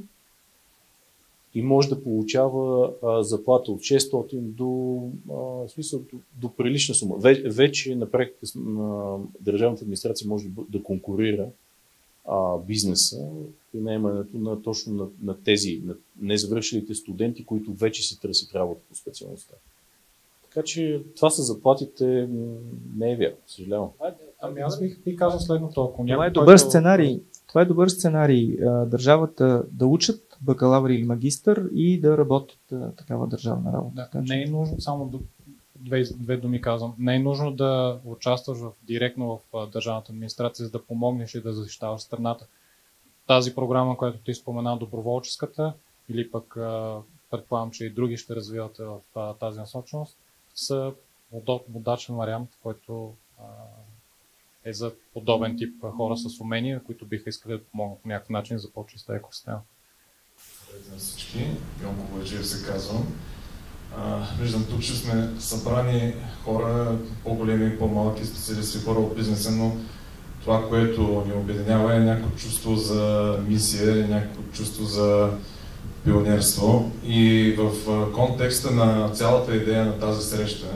и може да получава а, заплата от шестстотин до, а, в смисъл, до, до прилична сума. Ве, вече на практика а, държавната администрация може да, да конкурира а, бизнеса при наемането на точно на, на тези на незавършилите студенти, които вече си търсят работа по специалността. Така че това са заплатите, не е вярно, съжалявам. Ами аз бих, бих казал следното. Ако Това някой, е добър който... сценарий. Това е добър сценарий. Държавата да учат бакалавър или магистър и да работят такава държавна работа. Да, така, че... Не е нужно, само две, две думи казвам, не е нужно да участваш в, директно в държавната администрация, за да помогнеш и да защитаваш страната. Тази програма, която ти спомена, доброволческата, или пък предполагам, че и други ще развивате в тази насоченост, са удачен вариант, който е за подобен тип хора с умения, които биха искали да помогнат по някакъв начин за по-чиста екосистема. Здравейте на всички, Йонко Владжиев се казвам. А, виждам тук, че сме събрани хора, по-големи и по-малки специалисти, хора от бизнеса, но това, което ни обединява е някакво чувство за мисия, някакво чувство за пионерство. И в контекста на цялата идея на тази среща,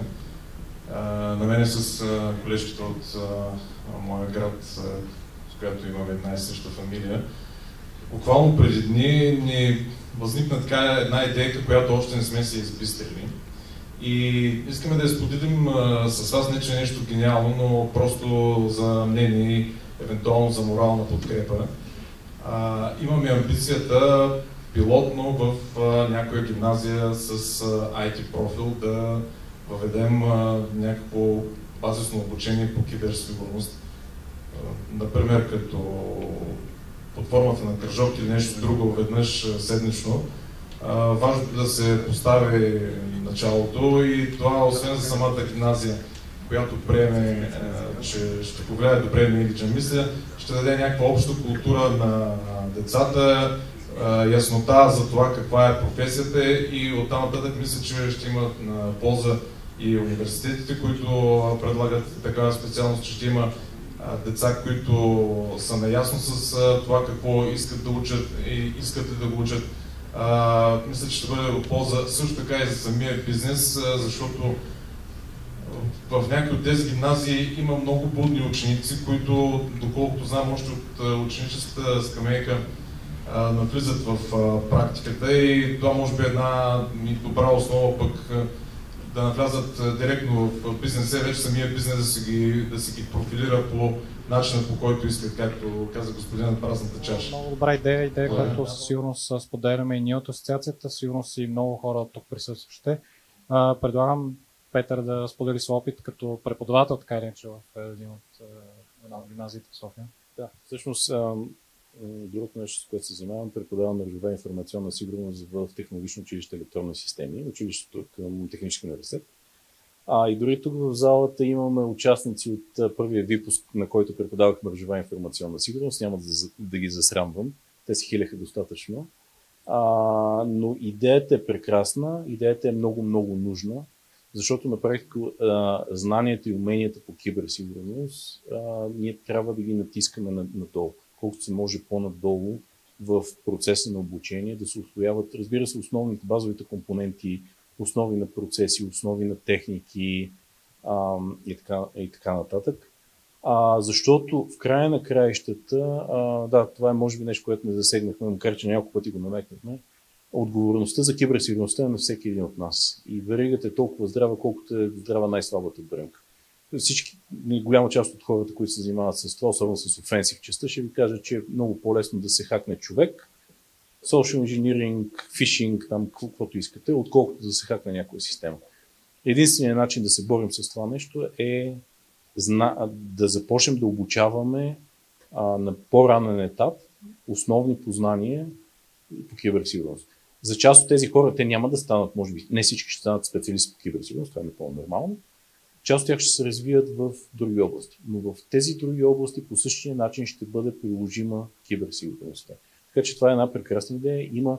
на мен с колежката от моя град, с която имаме една и съща фамилия, буквално преди дни ни възникна така една идейка, която още не сме си избистрили. И искаме да я споделим с вас, не че е нещо гениално, но просто за мнение и евентуално за морална подкрепа. А, имаме амбицията пилотно в а, някоя гимназия с а, ай ти профил да въведем а, някакво базисно обучение по киберсигурност. А, например, като под формата на кръжок или нещо друго веднъж седмично. Uh, важното да се постави началото и това, освен за самата гимназия, която приеме, uh, че ще повлияе добре на имиджа, мисля, ще даде някаква обща култура на децата, uh, яснота за това каква е професията и оттам нататък мисля, че ще имат uh, полза и университетите, които uh, предлагат такава специалност, че ще има uh, деца, които са наясно с uh, това какво искат да учат и искат да го учат. Uh, мисля, че ще бъде от полза също така и за самия бизнес, uh, защото в някои от тези гимназии има много будни ученици, които, доколкото знам още от uh, ученическата скамейка, uh, навлизат в uh, практиката и това може би е една добра основа пък uh, да навлязат uh, директно в бизнеса, вече самия бизнес да си ги, да си ги профилира по начинът, по който искат, както каза господин на празната чаша. Много добра идея, идея, yeah. която със сигурност споделяме и ние от асоциацията, сигурност и много хора тук присъстващите. Предлагам Петър да сподели своя опит като преподавател, така или иначе, в един от, една от гимназиите в София. Да, всъщност другото нещо, с което се занимавам, преподавам мрежова информационна сигурност в технологично училище електронни системи, училището към Технически университет. А и дори тук в залата имаме участници от първия випуск, на който преподавах мрежова информационна сигурност. Няма да, да ги засрамвам. Те се хиляха достатъчно. А, но идеята е прекрасна, идеята е много-много нужна, защото на практика знанието и уменията по киберсигурност а, ние трябва да ги натискаме надолу, колкото се може по-надолу в процеса на обучение, да се усвояват, разбира се, основните базовите компоненти, основи на процеси, основи на техники а, и, така, и така нататък. А, защото в края на краищата, а, да, това е може би нещо, което не засегнахме, макар че няколко пъти го намекнахме, отговорността за киберсигурността е на всеки един от нас. И веригата е толкова здрава, колкото е здрава най-слабата брънка. Всички, голяма част от хората, които се занимават с това, особено с офенсив частта, ще ви кажа, че е много по-лесно да се хакне човек, social engineering, фишинг, там каквото искате, отколкото да се хакне някоя система. Единственият начин да се борим с това нещо е да започнем да обучаваме а, на по-ранен етап основни познания по киберсигурност. За част от тези хора те няма да станат, може би, не всички ще станат специалисти по киберсигурност, това е напълно нормално. Част от тях ще се развият в други области. Но в тези други области по същия начин ще бъде приложима киберсигурността. Така че това е една прекрасна идея. Има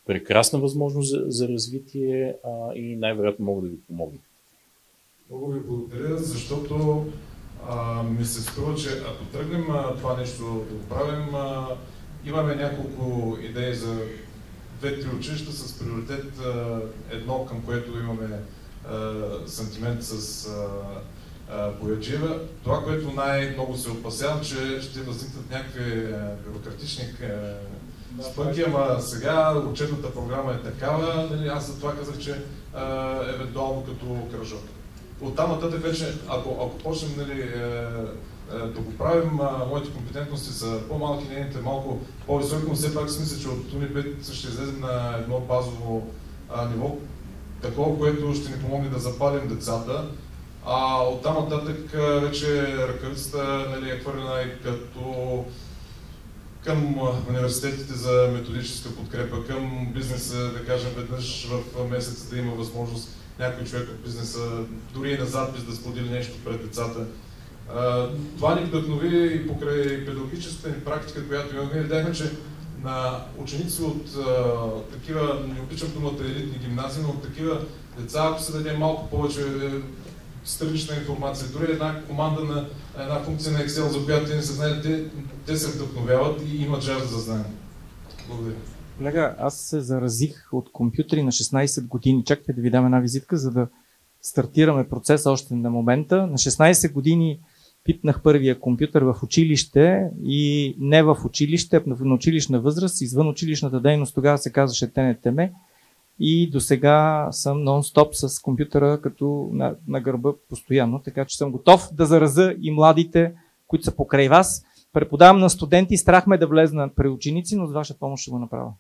прекрасна възможност за, за развитие а, и най-вероятно мога да ви помогна. Много ви благодаря, защото а, ми се струва, че ако тръгнем а, това нещо да го правим, а, имаме няколко идеи за две-три училища с приоритет а, едно, към което имаме а, сантимент с а, Бояджиева. Това, което най-много се опасявам, че ще възникнат някакви а, бюрократични а, спънки, ама сега учебната програма е такава, нали, аз за това казах, че а, евентуално като кръжок. Оттам нататък вече, ако, ако почнем нали, е, е, да го правим, а, моите компетентности са по-малки, нейните малко по-високи, но все пак си мисля, че от Уни пет ще излезем на едно базово а, ниво, такова, което ще ни помогне да запалим децата. А оттам нататък вече ръкавицата нали, е хвърлена и като към университетите за методическа подкрепа, към бизнеса, да кажем, веднъж в месеца да има възможност някой човек от бизнеса, дори и на запис да сподели нещо пред децата. Това ни вдъхнови и покрай педагогическата ни практика, която имахме. Видяхме, че на ученици от а, такива, не обичам думата елитни гимназии, но от такива деца, ако се даде малко повече странична информация, дори една команда на една функция на Excel, за която те не се знаят, те, те се вдъхновяват и имат жажда за знание. Благодаря. Колега, аз се заразих от компютри на шестнайсет години. Чакайте да ви дам една визитка, за да стартираме процеса още на момента. На шестнайсет години пипнах първия компютър в училище и не в училище, а на училищна възраст, извън училищната дейност, тогава се казваше ТНТМ. И до сега съм нон-стоп с компютъра като на, на гърба постоянно, така че съм готов да заразя и младите, които са покрай вас. Преподавам на студенти, страх ме да влезна при ученици, но с ваша помощ ще го направя.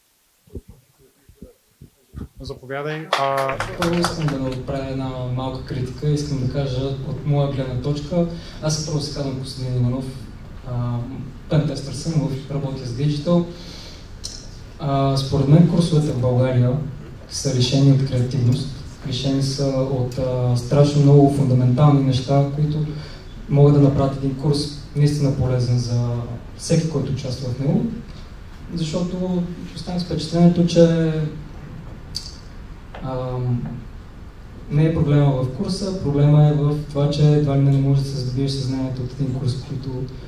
Заповядай. А... Първо искам да отправя една малка критика. Искам да кажа от моя гледна точка. Аз първо се казвам Костадин Иванов. Пентестър съм, работя с Digital. А, според мен курсовете в България са лишени от креативност. Лишени са от а, страшно много фундаментални неща, които могат да направят един курс наистина полезен за всеки, който участва в него. Защото оставам с впечатлението, че а, не е проблема в курса, проблема е в това, че едва ли не може да се задобиеш съзнанието от един курс, който...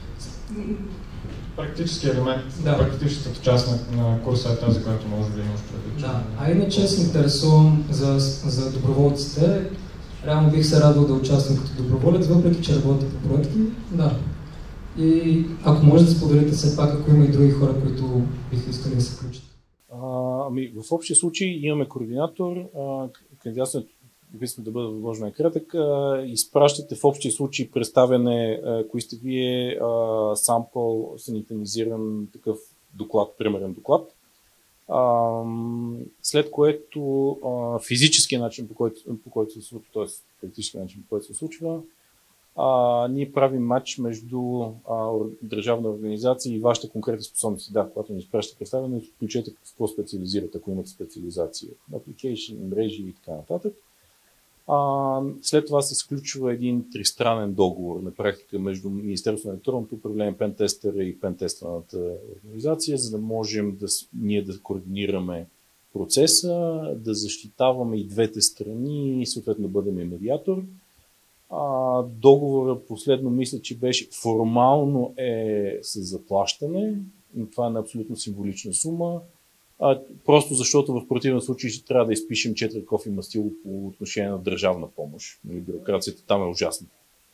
Практически елемент, да. Практическата част на, на курса е тази, която може да имаш предвид. Да, а иначе се интересувам за, за доброволците. Реално бих се радвал да участвам като доброволец, въпреки че работя по проекти. Да. И ако може да споделите все пак, ако има и други хора, които биха искали да се включат. А, ами, в общия случай имаме координатор, кандидатстването да бъде възможно кратък, изпращате в общия случай представяне, кои сте вие, сампъл, санитанизиран такъв доклад, примерен доклад. А, след което а, физическия начин, по който, по който се случва, т.е. практически начин, по който се случва, а, ние правим матч между а, държавна организация и вашите конкретни способности. Да, когато ни изпращате представяне, включете в какво специализирате, ако имате специализация, application, мрежи и така нататък. А, след това се сключва един тристранен договор на практика между Министерството на електронното управление, пентестъра и пентестърната организация, за да можем да, ние да координираме процеса, да защитаваме и двете страни и съответно да бъдем и медиатор. А, договора последно мисля, че беше формално е с заплащане, но това е на абсолютно символична сума. А, просто защото в противен случай ще трябва да изпишем четири кофи мастило по отношение на държавна помощ. Бюрокрацията там е ужасна.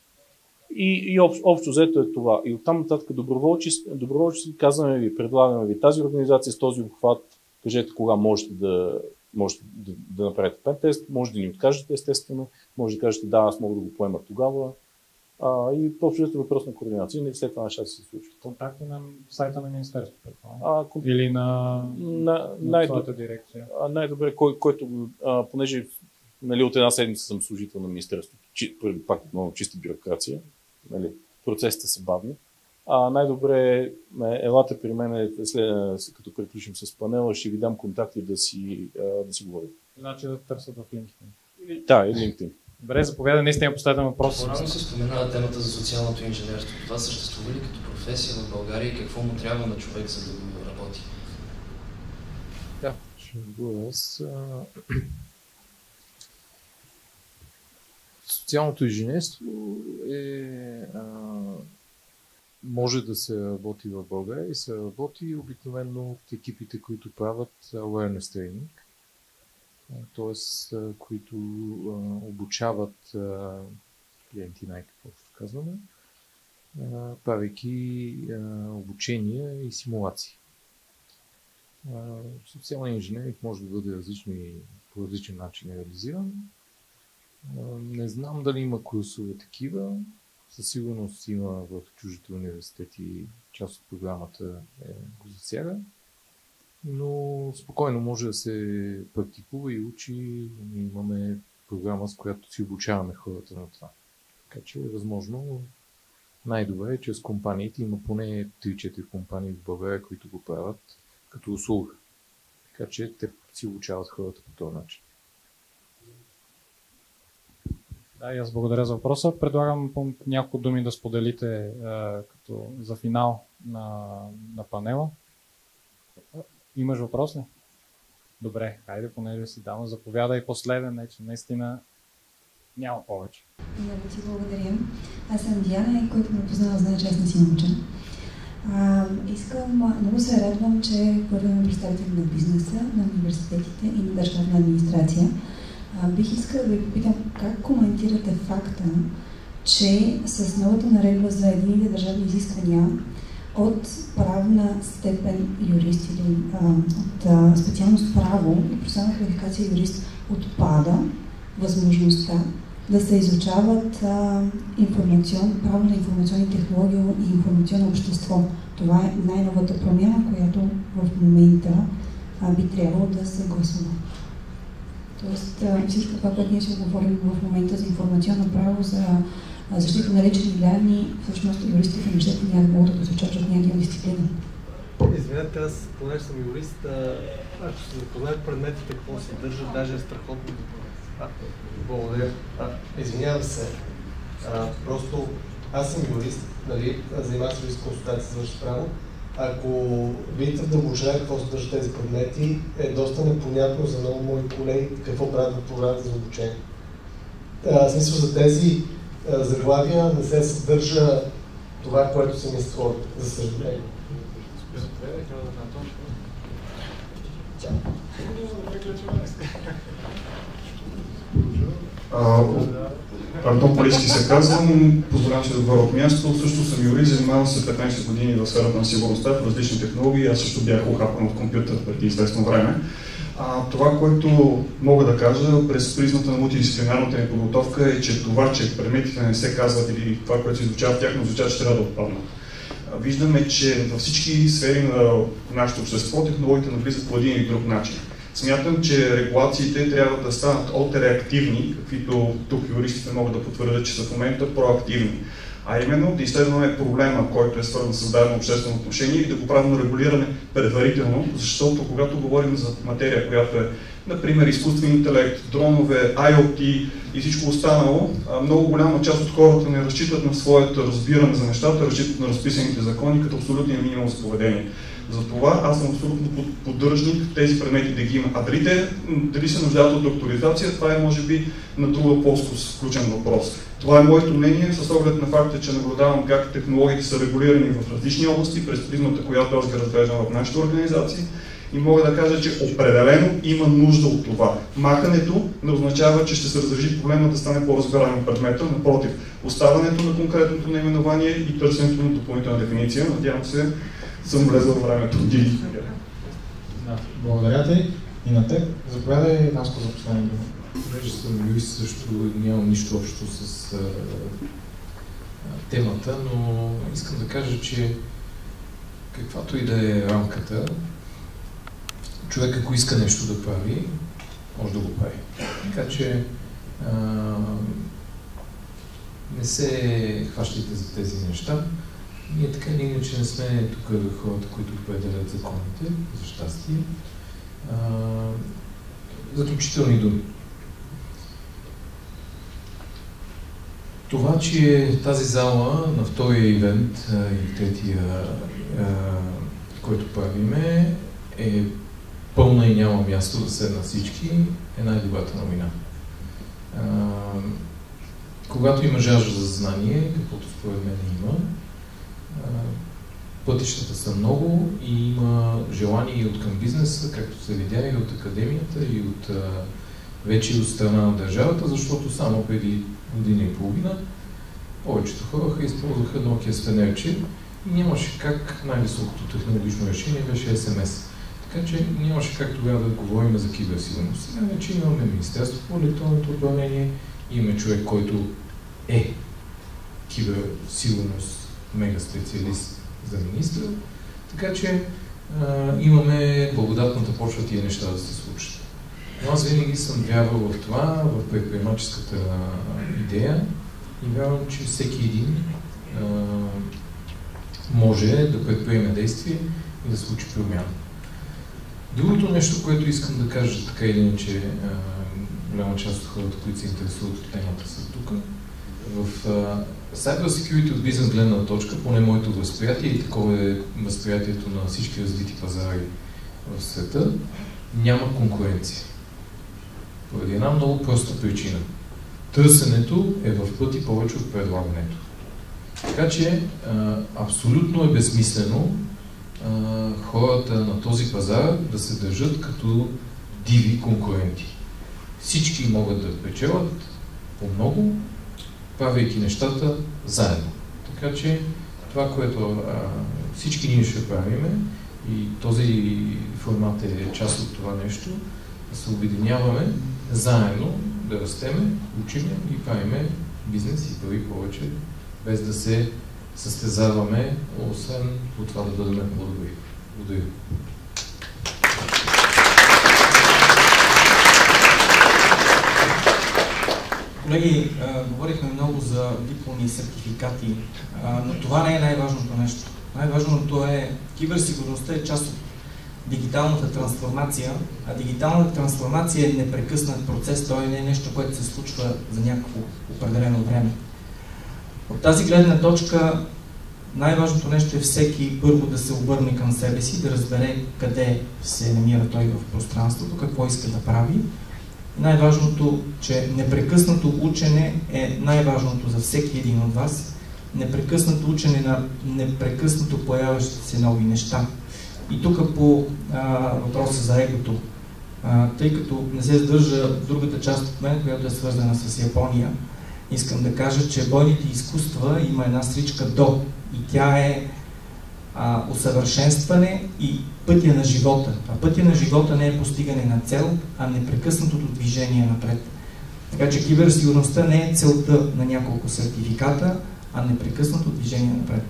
И, и общ, общо взето е това. И оттам нататък доброволци, доброволци казваме ви, предлагаме ви тази организация с този обхват, кажете кога можете да, можете да, да направите пентест, може да ни откажете естествено, може да кажете да, аз мога да го поема тогава. А, и общо взето въпрос на координация и след това нещата се случват. Контакти на сайта на Министерството, а, кон... или на, на, на твоята дирекция? А, най-добре, кой, който, а, понеже нали, от една седмица съм служител на Министерството, чи, пак много чиста бюрокрация, нали, процесите са бавни. А, най-добре, елате при мен, след, като приключим с панела, ще ви дам контакти да си, а, да си говорим. Значи да търсят в LinkedIn. Да, и LinkedIn. Добре, заповядай, наистина последен въпрос. По-рано се споменава темата за социалното инженерство. Това съществува ли като професия в България и какво му трябва на човек, за да го работи? Да, Ще отговоря аз. Социалното инженерство е, а, може да се работи в България и се работи обикновено от екипите, които правят awareness training, т.е. които а, обучават а, клиенти, най-какво казваме, а, правейки а, обучения и симулации. Социалният инженеринг може да бъде различни, по различен начин реализиран. Не знам дали има курсове такива. Със сигурност има в чуждите университети, част от програмата е, го засяга. Но спокойно може да се практикува и учи. Имаме програма, с която си обучаваме хората на това. Така че е възможно най-добре е чрез компаниите. Има поне три-четири компании в България, които го правят като услуга. Така че те си обучават хората по този начин. Да, и аз благодаря за въпроса. Предлагам по няколко думи да споделите е, като за финал на, на панела. Имаш въпрос ли? Добре, хайде, понеже си дама, заповядай последен, не, че наистина няма повече. Много ти благодаря. Аз съм Диана и който ме познава знае, че аз не си науча. А, искам, много се радвам, че първият представител на бизнеса, на университетите и на държавна администрация. А, бих искала да ви попитам как коментирате факта, че с новата наредба за единните държавни изисквания от правна степен юрист или а, от а, специалност право и професионална квалификация юрист отпада възможността да се изучават а, информацион, право на информационни технологии и информационно общество. Това е най-новата промяна, която в момента а, би трябвало да се гласува. Тоест а, всичко това, което ние си говорим в момента за информационно право, за а, защита на лични данни, всъщност юристите в университета няма да могат да се учат от някаква дисциплина. Извинете, аз понеже съм юрист, ако се запознаят предметите, какво се държа, даже е страхотно. А, благодаря. А, извинявам се. А, просто аз съм юрист, нали, занимавам се с консултация за върши право. Ако видите в дълбочина какво се държат тези предмети, е доста непонятно за много мои колеги какво правят в програмата за обучение. В смисъл за тези а, заглавия не се съдържа това, което са ми створили, за съжаление. Антон Полиски се казвам, позволявам се да говоря от място. Също съм юрист, занимавам се петнайсет години в сферата на сигурността в различни технологии. Аз също бях ухапан от компютър преди известно време. А, това, което мога да кажа през призмата на мултидисциплинарната ми подготовка е, че това, че предметите не се казват или това, което се изучава в тях, не означава, че трябва да отпаднат. Виждаме, че във всички сфери на нашето общество технологиите навлизат по един или друг начин. Смятам, че регулациите трябва да станат от реактивни, каквито тук юристите могат да потвърдят, че са в момента проактивни. А именно да изследваме проблема, който е свързан с дадено обществено отношение и да го правилно регулираме предварително, защото когато говорим за материя, която е, например, изкуствен интелект, дронове, ай о ти и всичко останало, много голяма част от хората не разчитат на своето разбиране за нещата, разчитат на разписаните закони като абсолютния минимум за поведение. Затова аз съм абсолютно поддържник тези предмети да ги има. А дали, те, дали се нуждаят от актуализация, това е може би на друга плоскост включен въпрос. Това е моето мнение с оглед на факта, че наблюдавам как технологиите са регулирани в различни области, през призмата, която аз ги разглеждам в нашите организации. И мога да кажа, че определено има нужда от това. Махането не означава, че ще се разреши проблема да стане по-разбираем предмета. Напротив, оставането на конкретното наименование и търсенето на допълнителна дефиниция. Надявам се, съм влезъл във времето. Да, благодаря ти и на теб. Заповядай, Наско, за последния дума. Понеже съм юрист, също нямам нищо общо с а, а, темата, но искам да кажа, че каквато и да е рамката, човек, ако иска нещо да прави, може да го прави. Така че а, не се хващайте за тези неща. Ние така или иначе не сме тук хората, които определят законите, за щастие. А, заключителни думи. Това, че тази зала на втория ивент и третия, а, който правиме, е пълна и няма място да седнат всички, е най-добрата новина. А, когато има жажда за знание, каквото според мен има, а, пътищата са много и има желание и от към бизнеса, както се видя и от академията, и от а, вече и от страна на държавата, защото само преди година и половина повечето хора използваха Nokia с фенерче и нямаше как най-високото технологично решение беше ес ем ес. Така че нямаше как тогава да говорим за киберсигурност. Сега вече имаме Министерство по електронното управление, имаме човек, който е киберсигурност мега специалист за министър, така че а, имаме благодатната почва тия неща да се случат. Но аз винаги съм вярвал в това, в предприемаческата идея и вярвам, че всеки един а, може да предприеме действие и да случи промяна. Другото нещо, което искам да кажа, така или иначе, голяма част от хората, които се интересуват от темата са тук, в а, Cyber Security от бизнес гледна точка, поне моето възприятие и такова е възприятието на всички развити пазари в света, няма конкуренция. Поради една много проста причина. Търсенето е в пъти повече от предлагането. Така че а, абсолютно е безсмислено а, хората на този пазар да се държат като диви конкуренти. Всички могат да печелят по-много, правейки нещата заедно. Така че това, което а, всички ние ще правиме и този формат е част от това нещо, да се обединяваме заедно, да растеме, учиме и правиме бизнес и пари повече, без да се състезаваме, освен от това да бъдем по-добри. Благодаря. Колеги, а, говорихме много за дипломи и сертификати, а, но това не е най-важното нещо. Най-важното е, киберсигурността е част от дигиталната трансформация, а дигиталната трансформация е непрекъснат процес, той не е нещо, което се случва за някакво определено време. От тази гледна точка най-важното нещо е всеки първо да се обърне към себе си, да разбере къде се намира той в пространството, какво иска да прави. Най-важното, че непрекъснато учене е най-важното за всеки един от вас. Непрекъснато учене на непрекъснато появяващите се нови неща. И тук по а, въпроса за егото, а, тъй като не се задържа другата част от мен, която е свързана с Япония, искам да кажа, че бойните изкуства има една стричка до и тя е а, усъвършенстване и пътя на живота. А пътя на живота не е постигане на цел, а непрекъснатото движение напред. Така че киберсигурността не е целта на няколко сертификата, а непрекъснато движение напред.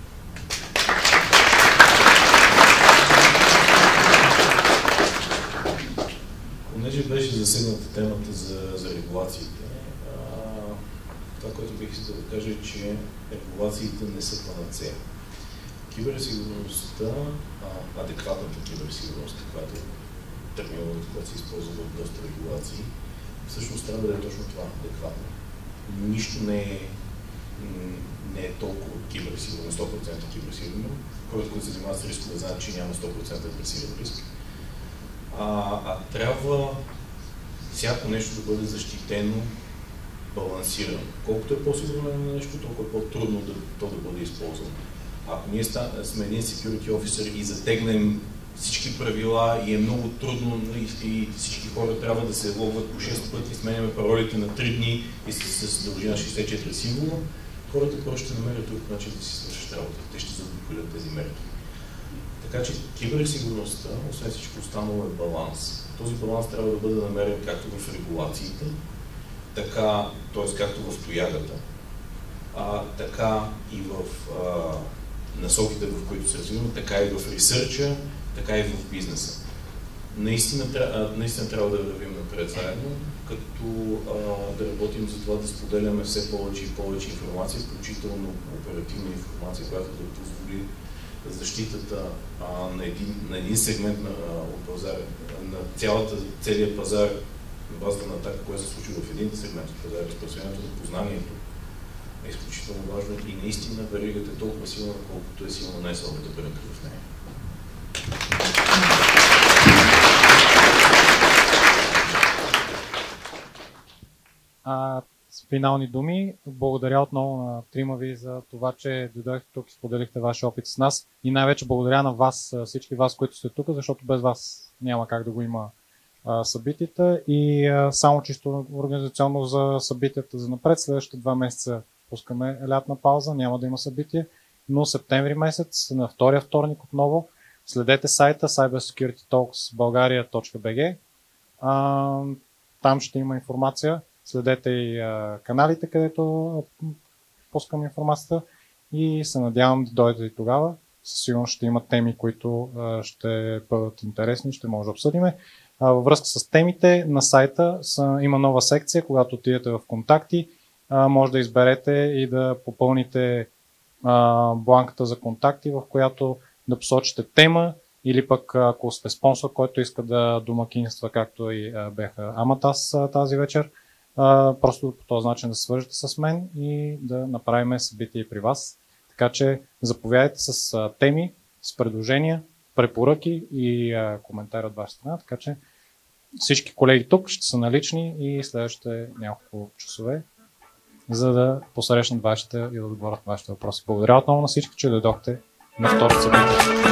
Понеже беше засегната темата за, за регулациите, а, това, което бих искал да кажа е, че регулациите не са панацея. Киберсигурността, а, адекватната киберсигурност, която е терминологията, която се използва в доста регулации, всъщност трябва да е точно това, адекватно. Нищо не е, не е толкова киберсигурно, сто процента киберсигурно. Хората, които се занимават с рискове, знаят, че няма сто процента агресивен риск. А, а трябва всяко нещо да бъде защитено, балансирано. Колкото е по-сигурно на нещо, толкова е по-трудно да, то да бъде използвано. Ако ние сме един security officer и затегнем всички правила и е много трудно и, и всички хора трябва да се логват по шест пъти, сменяме паролите на три дни и с, с дължина шейсет и четири символа, хората просто ще намерят друг начин да си свършат работа. Те ще заобиколят тези мерки. Така че киберсигурността, освен всичко останало, е баланс. Този баланс трябва да бъде намерен както в регулациите, така, т.е. както в тоягата, а, така и в а, насоките, в които се развиваме, така и в ресърча, така и в бизнеса. Наистина, наистина трябва да вървим напред заедно, като а, да работим за това да споделяме все повече и повече информация, включително оперативна информация, която да позволи защитата а, на, един, на един сегмент на, а, от пазара, на цялата, целият пазар, на базата на атака, която се случи в един сегмент от пазара, разпространението на познанието е изключително важно и наистина веригата е толкова силна, колкото е силна най-слабата брънка в нея. А, с финални думи, благодаря отново на трима ви за това, че дойдохте тук и споделихте вашия опит с нас. И най-вече благодаря на вас, всички вас, които сте тук, защото без вас няма как да го има а, събитията. И а, само чисто организационно за събитията за напред, следващите два месеца пускаме лятна пауза, няма да има събитие, но септември месец, на втория вторник отново, следете сайта cyber security talks bulgaria точка би джи. А, там ще има информация. Следете и а, каналите, където а, пускам информацията и се надявам да дойдете и тогава. Със сигурност ще има теми, които а, ще бъдат интересни, ще може да обсъдиме. А, във връзка с темите на сайта са, има нова секция, когато отидете в контакти, а, може да изберете и да попълните а, бланката за контакти, в която да посочите тема или пък ако сте спонсор, който иска да домакинства, както и а, бяха AMATAS тази вечер, а, просто по този начин да свържете с мен и да направим събитие и при вас. Така че заповядайте с а, теми, с предложения, препоръки и а, коментари от ваша страна. Така че всички колеги тук ще са налични и следващите няколко часове, за да посрещнат вашите и да отговорят вашите въпроси. Благодаря отново на всички, че дойдохте на второто събитие.